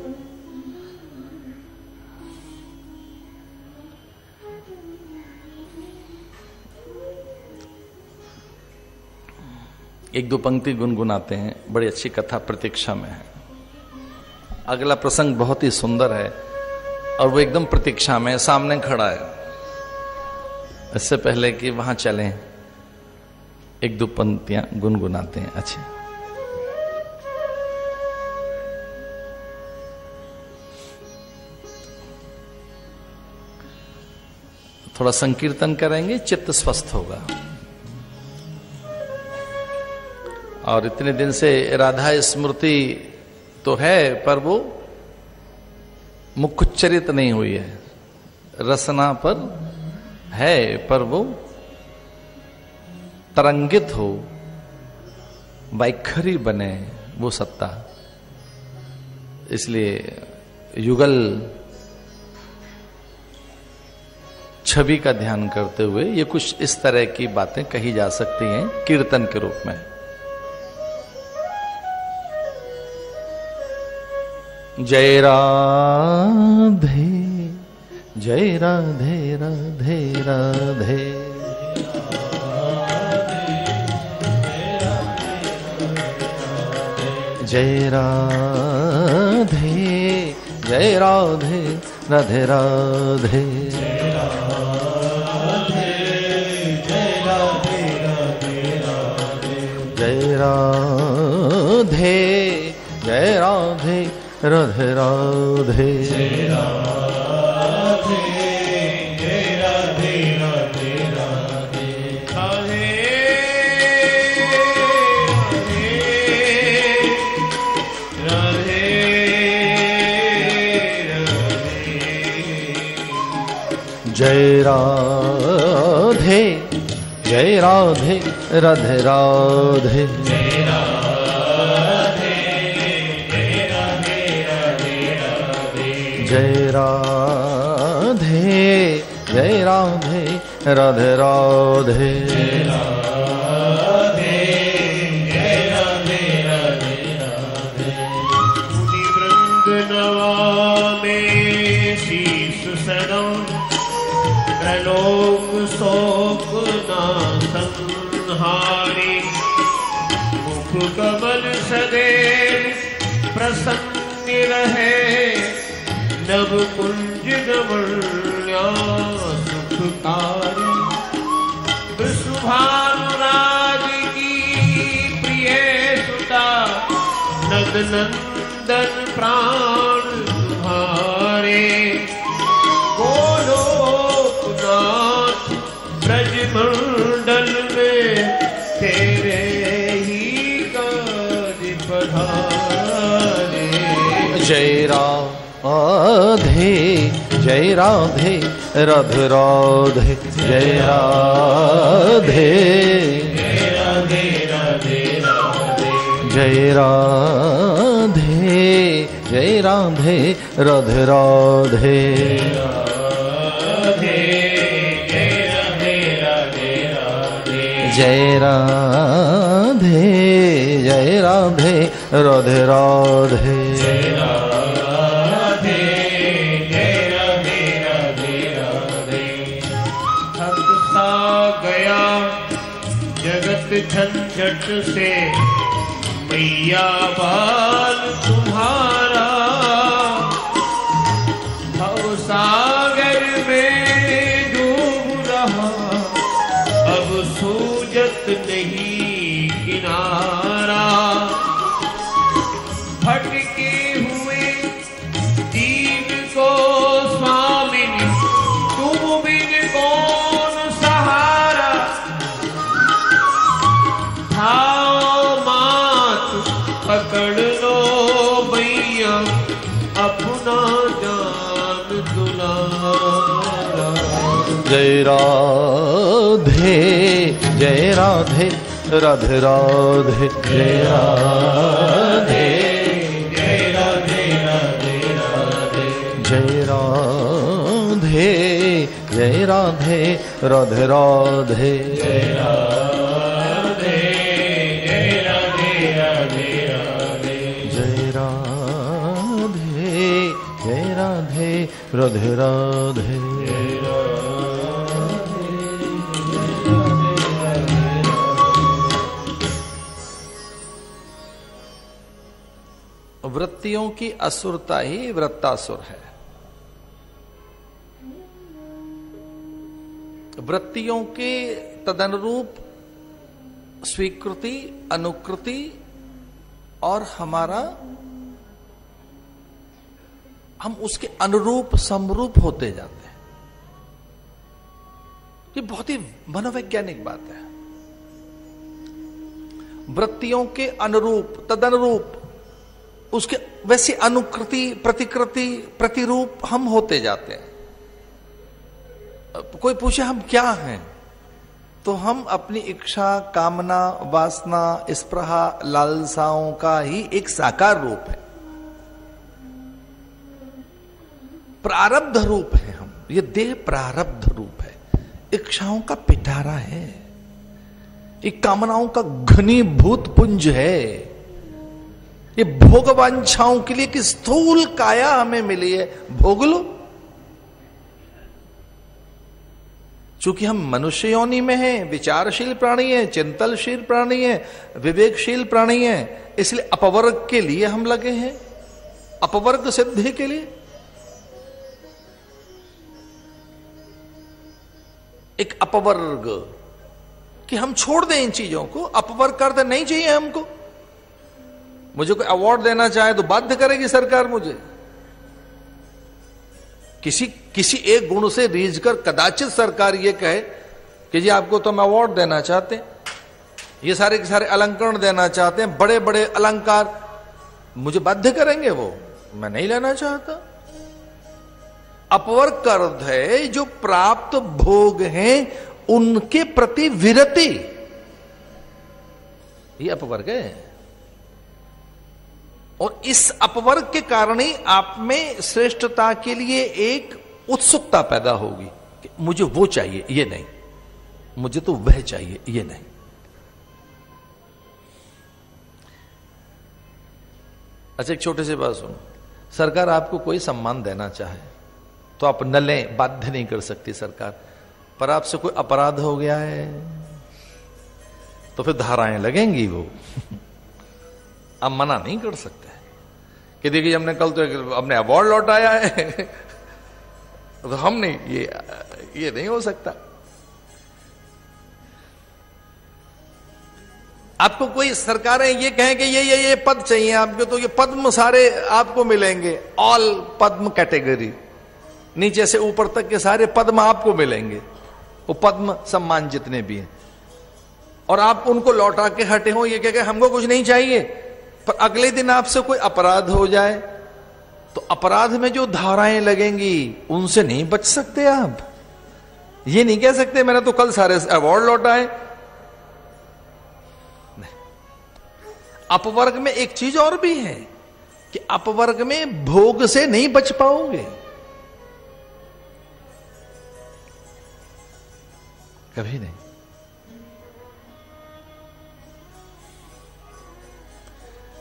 एक दो पंक्ति गुनगुनाते हैं, बड़ी अच्छी कथा प्रतीक्षा में है। अगला प्रसंग बहुत ही सुंदर है और वो एकदम प्रतीक्षा में सामने खड़ा है। इससे पहले कि वहां चलें, एक दो पंक्तियां गुनगुनाते हैं। अच्छा, थोड़ा संकीर्तन करेंगे, चित्त स्वस्थ होगा। और इतने दिन से राधा स्मृति तो है पर वो मुखोच्चरित नहीं हुई है, रसना पर है पर वो तरंगित हो, वैखरी बने वो सत्ता। इसलिए युगल छवि का ध्यान करते हुए ये कुछ इस तरह की बातें कही जा सकती हैं कीर्तन के रूप में। जय राधे जय राधे राधे राधे, जय राधे जय राधे राधे राधे, जय राधे जय राधे राधे राधे, जय राधे जय राधे राधे राधे, राधे राधे राधे राधे, जय राधे जय राधे राधे राधे, जय राधे जय राधे राधे राधे, जय राधे जय राधे राधे राधे, मुनि वृंद नवामे शीश सनम, त्रैलोक शोक नासंहारी, मुख कमल सदैव प्रसन्न रहे, नव कुंज नवल्या सुखकारी, वृषभानुराज की प्रिय सुता, नग नंदन प्राण तुम्हारे, गोलोकनाथ ब्रज मंडल में तेरे ही काज पधारे, जय राधे जय राधे राधे राधे, जय राधे जय राधे राधे राधे, जय राधे जय राधे राधे राधे, जय राधे जय राधे राधे राधे जय राधे जय राधे राधे राधे। थक सा गया जगत झंझट से मैया बाल तुम्हारा, भव सागर में डूब रहा अब सूझत नहीं किनारा। भटके हुए दीन को स्वामिनी तुम बिन कौन सहारा। खाओ मात पकड़ लो भैया अपना जान दुलारा। जय राधे जय राधे राधे राधे जय राधे जय राधे राधे राधे। जय राधे जय राधे राधे राधे जय राधे जय राधे राधे राधे। जय राधे जय राधे राधे राधे। वृत्तियों की असुरता ही वृत्तासुर है। वृत्तियों के तदनुरूप स्वीकृति, अनुकृति और हम उसके अनुरूप समरूप होते जाते हैं। ये बहुत ही मनोवैज्ञानिक बात है। वृत्तियों के अनुरूप, तदनुरूप, उसके वैसी अनुकृति, प्रतिकृति, प्रतिरूप हम होते जाते हैं। कोई पूछे हम क्या हैं, तो हम अपनी इच्छा, कामना, वासना, स्पृहा, लालसाओं का ही एक साकार रूप है, प्रारब्ध रूप है। हम ये देह प्रारब्ध रूप है, इच्छाओं का पिटारा है, एक कामनाओं का घनीभूत पुंज है। ये भोग वांछाओं के लिए कि स्थूल काया हमें मिली है, भोग लो। चूंकि हम मनुष्य योनि में हैं, विचारशील प्राणी हैं, चिंतनशील प्राणी हैं, विवेकशील प्राणी हैं, इसलिए अपवर्ग के लिए हम लगे हैं, अपवर्ग सिद्धि के लिए। एक अपवर्ग कि हम छोड़ दें इन चीजों को, अपवर्ग करते नहीं चाहिए हमको। मुझे कोई अवार्ड देना चाहे तो बाध्य करेगी सरकार मुझे। किसी एक गुण से रीझ कर कदाचित सरकार ये कहे कि जी आपको तो हम अवार्ड देना चाहते हैं, ये सारे के सारे अलंकरण देना चाहते हैं, बड़े बड़े अलंकार, मुझे बाध्य करेंगे वो, मैं नहीं लेना चाहता। अपवर्ग का अर्थ है जो प्राप्त भोग हैं उनके प्रति विरति, ये अपवर्ग है। और इस अपवर्ग के कारण ही आप में श्रेष्ठता के लिए एक उत्सुकता पैदा होगी कि मुझे वो चाहिए, ये नहीं, मुझे तो वह चाहिए, ये नहीं। अच्छा, एक छोटी सी बात सुनो, सरकार आपको कोई सम्मान देना चाहे तो आप न लें, बाध्य नहीं कर सकती सरकार। पर आपसे कोई अपराध हो गया है तो फिर धाराएं लगेंगी वो आप मना नहीं कर सकते कि देखिए हमने कल तो अपने अवार्ड लौटाया है तो हम नहीं, ये नहीं हो सकता। आपको कोई सरकारें ये कहें कि ये पद चाहिए आपको, तो ये पद्म सारे आपको मिलेंगे, ऑल पद्म कैटेगरी, नीचे से ऊपर तक के सारे पद्म आपको मिलेंगे, वो पद्म सम्मान जितने भी हैं, और आप उनको लौटा के हटे हो ये कह के हमको कुछ नहीं चाहिए। पर अगले दिन आपसे कोई अपराध हो जाए तो अपराध में जो धाराएं लगेंगी उनसे नहीं बच सकते आप। ये नहीं कह सकते मैंने तो कल सारे अवार्ड लौटाए। अपवर्ग में एक चीज और भी है कि अपवर्ग में भोग से नहीं बच पाओगे, कभी नहीं।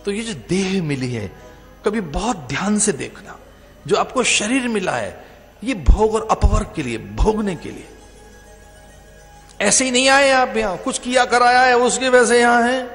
तो ये जो देह मिली है, कभी बहुत ध्यान से देखना, जो आपको शरीर मिला है ये भोग और अपवर्ग के लिए, भोगने के लिए। ऐसे ही नहीं आए आप यहां, कुछ किया कराया है उसकी वजह से यहां है।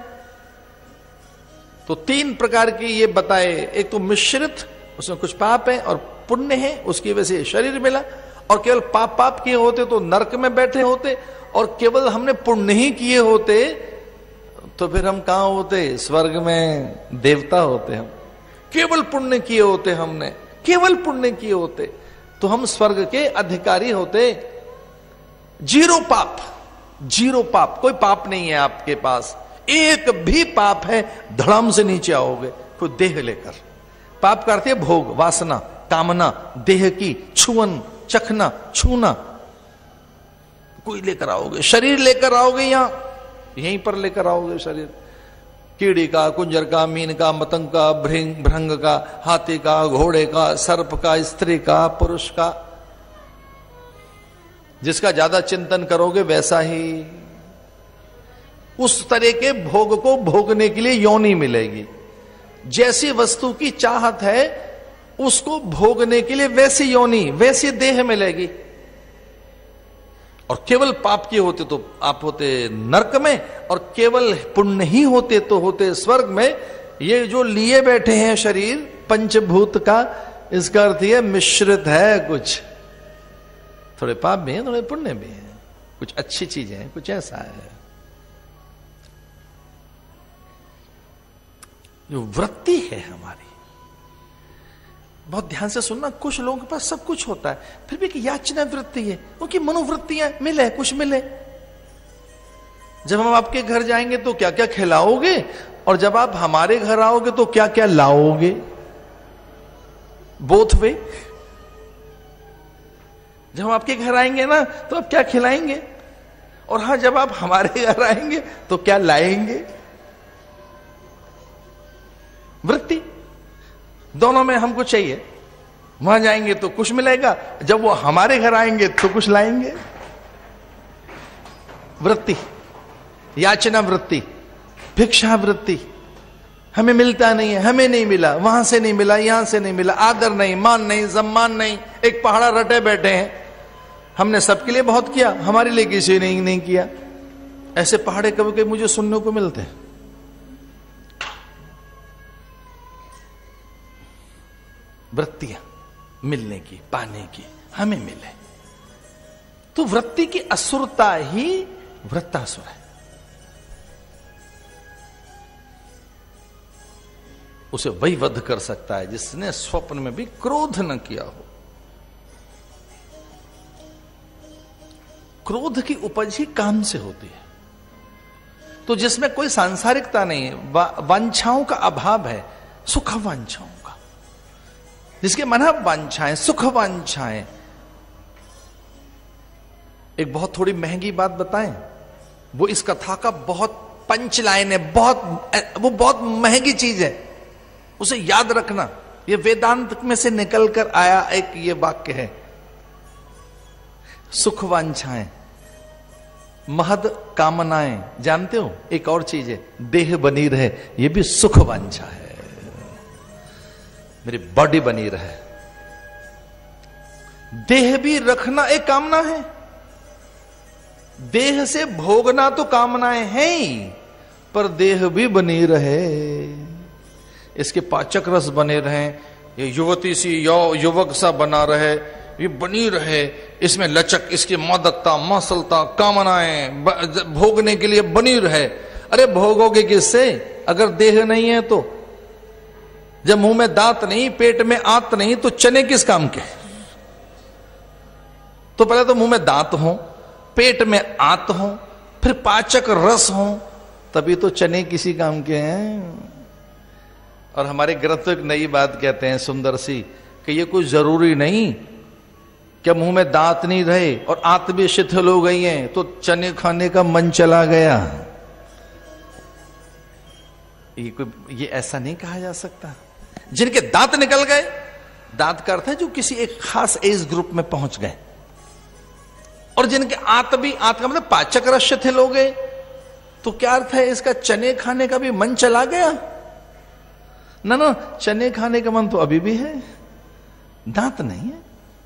तो 3 प्रकार की ये बताए, एक तो मिश्रित, उसमें कुछ पाप है और पुण्य है, उसकी वजह से शरीर मिला। और केवल पाप पाप किए होते तो नरक में बैठे होते, और केवल हमने पुण्य ही किए होते तो फिर हम कहां होते? स्वर्ग में देवता होते हम। केवल पुण्य किए होते हमने, केवल पुण्य किए होते तो हम स्वर्ग के अधिकारी होते। 0 पाप, 0 पाप, कोई पाप नहीं है आपके पास, एक भी पाप है, धड़ाम से नीचे आओगे कोई देह लेकर। पाप करते हैं भोग, वासना, कामना, देह की छुअन, चखना, छूना, कोई लेकर आओगे, शरीर लेकर आओगे, यहीं पर लेकर आओगे शरीर। कीड़ी का, कुंजर का, मीन का, मतंग का, भृंग का, हाथी का, घोड़े का, सर्प का, स्त्री का, पुरुष का। जिसका ज्यादा चिंतन करोगे वैसा ही उस तरह के भोग को भोगने के लिए योनि मिलेगी। जैसी वस्तु की चाहत है उसको भोगने के लिए वैसी योनि, वैसी देह मिलेगी। और केवल पाप किए होते तो आप होते नरक में, और केवल पुण्य ही होते तो होते स्वर्ग में। ये जो लिए बैठे हैं शरीर पंचभूत का, इसका अर्थ यह मिश्रित है, कुछ थोड़े पाप भी हैं, थोड़े पुण्य भी हैं, कुछ अच्छी चीजें हैं, कुछ ऐसा है। जो वृत्ति है हमारी, बहुत ध्यान से सुनना, कुछ लोगों के पास सब कुछ होता है फिर भी कि याचना वृत्ति है, उनकी मनोवृत्तियां मिले, कुछ मिले। जब हम आपके घर जाएंगे तो क्या क्या खिलाओगे, और जब आप हमारे घर आओगे तो क्या क्या लाओगे, बोथ वे। जब हम आपके घर आएंगे ना तो आप क्या खिलाएंगे, और हाँ जब आप हमारे घर आएंगे तो क्या लाएंगे। वृत्ति दोनों में हमको चाहिए। वहां जाएंगे तो कुछ मिलेगा, जब वो हमारे घर आएंगे तो कुछ लाएंगे। वृत्ति, याचना वृत्ति, भिक्षा वृत्ति। हमें मिलता नहीं है, हमें नहीं मिला, वहां से नहीं मिला, यहां से नहीं मिला, आदर नहीं, मान नहीं, सम्मान नहीं, एक पहाड़ा रटे बैठे हैं। हमने सबके लिए बहुत किया, हमारे लिए किसी ने नहीं किया। ऐसे पहाड़े कभी कभी मुझे सुनने को मिलते हैं। वृत्तियां मिलने की, पाने की, हमें मिले। तो वृत्ति की असुरता ही वृत्तासुर है। उसे वही वध कर सकता है जिसने स्वप्न में भी क्रोध न किया हो। क्रोध की उपज ही काम से होती है। तो जिसमें कोई सांसारिकता नहीं है, वांछाओं का अभाव है, सुख वांछाओं का, जिसके मन वांछाएं, सुख वांछाएं। एक बहुत थोड़ी महंगी बात बताएं, वो इस कथा का बहुत पंच लाइन है, वो बहुत महंगी चीज है, उसे याद रखना। ये वेदांत में से निकल कर आया एक ये वाक्य है। सुख वांछाएं, महद कामनाएं, जानते हो एक और चीज है, देह बनी रहे, ये भी सुख वांछा है। मेरी बॉडी बनी रहे, देह भी रखना एक कामना है। देह से भोगना तो कामनाएं हैं ही, पर देह भी बनी रहे, इसके पाचक रस बने रहे, ये युवती सी युवक सा बना रहे, ये बनी रहे, इसमें लचक, इसकी मादकता, मसलता, कामनाएं भोगने के लिए बनी रहे। अरे भोगोगे किससे अगर देह नहीं है तो? जब मुंह में दांत नहीं, पेट में आंत नहीं, तो चने किस काम के? तो पहले तो मुंह में दांत हो, पेट में आंत हो, फिर पाचक रस हो, तभी तो चने किसी काम के हैं। और हमारे ग्रंथ एक नई बात कहते हैं सुंदर सी, कि ये कुछ जरूरी नहीं क्या मुंह में दांत नहीं रहे और आंत भी शिथिल हो गई हैं तो चने खाने का मन चला गया। ये ऐसा नहीं कहा जा सकता। जिनके दांत निकल गए, दांत का अर्थ है जो किसी एक खास एज ग्रुप में पहुंच गए, और जिनके आंत का मतलब पाचक रस शिथिल हो गए, तो क्या अर्थ है इसका? चने खाने का भी मन चला गया। ना चने खाने का मन तो अभी भी है, दांत नहीं है।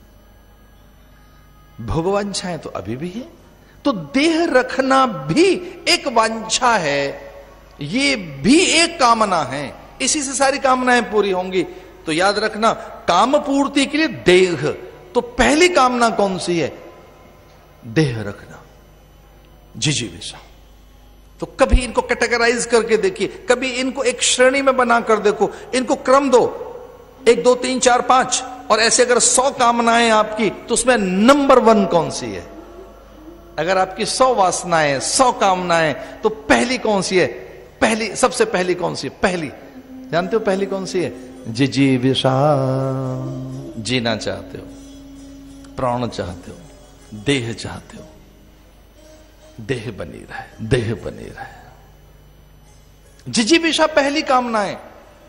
भोगवांछाएं तो अभी भी है। तो देह रखना भी एक वांछा है, ये भी एक कामना है। इसी से सारी कामनाएं पूरी होंगी। तो याद रखना, काम पूर्ति के लिए देह, तो पहली कामना कौन सी है? देह रखना, जिजीविषा। तो कभी इनको कैटेगराइज करके देखिए, कभी इनको एक श्रेणी में बनाकर देखो, इनको क्रम दो, 1 2 3 4 5, और ऐसे अगर 100 कामनाएं आपकी, तो उसमें नंबर 1 कौन सी है? अगर आपकी 100 वासनाएं, 100 कामनाएं, तो पहली कौन सी है? पहली, सबसे पहली कौन सी है? पहली जानते हो पहली कौन सी है? जिजीविषा। जीना चाहते हो, प्राण चाहते हो, देह चाहते हो, देह बनी रहे, देह बनी रहे। जिजीविषा पहली कामना है।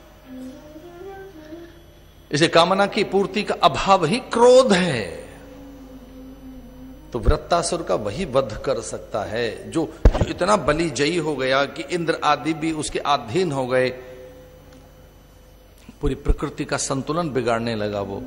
इसे कामना की पूर्ति का अभाव ही क्रोध है। तो वृत्तासुर का वही वध कर सकता है जो इतना बलिजयी हो गया कि इंद्र आदि भी उसके अधीन हो गए। पूरी प्रकृति का संतुलन बिगाड़ने लगा वो।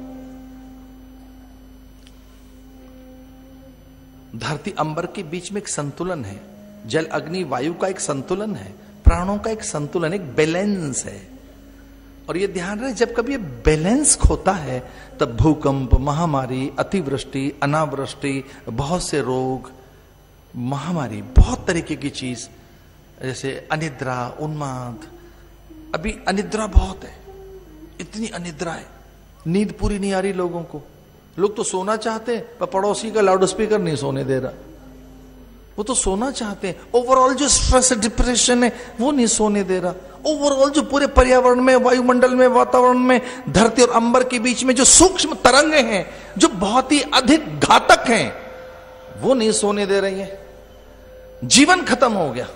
धरती अंबर के बीच में एक संतुलन है, जल अग्नि वायु का एक संतुलन है, प्राणों का एक संतुलन, एक बैलेंस है। और ये ध्यान रहे, जब कभी ये बैलेंस खोता है तब भूकंप, महामारी, अतिवृष्टि, अनावृष्टि, बहुत से रोग, महामारी, बहुत तरीके की चीज, जैसे अनिद्रा, उन्माद। अभी अनिद्रा बहुत है, इतनी अनिद्रा है, नींद पूरी नहीं आ रही लोगों को। लोग तो सोना चाहते हैं पर पड़ोसी का लाउड स्पीकर नहीं सोने दे रहा। वो तो सोना चाहते हैं। ओवरऑल जो स्ट्रेस, डिप्रेशन है वो नहीं सोने दे रहा। ओवरऑल जो पूरे पर्यावरण में, वायुमंडल में, वातावरण में, धरती और अंबर के बीच में जो सूक्ष्म तरंगे हैं, जो बहुत ही अधिक घातक हैं, वो नहीं सोने दे रही है। जीवन खत्म हो गया।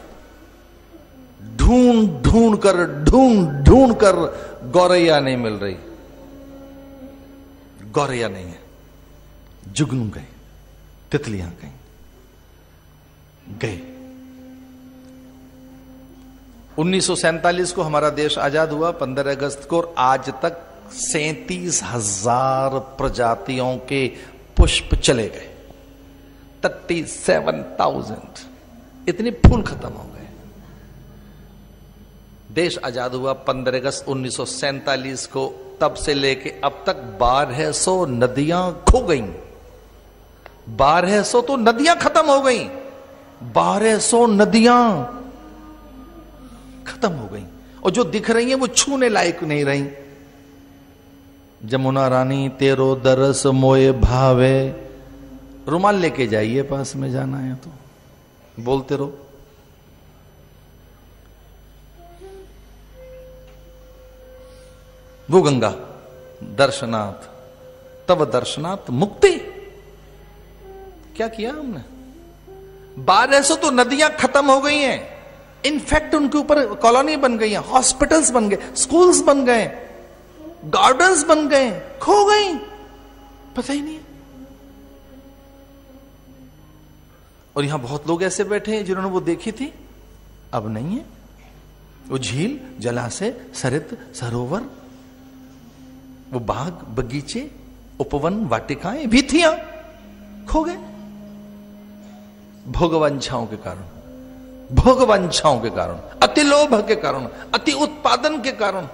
ढूंढ ढूंढ कर गौरैया नहीं मिल रही, गौरैया नहीं है। जुगनू गए, तितलियां गए। 1947 को हमारा देश आजाद हुआ, 15 अगस्त को, और आज तक 37,000 प्रजातियों के पुष्प चले गए। 37,000 इतने फूल खत्म हो गए। देश आजाद हुआ 15 अगस्त 1947 को, तब से लेके अब तक 1200 नदियां खो गईं। 1200 तो नदियां खत्म हो गईं। 1200 नदियां खत्म हो गईं, और जो दिख रही हैं वो छूने लायक नहीं रही। जमुना रानी तेरो दरस मोए भावे। रुमाल लेके जाइए, पास में जाना है तो बोलते रहो। वो गंगा दर्शनाथ, तब दर्शनाथ मुक्ति। क्या किया हमने? 1200 तो नदियां खत्म हो गई हैं। इनफैक्ट उनके ऊपर कॉलोनी बन गई है, हॉस्पिटल्स बन गए, स्कूल्स बन गए, गार्डन्स बन गए, खो गई, पता ही नहीं। और यहां बहुत लोग ऐसे बैठे हैं जिन्होंने वो देखी थी, अब नहीं है। वो झील, जलाशय, सरित, सरोवर, वो बाग, बगीचे, उपवन, वाटिकाएं भी थी, खो गए भोगवांछाओं के कारण, भोगवांछाओं के कारण, अति लोभ के कारण, अति उत्पादन के कारण।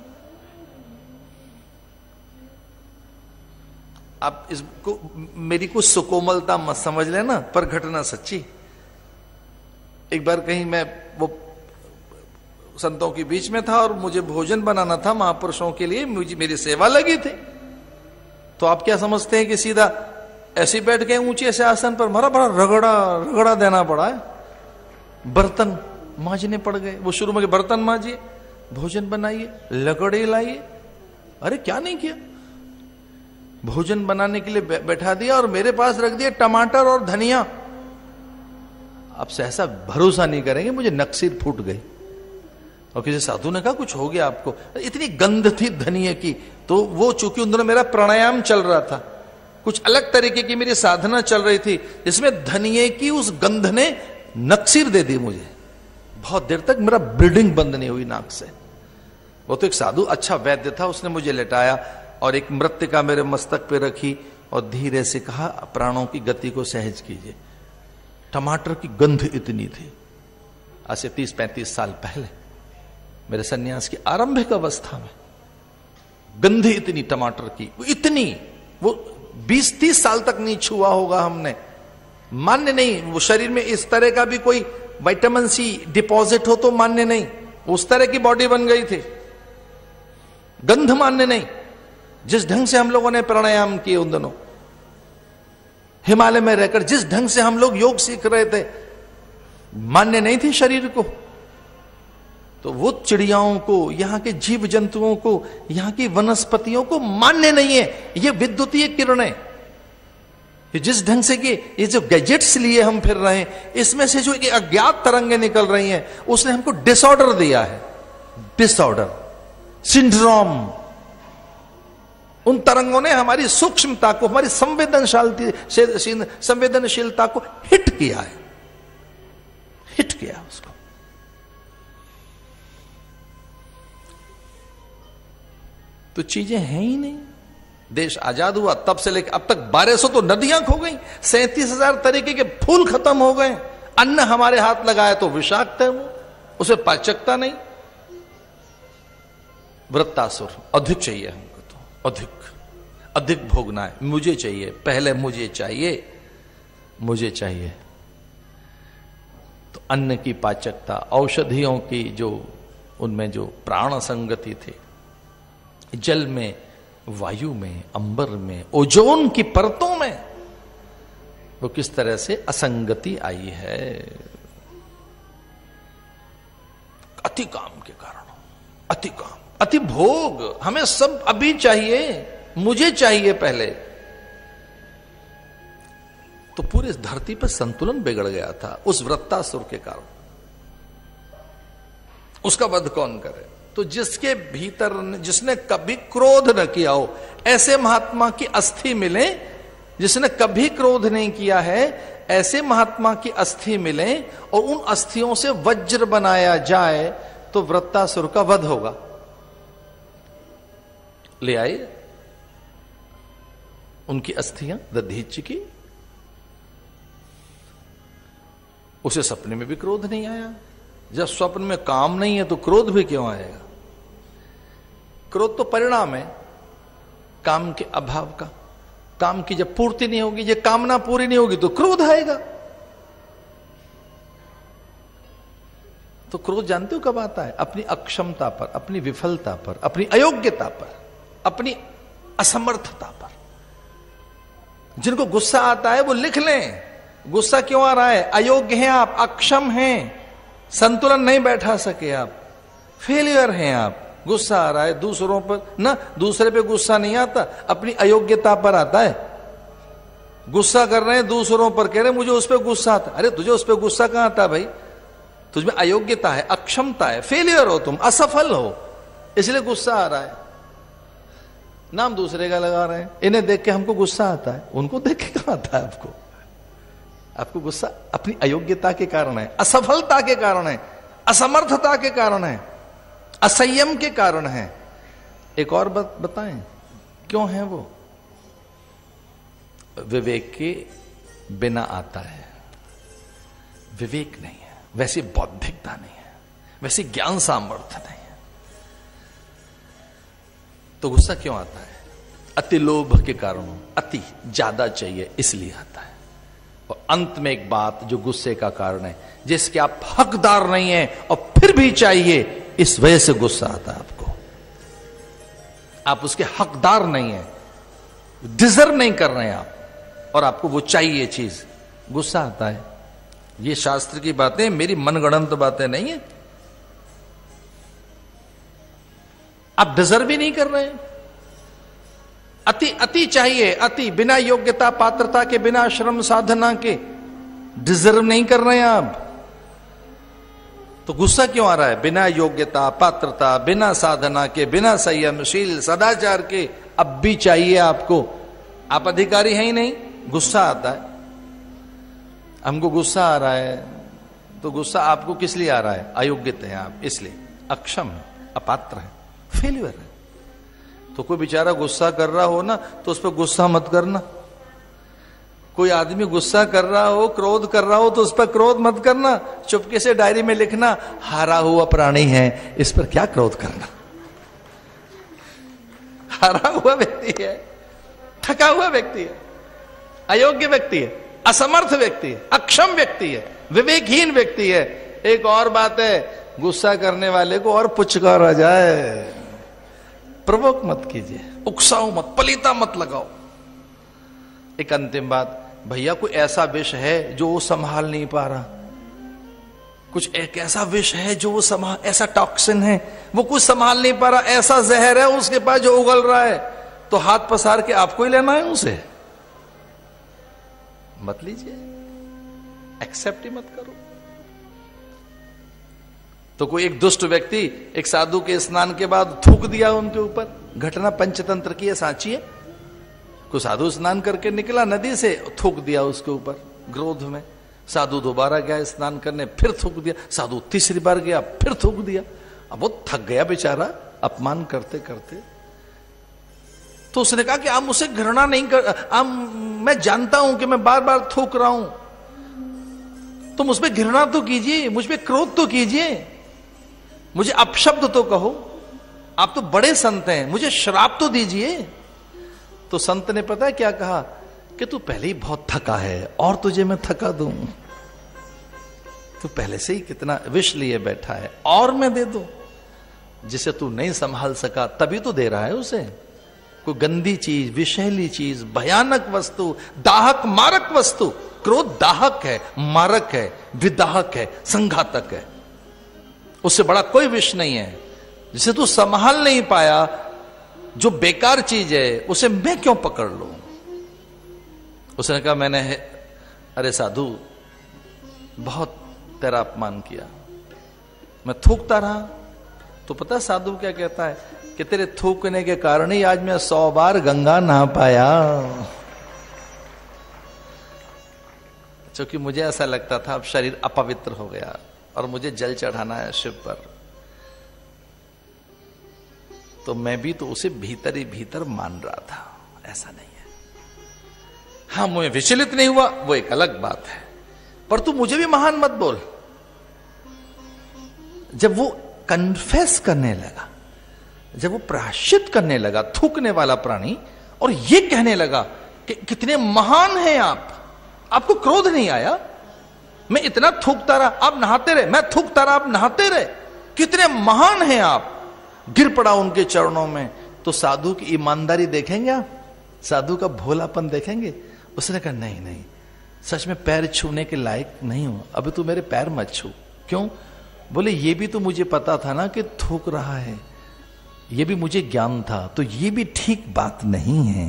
आप इसको मेरी कुछ सुकोमलता मत समझ लेना, पर घटना सच्ची। एक बार कहीं मैं वो संतों के बीच में था और मुझे भोजन बनाना था महापुरुषों के लिए, मुझे मेरी सेवा लगी थी। तो आप क्या समझते हैं कि सीधा ऐसे बैठ गए ऊंचे से आसन पर, मारा बड़ा रगड़ा देना पड़ा है। बर्तन मांजने पड़ गए। वो शुरू में बर्तन मांजिए, भोजन बनाइए, लकड़ी लाइए। अरे क्या नहीं किया, भोजन बनाने के लिए बैठा दिया और मेरे पास रख दिया टमाटर और धनिया। अब सहसा भरोसा नहीं करेंगे, मुझे नक्सीर फूट गई। और किसी साधु ने कहा कुछ हो गया आपको, इतनी गंध थी धनिया की। तो वो चूंकि उन दिनों मेरा प्राणायाम चल रहा था, कुछ अलग तरीके की मेरी साधना चल रही थी, जिसमें धनिये की उस गंध ने नक्सीर दे दी मुझे। बहुत देर तक मेरा ब्लीडिंग बंद नहीं हुई नाक से। वो तो एक साधु अच्छा वैद्य था, उसने मुझे लेटाया और एक मृत्तिका मेरे मस्तक पे रखी और धीरे से कहा प्राणों की गति को सहज कीजिए। टमाटर की गंध इतनी थी, आज से 30-35 साल पहले मेरे सन्यास की आरंभिक अवस्था में गंध इतनी टमाटर की, इतनी, वो 20-30 साल तक नहीं छुआ होगा हमने, मान्य नहीं। वो शरीर में इस तरह का भी कोई विटामिन सी डिपॉजिट हो तो मान्य नहीं, उस तरह की बॉडी बन गई थी, गंध मान्य नहीं। जिस ढंग से हम लोगों ने प्राणायाम किए उन दिनों हिमालय में रहकर, जिस ढंग से हम लोग योग सीख रहे थे, मान्य नहीं थी शरीर को। तो वो चिड़ियाओं को, यहां के जीव जंतुओं को, यहां की वनस्पतियों को मान्य नहीं है ये विद्युतीय किरणें। ये जिस ढंग से कि ये जो गैजेट्स लिए हम फिर रहे हैं, इसमें से जो अज्ञात तरंगें निकल रही हैं, उसने हमको डिसऑर्डर दिया है, डिसऑर्डर, सिंड्रोम। उन तरंगों ने हमारी सूक्ष्मता को, हमारी संवेदनशीलता को हिट किया है, हिट किया उसको। तो चीजें हैं ही नहीं। देश आजाद हुआ तब से लेकर अब तक 1200 तो नदियां खो गई, 37,000 तरीके के फूल खत्म हो गए, अन्न हमारे हाथ लगाया तो विषाक्त है वो, उसे पाचकता नहीं। वृत्तासुर, अधिक चाहिए हमको, तो अधिक भोगना है, मुझे चाहिए, पहले मुझे चाहिए, मुझे चाहिए। तो अन्न की पाचकता, औषधियों की जो उनमें जो प्राण संगति थी, जल में, वायु में, अंबर में, ओजोन की परतों में, वो किस तरह से असंगति आई है, अति काम के कारण, अति काम, अति भोग। हमें सब अभी चाहिए, मुझे चाहिए पहले। तो पूरे धरती पर संतुलन बिगड़ गया था उस वृत्तासुर के कारण। उसका वध कौन करे? तो जिसके भीतर, जिसने कभी क्रोध न किया हो, ऐसे महात्मा की अस्थि मिले। जिसने कभी क्रोध नहीं किया है, ऐसे महात्मा की अस्थि मिले और उन अस्थियों से वज्र बनाया जाए, तो वृत्तासुर का वध होगा। ले आए उनकी अस्थियां दधीचि की। उसे सपने में भी क्रोध नहीं आया। जब स्वप्न में काम नहीं है तो क्रोध भी क्यों आएगा? क्रोध तो परिणाम है काम के अभाव का। काम की जब पूर्ति नहीं होगी, ये कामना पूरी नहीं होगी, तो क्रोध आएगा। तो क्रोध जानते हो कब आता है? अपनी अक्षमता पर, अपनी विफलता पर, अपनी अयोग्यता पर, अपनी असमर्थता पर। जिनको गुस्सा आता है वो लिख लें, गुस्सा क्यों आ रहा है? अयोग्य हैं आप, अक्षम हैं, संतुलन नहीं बैठा सके आप, फेलियर हैं आप। गुस्सा आ रहा है दूसरों पर ना, दूसरे पे गुस्सा नहीं आता, अपनी अयोग्यता पर आता है। गुस्सा कर रहे हैं दूसरों पर, कह रहे हैं मुझे उस पर गुस्सा आता। अरे तुझे उस पर गुस्सा कहां आता भाई? तुझमें अयोग्यता है, अक्षमता है, फेलियर हो तुम, असफल हो, इसलिए गुस्सा आ रहा है। नाम दूसरे का लगा रहे हैं, इन्हें देख के हमको गुस्सा आता है, उनको देख के कहां आता है आपको? आपको गुस्सा अपनी अयोग्यता के कारण है, असफलता के कारण है, असमर्थता के कारण है, असंयम के कारण है। एक और बात बताएं, क्यों है वो? विवेक के बिना आता है। विवेक नहीं है, वैसी बौद्धिकता नहीं है, वैसी ज्ञान सामर्थ्य नहीं है, तो गुस्सा क्यों आता है? अति लोभ के कारण, अति ज्यादा चाहिए इसलिए आता है। और अंत में एक बात जो गुस्से का कारण है, जिसके आप हकदार नहीं है और फिर भी चाहिए, इस वजह से गुस्सा आता है आपको। आप उसके हकदार नहीं है, डिजर्व नहीं कर रहे हैं आप, और आपको वो चाहिए चीज, गुस्सा आता है। ये शास्त्र की बातें, मेरी मनगढ़ंत बातें नहीं है। आप डिजर्व भी नहीं कर रहे हैं, अति चाहिए, अति, बिना योग्यता पात्रता के, बिना श्रम साधना के डिजर्व नहीं कर रहे हैं आप, तो गुस्सा क्यों आ रहा है? बिना योग्यता पात्रता, बिना साधना के, बिना संयमशील सदाचार के, अब भी चाहिए आपको। आप अधिकारी हैं ही नहीं, गुस्सा आता है। हमको गुस्सा आ रहा है, तो गुस्सा आपको किस लिए आ रहा है? अयोग्य हैं आप, इसलिए, अक्षम है, अपात्र है। फेल्यूर है। तो कोई बेचारा गुस्सा कर रहा हो ना तो उस पर गुस्सा मत करना। कोई आदमी गुस्सा कर रहा हो, क्रोध कर रहा हो तो उस पर क्रोध मत करना। चुपके से डायरी में लिखना, हारा हुआ प्राणी है, इस पर क्या क्रोध करना। हारा हुआ व्यक्ति है, थका हुआ व्यक्ति है, अयोग्य व्यक्ति है, असमर्थ व्यक्ति है, अक्षम व्यक्ति है, विवेकहीन व्यक्ति है। एक और बात है, गुस्सा करने वाले को और पुचकारा जाए, प्रवोक मत कीजिए, उकसाओ मत, पलीता मत लगाओ। एक अंतिम बात, भैया कोई ऐसा विष है जो वो संभाल नहीं पा रहा, कुछ एक ऐसा विष है जो वो संभाल, ऐसा टॉक्सिन है वो कुछ संभाल नहीं पा रहा, ऐसा जहर है उसके पास जो उगल रहा है, तो हाथ पसार के आपको ही लेना है उसे, मत लीजिए, एक्सेप्ट ही मत करो। तो कोई एक दुष्ट व्यक्ति एक साधु के स्नान के बाद थूक दिया उनके ऊपर, घटना पंचतंत्र की है, साची है। कोई साधु स्नान करके निकला नदी से, थूक दिया उसके ऊपर क्रोध में। साधु दोबारा गया स्नान करने, फिर थूक दिया। साधु तीसरी बार गया, फिर थूक दिया। अब वो थक गया बेचारा अपमान करते करते। तो उसने कहा कि आप मुझसे घृणा नहीं कर, मैं जानता हूं कि मैं बार बार थूक रहा हूं, तो मुझ पे घृणा तो कीजिए, मुझ पे क्रोध तो कीजिए, मुझे अपशब्द तो कहो, आप तो बड़े संत हैं, मुझे श्राप तो दीजिए। तो संत ने पता है क्या कहा कि तू पहले ही बहुत थका है और तुझे मैं थका दूं, तू पहले से ही कितना विष लिए बैठा है और मैं दे दूं, जिसे तू नहीं संभाल सका तभी तो दे रहा है उसे। कोई गंदी चीज, विषैली चीज, भयानक वस्तु, दाहक मारक वस्तु, क्रोध दाहक है, मारक है, विदाहक है, संघातक है, उससे बड़ा कोई विष नहीं है। जिसे तू संभाल नहीं पाया, जो बेकार चीज है, उसे मैं क्यों पकड़ लूं। उसने कहा मैंने, अरे साधु बहुत तेरा अपमान किया, मैं थूकता रहा। तो पता साधु क्या कहता है कि तेरे थूकने के कारण ही आज मैं 100 बार गंगा नहा पाया। क्योंकि मुझे ऐसा लगता था अब शरीर अपवित्र हो गया और मुझे जल चढ़ाना है शिव पर, तो मैं भी तो उसे भीतर ही भीतर मान रहा था। ऐसा नहीं है। हाँ, मुझे विचलित नहीं हुआ वो एक अलग बात है, पर तू मुझे भी महान मत बोल। जब वो कन्फेस करने लगा, जब वो प्रायश्चित करने लगा, थूकने वाला प्राणी, और ये कहने लगा कि कितने महान हैं आप, आपको क्रोध नहीं आया, मैं इतना थूकता रहा आप नहाते रहे, मैं थूकता रहा आप नहाते रहे, कितने महान हैं आप, गिर पड़ा उनके चरणों में। तो साधु की ईमानदारी देखेंगे आप, साधु का भोलापन देखेंगे। उसने कहा नहीं नहीं, सच में पैर छूने के लायक नहीं हूं, अभी तू मेरे पैर मत छू। क्यों? बोले ये भी तो मुझे पता था ना कि थूक रहा है, ये भी मुझे ज्ञान था, तो ये भी ठीक बात नहीं है।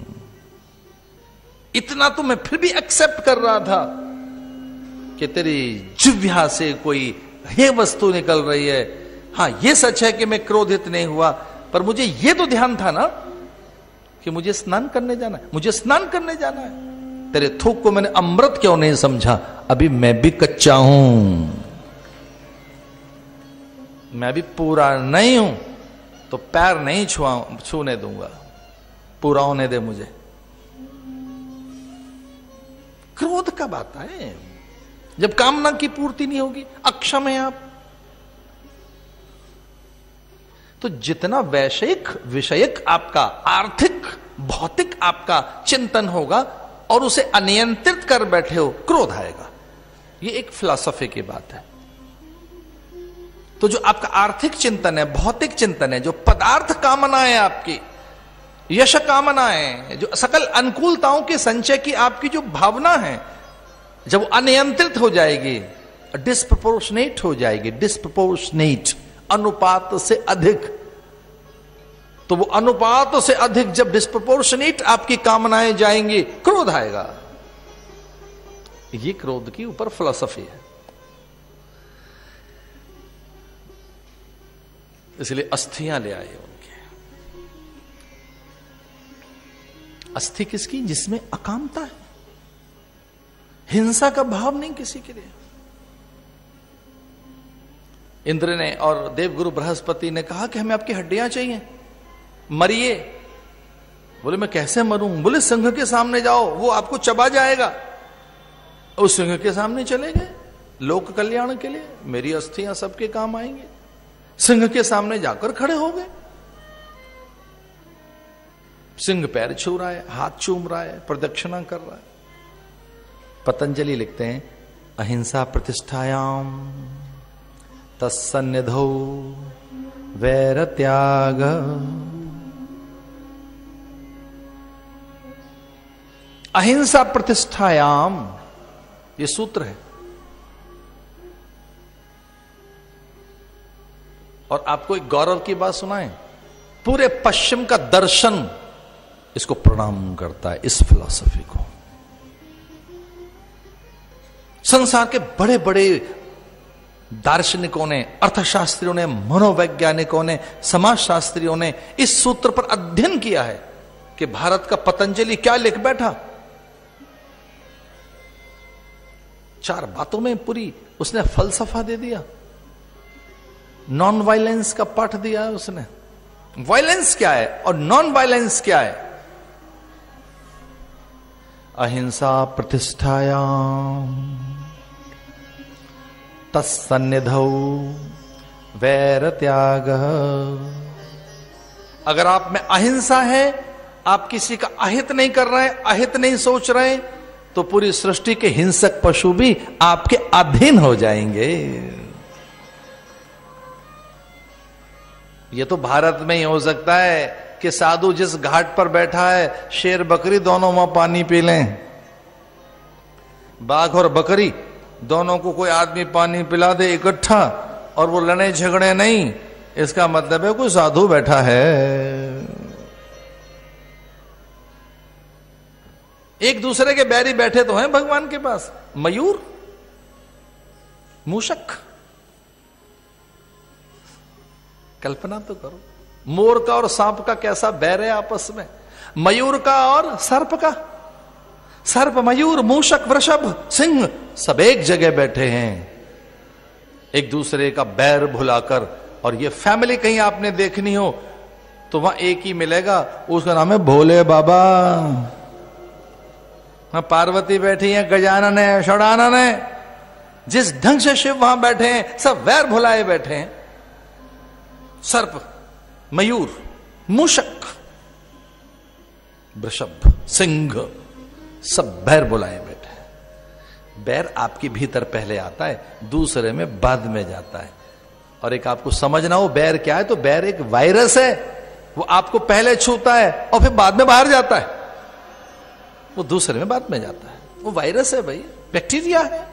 इतना तो मैं फिर भी एक्सेप्ट कर रहा था कि तेरी जिह्वा से कोई हे वस्तु निकल रही है। हाँ, ये सच है कि मैं क्रोधित नहीं हुआ, पर मुझे ये तो ध्यान था ना कि मुझे स्नान करने जाना है, मुझे स्नान करने जाना है। तेरे थूक को मैंने अमृत क्यों नहीं समझा? अभी मैं भी कच्चा हूं, मैं अभी पूरा नहीं हूं, तो पैर नहीं छूने दूंगा, पूरा होने दे मुझे। क्रोध कब आता है? जब कामना की पूर्ति नहीं होगी, अक्षम है आप। तो जितना वैषयिक विषयक आपका, आर्थिक भौतिक आपका चिंतन होगा और उसे अनियंत्रित कर बैठे हो, क्रोध आएगा। ये एक फिलॉसफी की बात है। तो जो आपका आर्थिक चिंतन है, भौतिक चिंतन है, जो पदार्थ कामनाएं आपकी, यश कामनाएं, जो सकल अनुकूलताओं के संचय की आपकी जो भावना है, जब वो अनियंत्रित हो जाएगी, डिस्प्रपोर्शनेट हो जाएगी, डिस्प्रपोर्शनेट, अनुपात से अधिक, तो वो अनुपात से अधिक जब डिस्प्रपोर्शनेट आपकी कामनाएं जाएंगी, क्रोध आएगा। ये क्रोध की ऊपर फिलॉसफी है। इसलिए अस्थियां ले आए उनके। अस्थि किसकी? जिसमें अकामता है, हिंसा का भाव नहीं किसी के लिए। इंद्र ने और देवगुरु बृहस्पति ने कहा कि हमें आपकी हड्डियां चाहिए, मरिए। बोले मैं कैसे मरूं? बोले सिंह के सामने जाओ, वो आपको चबा जाएगा। उस सिंह के सामने चले गए, लोक कल्याण के लिए, मेरी अस्थियां सबके काम आएंगे। सिंह के सामने जाकर खड़े हो गए। सिंह पैर छू रहा है, हाथ चूम रहा है, प्रदक्षिणा कर रहा है। पतंजलि लिखते हैं अहिंसा प्रतिष्ठायाम तत्सन्निधौ वैर त्याग। अहिंसा प्रतिष्ठायाम, ये सूत्र है। और आपको एक गौरव की बात सुनाएं, पूरे पश्चिम का दर्शन इसको प्रणाम करता है, इस फिलॉसफी को। संसार के बड़े बड़े दार्शनिकों ने, अर्थशास्त्रियों ने, मनोवैज्ञानिकों ने, समाजशास्त्रियों ने इस सूत्र पर अध्ययन किया है कि भारत का पतंजलि क्या लिख बैठा। 4 बातों में पूरी उसने फलसफा दे दिया। नॉन वायलेंस का पाठ दिया है उसने। वायलेंस क्या है और नॉन वायलेंस क्या है। अहिंसा प्रतिष्ठायाम तत्सन्निधौ वैर त्याग। अगर आप में अहिंसा है, आप किसी का अहित नहीं कर रहे हैं, अहित नहीं सोच रहे हैं, तो पूरी सृष्टि के हिंसक पशु भी आपके अधीन हो जाएंगे। ये तो भारत में ही हो सकता है कि साधु जिस घाट पर बैठा है, शेर बकरी दोनों वहां पानी पी लें। बाघ और बकरी दोनों को कोई आदमी पानी पिला दे इकट्ठा और वो लड़े झगड़े नहीं, इसका मतलब है कोई साधु बैठा है। एक दूसरे के बैरी बैठे तो हैं भगवान के पास, मयूर, मूषक। कल्पना तो करो, मोर का और सांप का कैसा बैर है आपस में, मयूर का और सर्प का। सर्प, मयूर, मूषक, वृषभ, सिंह सब एक जगह बैठे हैं एक दूसरे का बैर भुलाकर। और ये फैमिली कहीं आपने देखनी हो तो वहां एक ही मिलेगा, उसका नाम है भोले बाबा। वहां पार्वती बैठी है, गजानन है, षडानन है। जिस ढंग से शिव वहां बैठे हैं, सब वैर भुलाए बैठे हैं। सर्प, मयूर, मूषक, वृषभ, सिंह, सब बैर बुलाए बैठे हैं। बैर आपके भीतर पहले आता है, दूसरे में बाद में जाता है। और एक आपको समझना हो बैर क्या है, तो बैर एक वायरस है। वो आपको पहले छूता है और फिर बाद में बाहर जाता है, वो दूसरे में बाद में जाता है। वो वायरस है भाई, बैक्टीरिया है।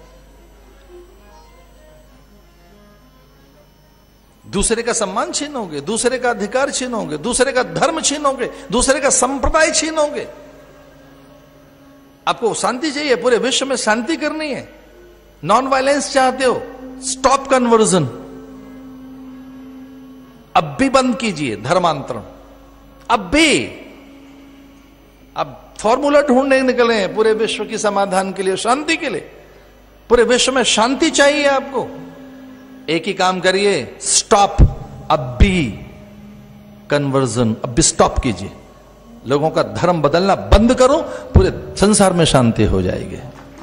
दूसरे का सम्मान छीनोगे, दूसरे का अधिकार छीनोगे, दूसरे का धर्म छीनोगे, दूसरे का संप्रदाय छीनोगे। आपको शांति चाहिए, पूरे विश्व में शांति करनी है, नॉन वायलेंस चाहते हो, स्टॉप कन्वर्जन। अब भी बंद कीजिए धर्मांतरण, अब भी। अब फॉर्मूला ढूंढने निकले हैं पूरे विश्व की समाधान के लिए, शांति के लिए। पूरे विश्व में शांति चाहिए आपको। एक ही काम करिए, स्टॉप, अब भी कन्वर्जन, अब भी स्टॉप कीजिए। लोगों का धर्म बदलना बंद करो, पूरे संसार में शांति हो जाएगी।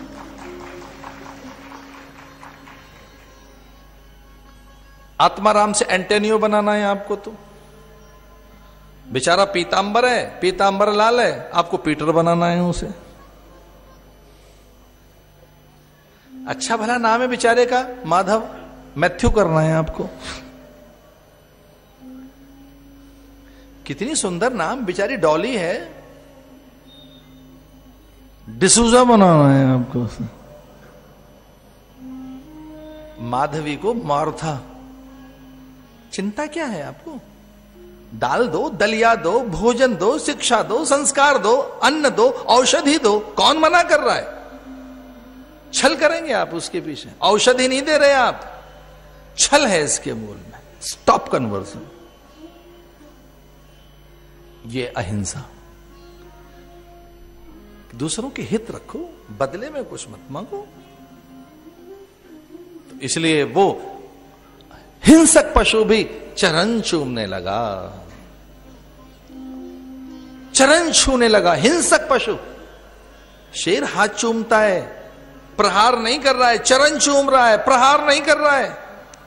आत्माराम से एंटेनियो बनाना है आपको, तो बेचारा पीतांबर है, पीतांबर लाल है, आपको पीटर बनाना है उसे। अच्छा भला नाम है बेचारे का, माधव, मैथ्यू करना है आपको। कितनी सुंदर नाम, बेचारी डॉली है, डिसूजा बनाना है आपको। माधवी को मार्था। चिंता क्या है आपको? दाल दो, दलिया दो, भोजन दो, शिक्षा दो, संस्कार दो, अन्न दो, औषधि दो। कौन मना कर रहा है? छल करेंगे आप उसके पीछे, औषधि नहीं दे रहे आप, छल है इसके मूल में। स्टॉप कन्वर्जन, ये अहिंसा। दूसरों के हित रखो, बदले में कुछ मत मांगो। तो इसलिए वो हिंसक पशु भी चरण चूमने लगा, चरण छूने लगा। हिंसक पशु, शेर हाथ चूमता है, प्रहार नहीं कर रहा है, चरण चूम रहा है, प्रहार नहीं कर रहा है।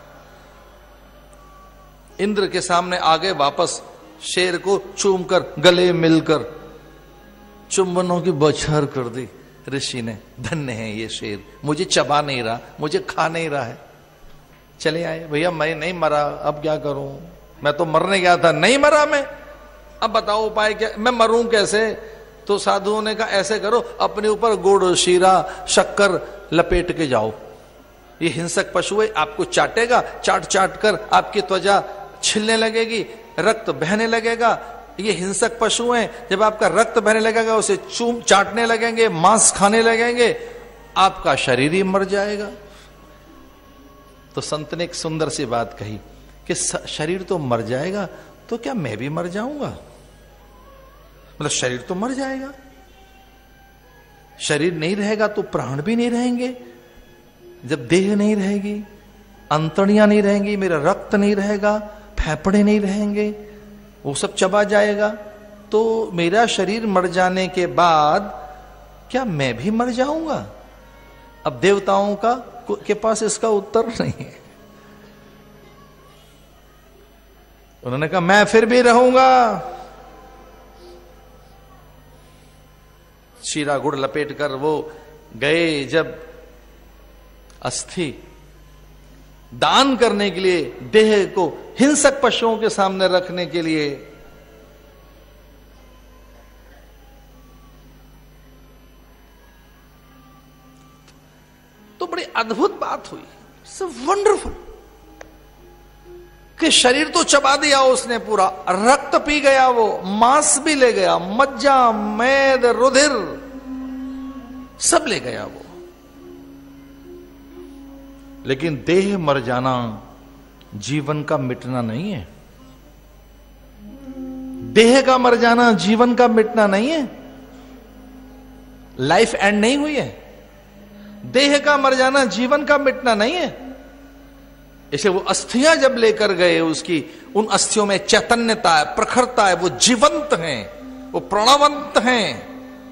इंद्र के सामने आगे वापस शेर को चूमकर गले मिलकर चुंबनों की बौछार कर दी ऋषि ने। धन्य है ये शेर, मुझे चबा नहीं रहा, मुझे खा नहीं रहा है। चले आए, भैया मैं नहीं मरा, अब क्या करूं, मैं तो मरने गया था, नहीं मरा मैं, अब बताओ उपाय क्या, मैं मरूं कैसे? तो साधुओं ने कहा ऐसे करो, अपने ऊपर गुड़ शीरा शक्कर लपेट के जाओ। ये हिंसक पशु है, आपको चाटेगा, चाट चाट कर आपकी त्वचा छिलने लगेगी, रक्त बहने लगेगा। ये हिंसक पशु हैं, जब आपका रक्त बहने लगेगा उसे चूम चाटने लगेंगे, मांस खाने लगेंगे, आपका शरीर ही मर जाएगा। तो संत ने एक सुंदर सी बात कही कि शरीर तो मर जाएगा, तो क्या मैं भी मर जाऊंगा? मतलब शरीर तो मर जाएगा, शरीर नहीं रहेगा तो प्राण भी नहीं रहेंगे। जब देह नहीं रहेगी, अंतड़ियां नहीं रहेंगी, मेरा रक्त नहीं रहेगा, फेफड़े नहीं रहेंगे, वो सब चबा जाएगा, तो मेरा शरीर मर जाने के बाद क्या मैं भी मर जाऊंगा? अब देवताओं के पास इसका उत्तर नहीं है। उन्होंने कहा मैं फिर भी रहूंगा। शीरा गुड़ लपेट कर वो गए जब अस्थि दान करने के लिए, देह को हिंसक पशुओं के सामने रखने के लिए, तो बड़ी अद्भुत बात हुई, सो वंडरफुल, कि शरीर तो चबा दिया उसने पूरा, रक्त पी गया वो, मांस भी ले गया, मज्जा मैद रुधिर सब ले गया वो। लेकिन देह मर जाना जीवन का मिटना नहीं है। देह का मर जाना जीवन का मिटना नहीं है। लाइफ एंड नहीं हुई है। देह का मर जाना जीवन का मिटना नहीं है। इसलिए वो अस्थियां जब लेकर गए, उसकी उन अस्थियों में चैतन्यता है, प्रखरता है, वो जीवंत हैं, वो प्राणवंत हैं।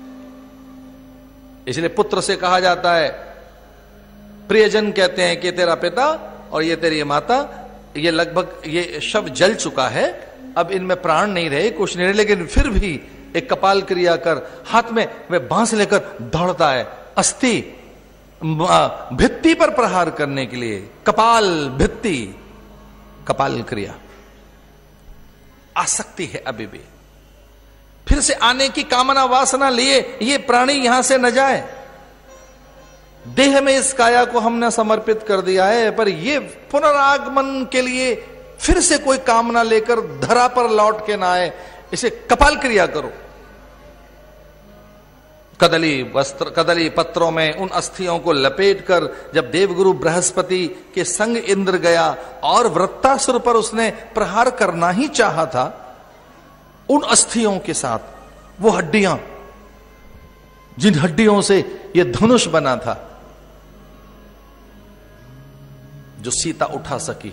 इसलिए पुत्र से कहा जाता है, प्रियजन कहते हैं कि तेरा पिता और ये तेरी माता, ये लगभग ये शव जल चुका है, अब इनमें प्राण नहीं रहे, कुछ नहीं रहे, लेकिन फिर भी एक कपाल क्रिया कर, हाथ में वह बांस लेकर दौड़ता है अस्थि भित्ति पर प्रहार करने के लिए। कपाल भित्ति, कपाल क्रिया, आसक्ति है अभी भी, फिर से आने की कामना वासना लिए ये प्राणी यहां से न जाए। देह में इस काया को हमने समर्पित कर दिया है, पर ये पुनरागमन के लिए फिर से कोई कामना लेकर धरा पर लौट के ना आए, इसे कपाल क्रिया करो। कदली वस्त्र, कदली पत्रों में उन अस्थियों को लपेटकर जब देवगुरु बृहस्पति के संग इंद्र गया और वृत्तासुर पर उसने प्रहार करना ही चाहा था, उन अस्थियों के साथ वो हड्डियां, जिन हड्डियों से ये धनुष बना था, जो सीता उठा सकी,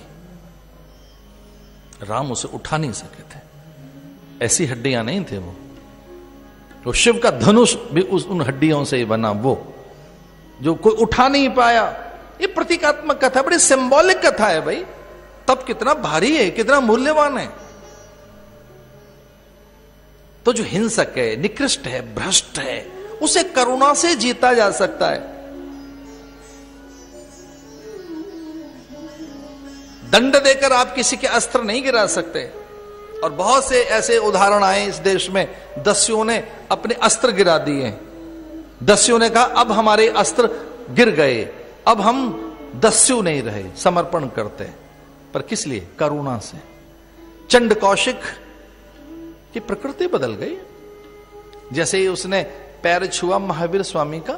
राम उसे उठा नहीं सके थे, ऐसी हड्डियां नहीं थे वो। तो शिव का धनुष भी उन हड्डियों से ही बना, वो जो कोई उठा नहीं पाया। ये प्रतीकात्मक कथा, बड़ी सिंबॉलिक कथा है भाई। तब कितना भारी है, कितना मूल्यवान है। तो जो हिंसक है, निकृष्ट है, भ्रष्ट है, उसे करुणा से जीता जा सकता है। दंड देकर आप किसी के अस्त्र नहीं गिरा सकते। और बहुत से ऐसे उदाहरण आए इस देश में, दस्युओं ने अपने अस्त्र गिरा दिए। दस्युओं ने कहा अब हमारे अस्त्र गिर गए, अब हम दस्यु नहीं रहे, समर्पण करते। पर किस लिए? करुणा से। चंड कौशिक की प्रकृति बदल गई। जैसे ही उसने पैर छुआ महावीर स्वामी का,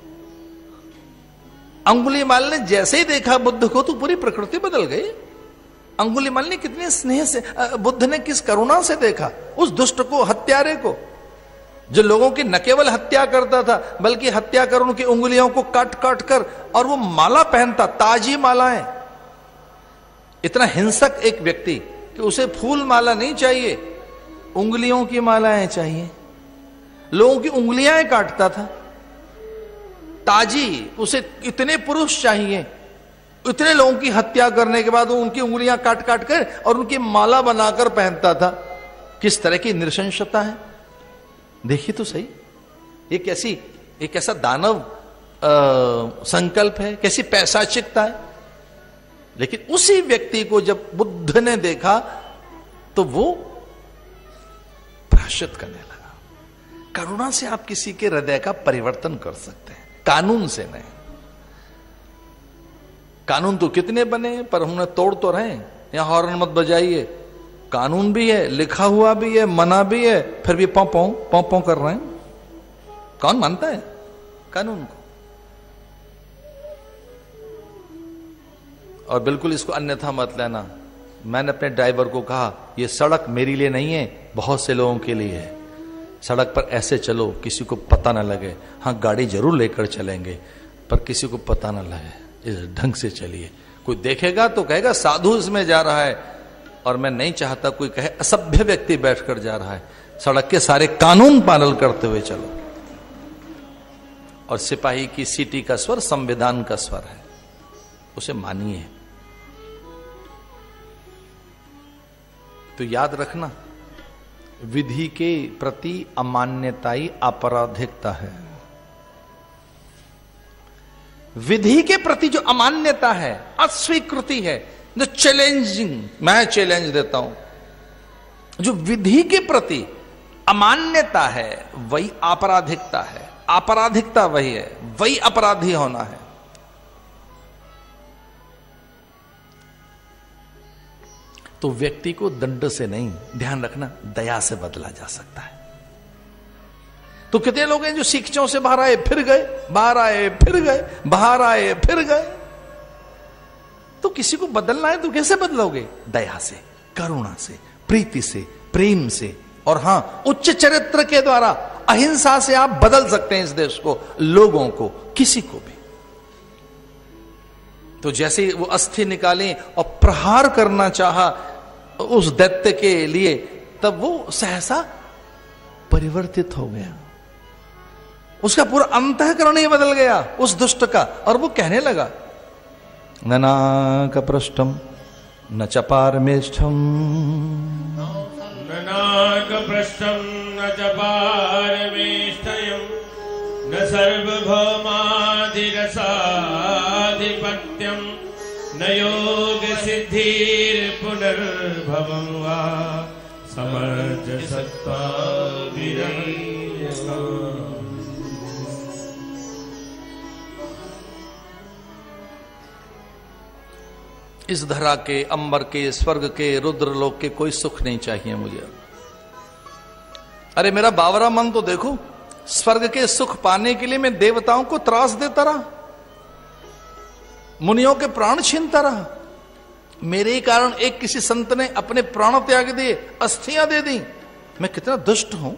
अंगुलीमाल ने जैसे ही देखा बुद्ध को तो पूरी प्रकृति बदल गई। अंगुलीमाल ने कितने स्नेह से, बुद्ध ने किस करुणा से देखा उस दुष्ट को, हत्यारे को, जो लोगों की न केवल हत्या करता था बल्कि हत्या कर उनकी उंगलियों को काट काट कर, और वो माला पहनता, ताजी मालाएं, इतना हिंसक एक व्यक्ति कि उसे फूल माला नहीं चाहिए, उंगलियों की मालाएं चाहिए। लोगों की उंगलियां काटता था। ताजी, उसे इतने पुरुष चाहिए, इतने लोगों की हत्या करने के बाद वो उनकी उंगलियां काट काट कर और उनकी माला बनाकर पहनता था। किस तरह की नृशंसता है, देखिए तो सही। ये कैसा दानव संकल्प है, कैसी पैशाचिकता है। लेकिन उसी व्यक्ति को जब बुद्ध ने देखा तो वो प्रायश्चित करने लगा। करुणा से आप किसी के हृदय का परिवर्तन कर सकते हैं, कानून से नहीं। कानून तो कितने बने, पर हमने तोड़ तो रहे। यहां हॉर्न मत बजाइए, कानून भी है, लिखा हुआ भी है, मना भी है, फिर भी पौ पौ कर रहे हैं। कौन मानता है कानून को? और बिल्कुल इसको अन्यथा मत लेना। मैंने अपने ड्राइवर को कहा, यह सड़क मेरे लिए नहीं है, बहुत से लोगों के लिए है। सड़क पर ऐसे चलो किसी को पता ना लगे। हाँ, गाड़ी जरूर लेकर चलेंगे, पर किसी को पता ना लगे, इस ढंग से चलिए। कोई देखेगा तो कहेगा साधु इसमें जा रहा है, और मैं नहीं चाहता कोई कहे असभ्य व्यक्ति बैठकर जा रहा है। सड़क के सारे कानून पालन करते हुए चलो। और सिपाही की सीटी का स्वर संविधान का स्वर है, उसे मानिए। तो याद रखना, विधि के प्रति अमान्यताई आपराधिकता है। विधि के प्रति जो अमान्यता है, अस्वीकृति है, जो चैलेंजिंग, मैं चैलेंज देता हूं, जो विधि के प्रति अमान्यता है वही आपराधिकता है। आपराधिकता वही है, वही अपराधी होना है। तो व्यक्ति को दंड से नहीं, ध्यान रखना, दया से बदला जा सकता है। तो कितने लोग हैं जो शिक्षाओं से बाहर आए फिर गए, बाहर आए फिर गए, बाहर आए फिर गए। तो किसी को बदलना है तो कैसे बदलोगे? दया से, करुणा से, प्रीति से, प्रेम से, और हां, उच्च चरित्र के द्वारा, अहिंसा से आप बदल सकते हैं इस देश को, लोगों को, किसी को भी। तो जैसे वो अस्थि निकाली और प्रहार करना चाहा उस दैत्य के लिए, तब वो सहसा परिवर्तित हो गया। उसका पूरा अंतःकरण ही बदल गया उस दुष्ट का, और वो कहने लगा, ननाक पृष्ठम न च पारमेष्ठम, ननाक पृष्ठम न च पारमेष्ठयम्, न सर्वभौमाधिरसाधिपत्यम्, न योग सिद्धिर पुनर्भवं वा समर्थ सत्ता विरहिता। इस धरा के, अंबर के, स्वर्ग के, रुद्रलोक के कोई सुख नहीं चाहिए मुझे। अरे मेरा बावरा मन तो देखो, स्वर्ग के सुख पाने के लिए मैं देवताओं को त्रास देता रहा, मुनियों के प्राण छीनता रहा। मेरे ही कारण एक किसी संत ने अपने प्राण त्याग दिए, अस्थियां दे दी। मैं कितना दुष्ट हूं,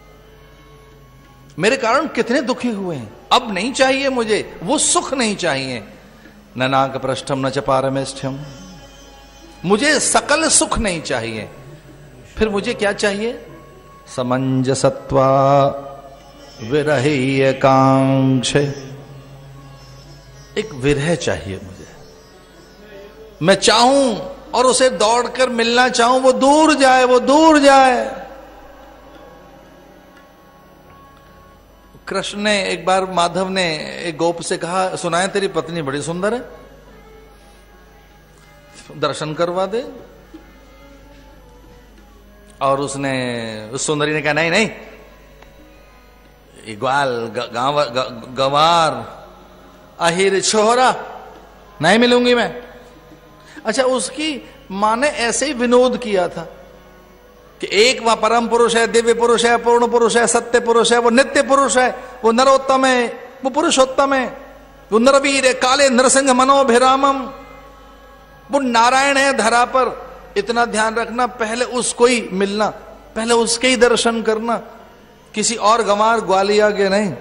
मेरे कारण कितने दुखी हुए हैं। अब नहीं चाहिए मुझे वो सुख, नहीं चाहिए। ननाक पृष्ठम न च पारमेष्ठ्यम, मुझे सकल सुख नहीं चाहिए। फिर मुझे क्या चाहिए? समंजसत्वा विरहीय कांक्ष, एक विरह चाहिए मुझे। मैं चाहूं और उसे दौड़कर मिलना चाहूं, वो दूर जाए, वो दूर जाए। कृष्ण ने एक बार, माधव ने एक गोप से कहा, सुना है तेरी पत्नी बड़ी सुंदर है, दर्शन करवा दे। और उसने, उस सुंदरी ने कहा, नहीं नहीं, ग्वाल गंवार अहिर छोरा, नहीं मिलूंगी मैं। अच्छा, उसकी मां ने ऐसे ही विनोद किया था कि एक वह परम पुरुष है, दिव्य पुरुष है, पूर्ण पुरुष है, सत्य पुरुष है, वो नित्य पुरुष है, वो नरोत्तम है, वो पुरुषोत्तम है, वो नरवीर है, काले नरसिंह मनोभिरामम, वो नारायण है धरा पर। इतना ध्यान रखना, पहले उसको ही मिलना, पहले उसके ही दर्शन करना, किसी और गंवार ग्वालिया के नहीं,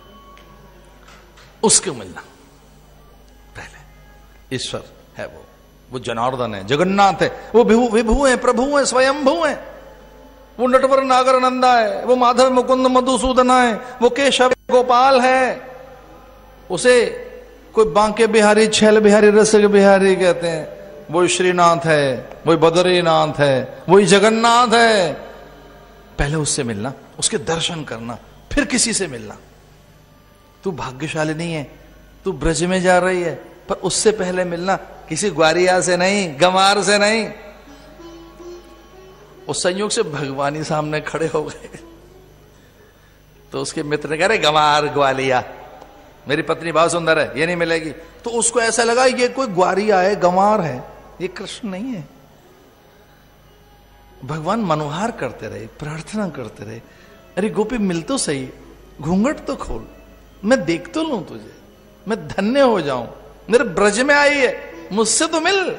उसको मिलना पहले। ईश्वर है वो। वो जनार्दन है, जगन्नाथ है, वो विभु है, प्रभु है, स्वयंभू है, वो नटवर नागर नंदा है, वो माधव मुकुंद मधुसूदना है, वो केशव गोपाल है। उसे कोई बांके बिहारी, छैल बिहारी, रसिक बिहारी कहते हैं। वही श्रीनाथ है, वही बद्रीनाथ है, वही जगन्नाथ है। पहले उससे मिलना, उसके दर्शन करना, फिर किसी से मिलना। तू भाग्यशाली नहीं है, तू ब्रज में जा रही है, पर उससे पहले मिलना, किसी ग्वारिया से नहीं, गंवार से नहीं। उस संयोग से भगवान ही सामने खड़े हो गए। तो उसके मित्र ने कहा, अरे गंवार ग्वालिया, मेरी पत्नी बहुत सुंदर है, ये नहीं मिलेगी। तो उसको ऐसा लगा ये कोई ग्वारिया है, गंवार है, ये कृष्ण नहीं है। भगवान मनोहार करते रहे, प्रार्थना करते रहे, अरे गोपी मिल तो सही, घूंघट तो खोल, मैं देख तो लूं तुझे, मैं धन्य हो जाऊं, मेरे ब्रज में आई है, मुझसे तो मिल।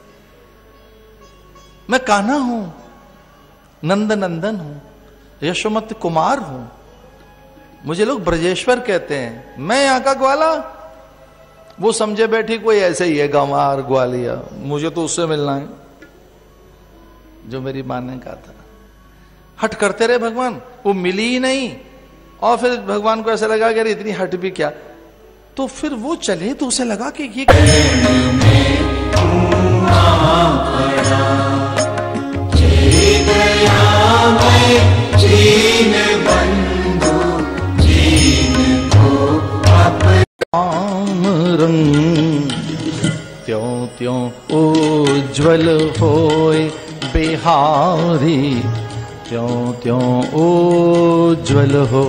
मैं कान्हा हूं, नंद नंदन हूं, यशोमत कुमार हूं, मुझे लोग ब्रजेश्वर कहते हैं, मैं यहां का ग्वाला। वो समझे बैठी कोई ऐसे ही है, गंवार ग्वालिया, मुझे तो उससे मिलना है जो मेरी मां ने कहा था। हट करते रहे भगवान, वो मिली ही नहीं। और फिर भगवान को ऐसा लगा कि अरे इतनी हट भी क्या। तो फिर वो चले तो उसे लगा कि ये रंग त्यों त्यों उज्ज्वल होए बिहारी, त्यों त्यों उज्ज्वल हो।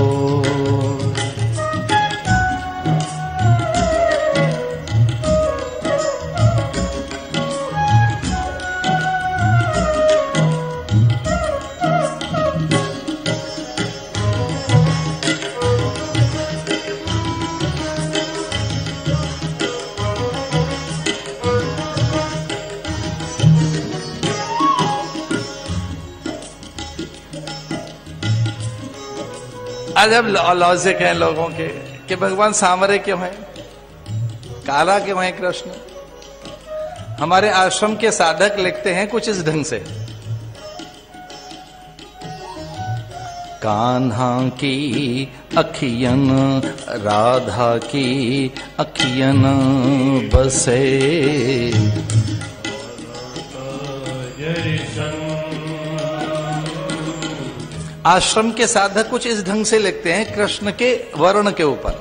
अजब लॉजिक है लोगों के कि भगवान सांवरे क्यों है, काला क्यों है कृष्ण। हमारे आश्रम के साधक लिखते हैं कुछ इस ढंग से, कान्हा की अखियन राधा की अखियन बसे, आश्रम के साधक कुछ इस ढंग से लिखते हैं कृष्ण के वर्ण के ऊपर,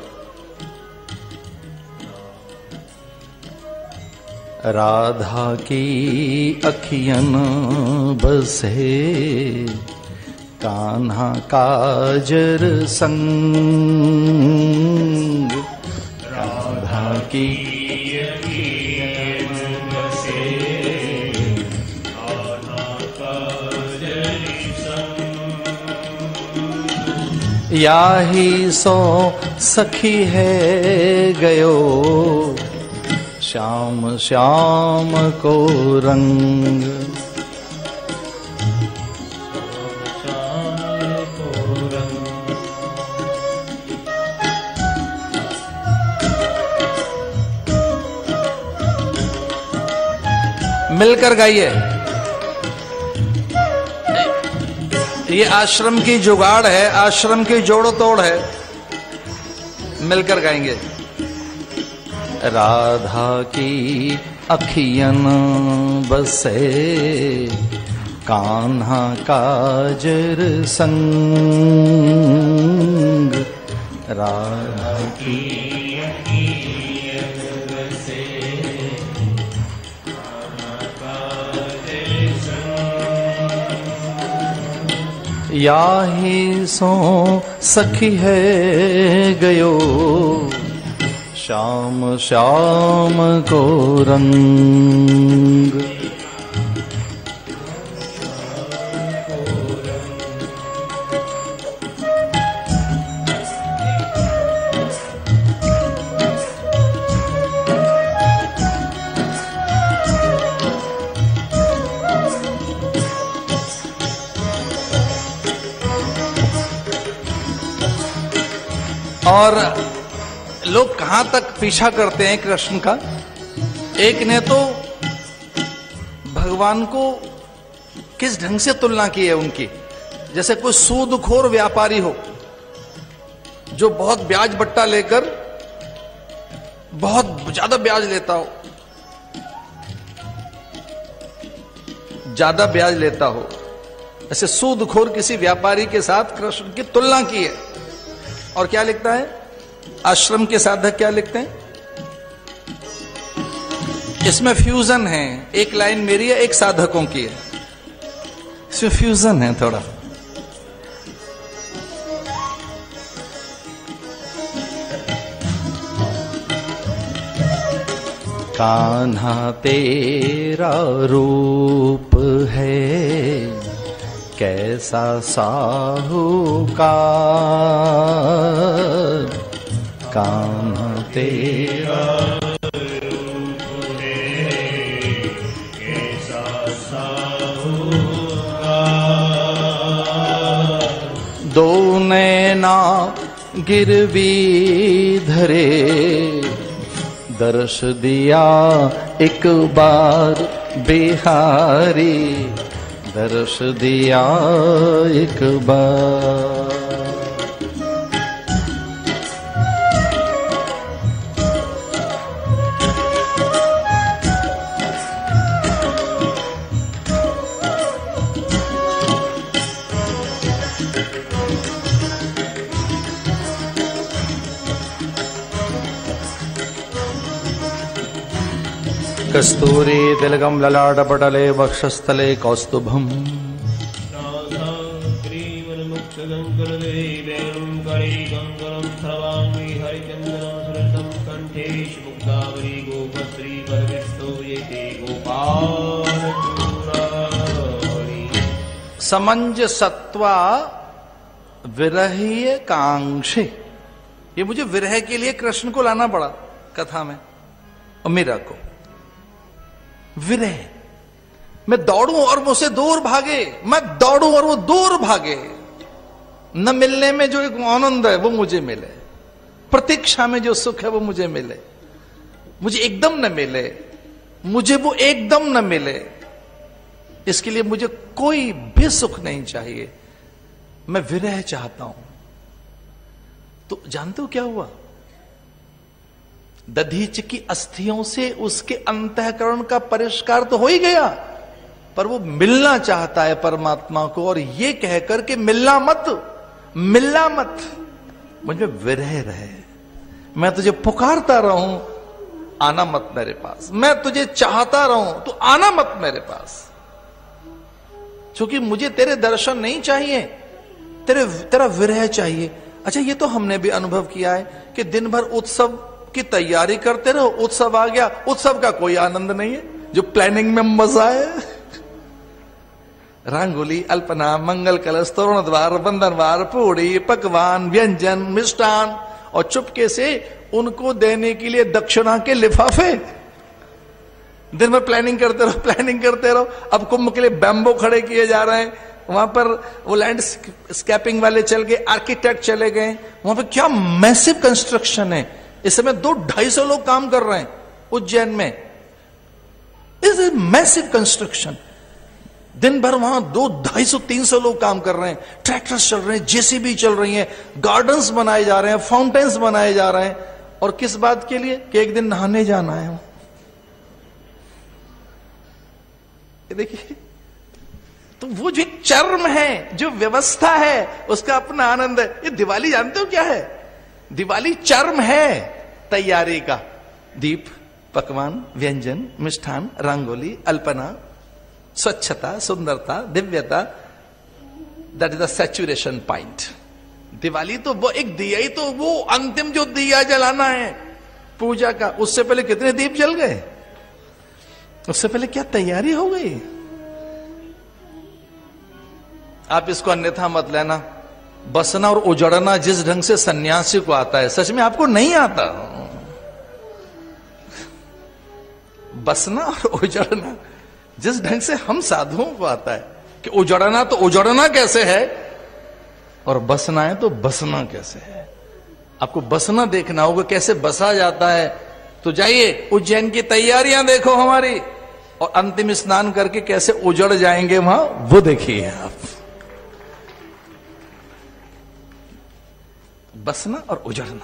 राधा की अखियन बसे, कान्हा काजर संग, राधा की याही सो सखी है गयो, श्याम श्याम को रंग। मिलकर गाइए, ये आश्रम की जुगाड़ है, आश्रम की जोड़ो तोड़ है, मिलकर गाएंगे। राधा की अखियन बसे, कान्हा काजर संग, राधा की याही सो सखी है गयो, श्याम श्याम को रंग। और लोग कहां तक पीछा करते हैं कृष्ण का। एक ने तो भगवान को किस ढंग से तुलना की है उनकी। जैसे कोई सूदखोर व्यापारी हो जो बहुत ब्याज बट्टा लेकर बहुत ज्यादा ब्याज लेता हो, ज्यादा ब्याज लेता हो, ऐसे सूदखोर किसी व्यापारी के साथ कृष्ण की तुलना की है। और क्या लिखता है आश्रम के साधक, क्या लिखते हैं? इसमें फ्यूजन है, एक लाइन मेरी है, एक साधकों की है, इसमें फ्यूजन है थोड़ा। कान्हा तेरा रूप है कैसा साहूकार, कान्हा तेरा रूप है कैसा साहूकार, दो नैना गिरवी धरे दर्श दिया एक बार बिहारी, दर्श दिया एक बार। कस्तूरी तिलकम ललाटपटले वक्षस्थले कौस्तुभम, समंजसत्वा विरहीय कांक्षे। ये मुझे विरह के लिए कृष्ण को लाना पड़ा कथा में, और मीरा को। विरह, मैं दौड़ूं और मुझसे दूर भागे, मैं दौड़ूं और वो दूर भागे। न मिलने में जो एक आनंद है वो मुझे मिले, प्रतीक्षा में जो सुख है वो मुझे मिले, मुझे एकदम न मिले, मुझे वो एकदम न मिले। इसके लिए मुझे कोई भी सुख नहीं चाहिए, मैं विरह चाहता हूं। तो जानते हो क्या हुआ? दधीच की अस्थियों से उसके अंतःकरण का परिष्कार तो हो ही गया, पर वो मिलना चाहता है परमात्मा को, और ये कहकर के मिलना मत, मिलना मत, मुझे विरह रहे, मैं तुझे पुकारता रहूं, आना मत मेरे पास, मैं तुझे चाहता रहूं, तू आना मत मेरे पास, क्योंकि मुझे तेरे दर्शन नहीं चाहिए, तेरा विरह चाहिए। अच्छा, ये तो हमने भी अनुभव किया है कि दिन भर उत्सव की तैयारी करते रहो, उत्सव आ गया, उत्सव का कोई आनंद नहीं है, जो प्लानिंग में मजा है। रंगोली, अल्पना, मंगल कलश, तोरण द्वार, बंधन द्वार, पूड़ी, पकवान, व्यंजन, मिष्टान, और चुपके से उनको देने के लिए दक्षिणा के लिफाफे। दिन भर प्लानिंग करते रहो, प्लानिंग करते रहो। अब कुंभ के लिए बैम्बो खड़े किए जा रहे हैं, वहां पर वो लैंडस्केपिंग वाले चल गए, आर्किटेक्ट चले गए, वहां पर क्या मैसिव कंस्ट्रक्शन है। इस समय 200-250 लोग काम कर रहे हैं उज्जैन में, इज ए मैसिव कंस्ट्रक्शन। दिन भर वहां 200-250-300 लोग काम कर रहे हैं, ट्रैक्टर्स चल रहे हैं, जेसीबी चल रही हैं, गार्डन्स बनाए जा रहे हैं, फाउंटेन्स बनाए जा रहे हैं, और किस बात के लिए? कि एक दिन नहाने जाना है। देखिए, तो वो जो चर्म है, जो व्यवस्था है, उसका अपना आनंद है। ये दिवाली जानते हो क्या है? दिवाली चर्म है तैयारी का, दीप, पकवान, व्यंजन, मिष्ठान, रंगोली, अल्पना, स्वच्छता, सुंदरता, दिव्यता, that is the saturation point. Diwali तो वो एक दिया ही, तो वो अंतिम जो दिया जलाना है पूजा का, उससे पहले कितने दीप जल गए, उससे पहले क्या तैयारी हो गई। आप इसको अन्यथा मत लेना। बसना और उजड़ना जिस ढंग से सन्यासी को आता है, सच में आपको नहीं आता। बसना और उजड़ना जिस ढंग से हम साधुओं को आता है, कि उजड़ना तो उजड़ना कैसे है, और बसना है तो बसना कैसे है। आपको बसना देखना होगा, कैसे बसा जाता है। तो जाइए, उज्जैन की तैयारियां देखो हमारी, और अंतिम स्नान करके कैसे उजड़ जाएंगे वहां, वो देखिए आप। बसना और उजड़ना।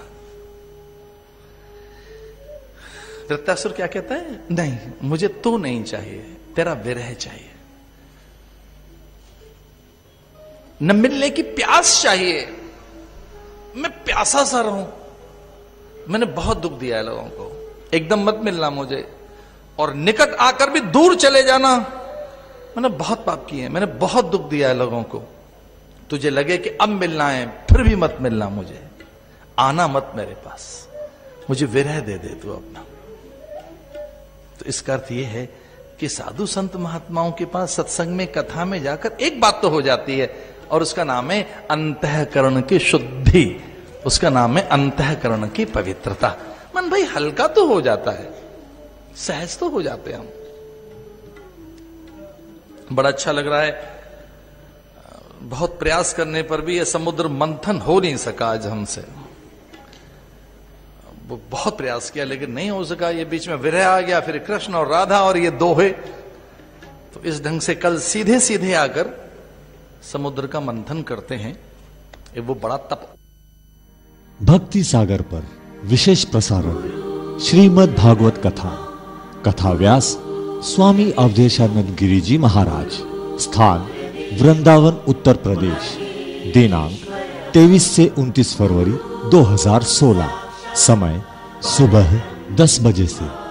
वृत्तासुर क्या कहता है, नहीं मुझे तू नहीं चाहिए, तेरा विरह चाहिए, न मिलने की प्यास चाहिए, मैं प्यासा सा रहूं, मैंने बहुत दुख दिया है लोगों को, एकदम मत मिलना मुझे, और निकट आकर भी दूर चले जाना, मैंने बहुत पाप किए हैं, मैंने बहुत दुख दिया है लोगों को, तुझे लगे कि अब मिलना है फिर भी मत मिलना मुझे, आना मत मेरे पास, मुझे विरह दे दे तू अपना। तो इसका अर्थ यह है कि साधु संत महात्माओं के पास सत्संग में, कथा में जाकर एक बात तो हो जाती है, और उसका नाम है अंतःकरण की शुद्धि, उसका नाम है अंतःकरण की पवित्रता। मन भाई हल्का तो हो जाता है, सहज तो हो जाते हैं हम। बड़ा अच्छा लग रहा है, बहुत प्रयास करने पर भी यह समुद्र मंथन हो नहीं सका आज हमसे, वो बहुत प्रयास किया लेकिन नहीं हो सका, ये बीच में विरह आ गया, फिर कृष्ण और राधा और ये दोहे, तो इस ढंग से कल सीधे सीधे आकर समुद्र का मंथन करते हैं। ये वो बड़ा तप। भक्ति सागर पर विशेष प्रसारण श्रीमद् भागवत कथा, कथा व्यास स्वामी अवधेशानंद गिरी जी महाराज, स्थान वृंदावन उत्तर प्रदेश, दिनांक 23 से 29 फरवरी 2016, समय सुबह 10 बजे से।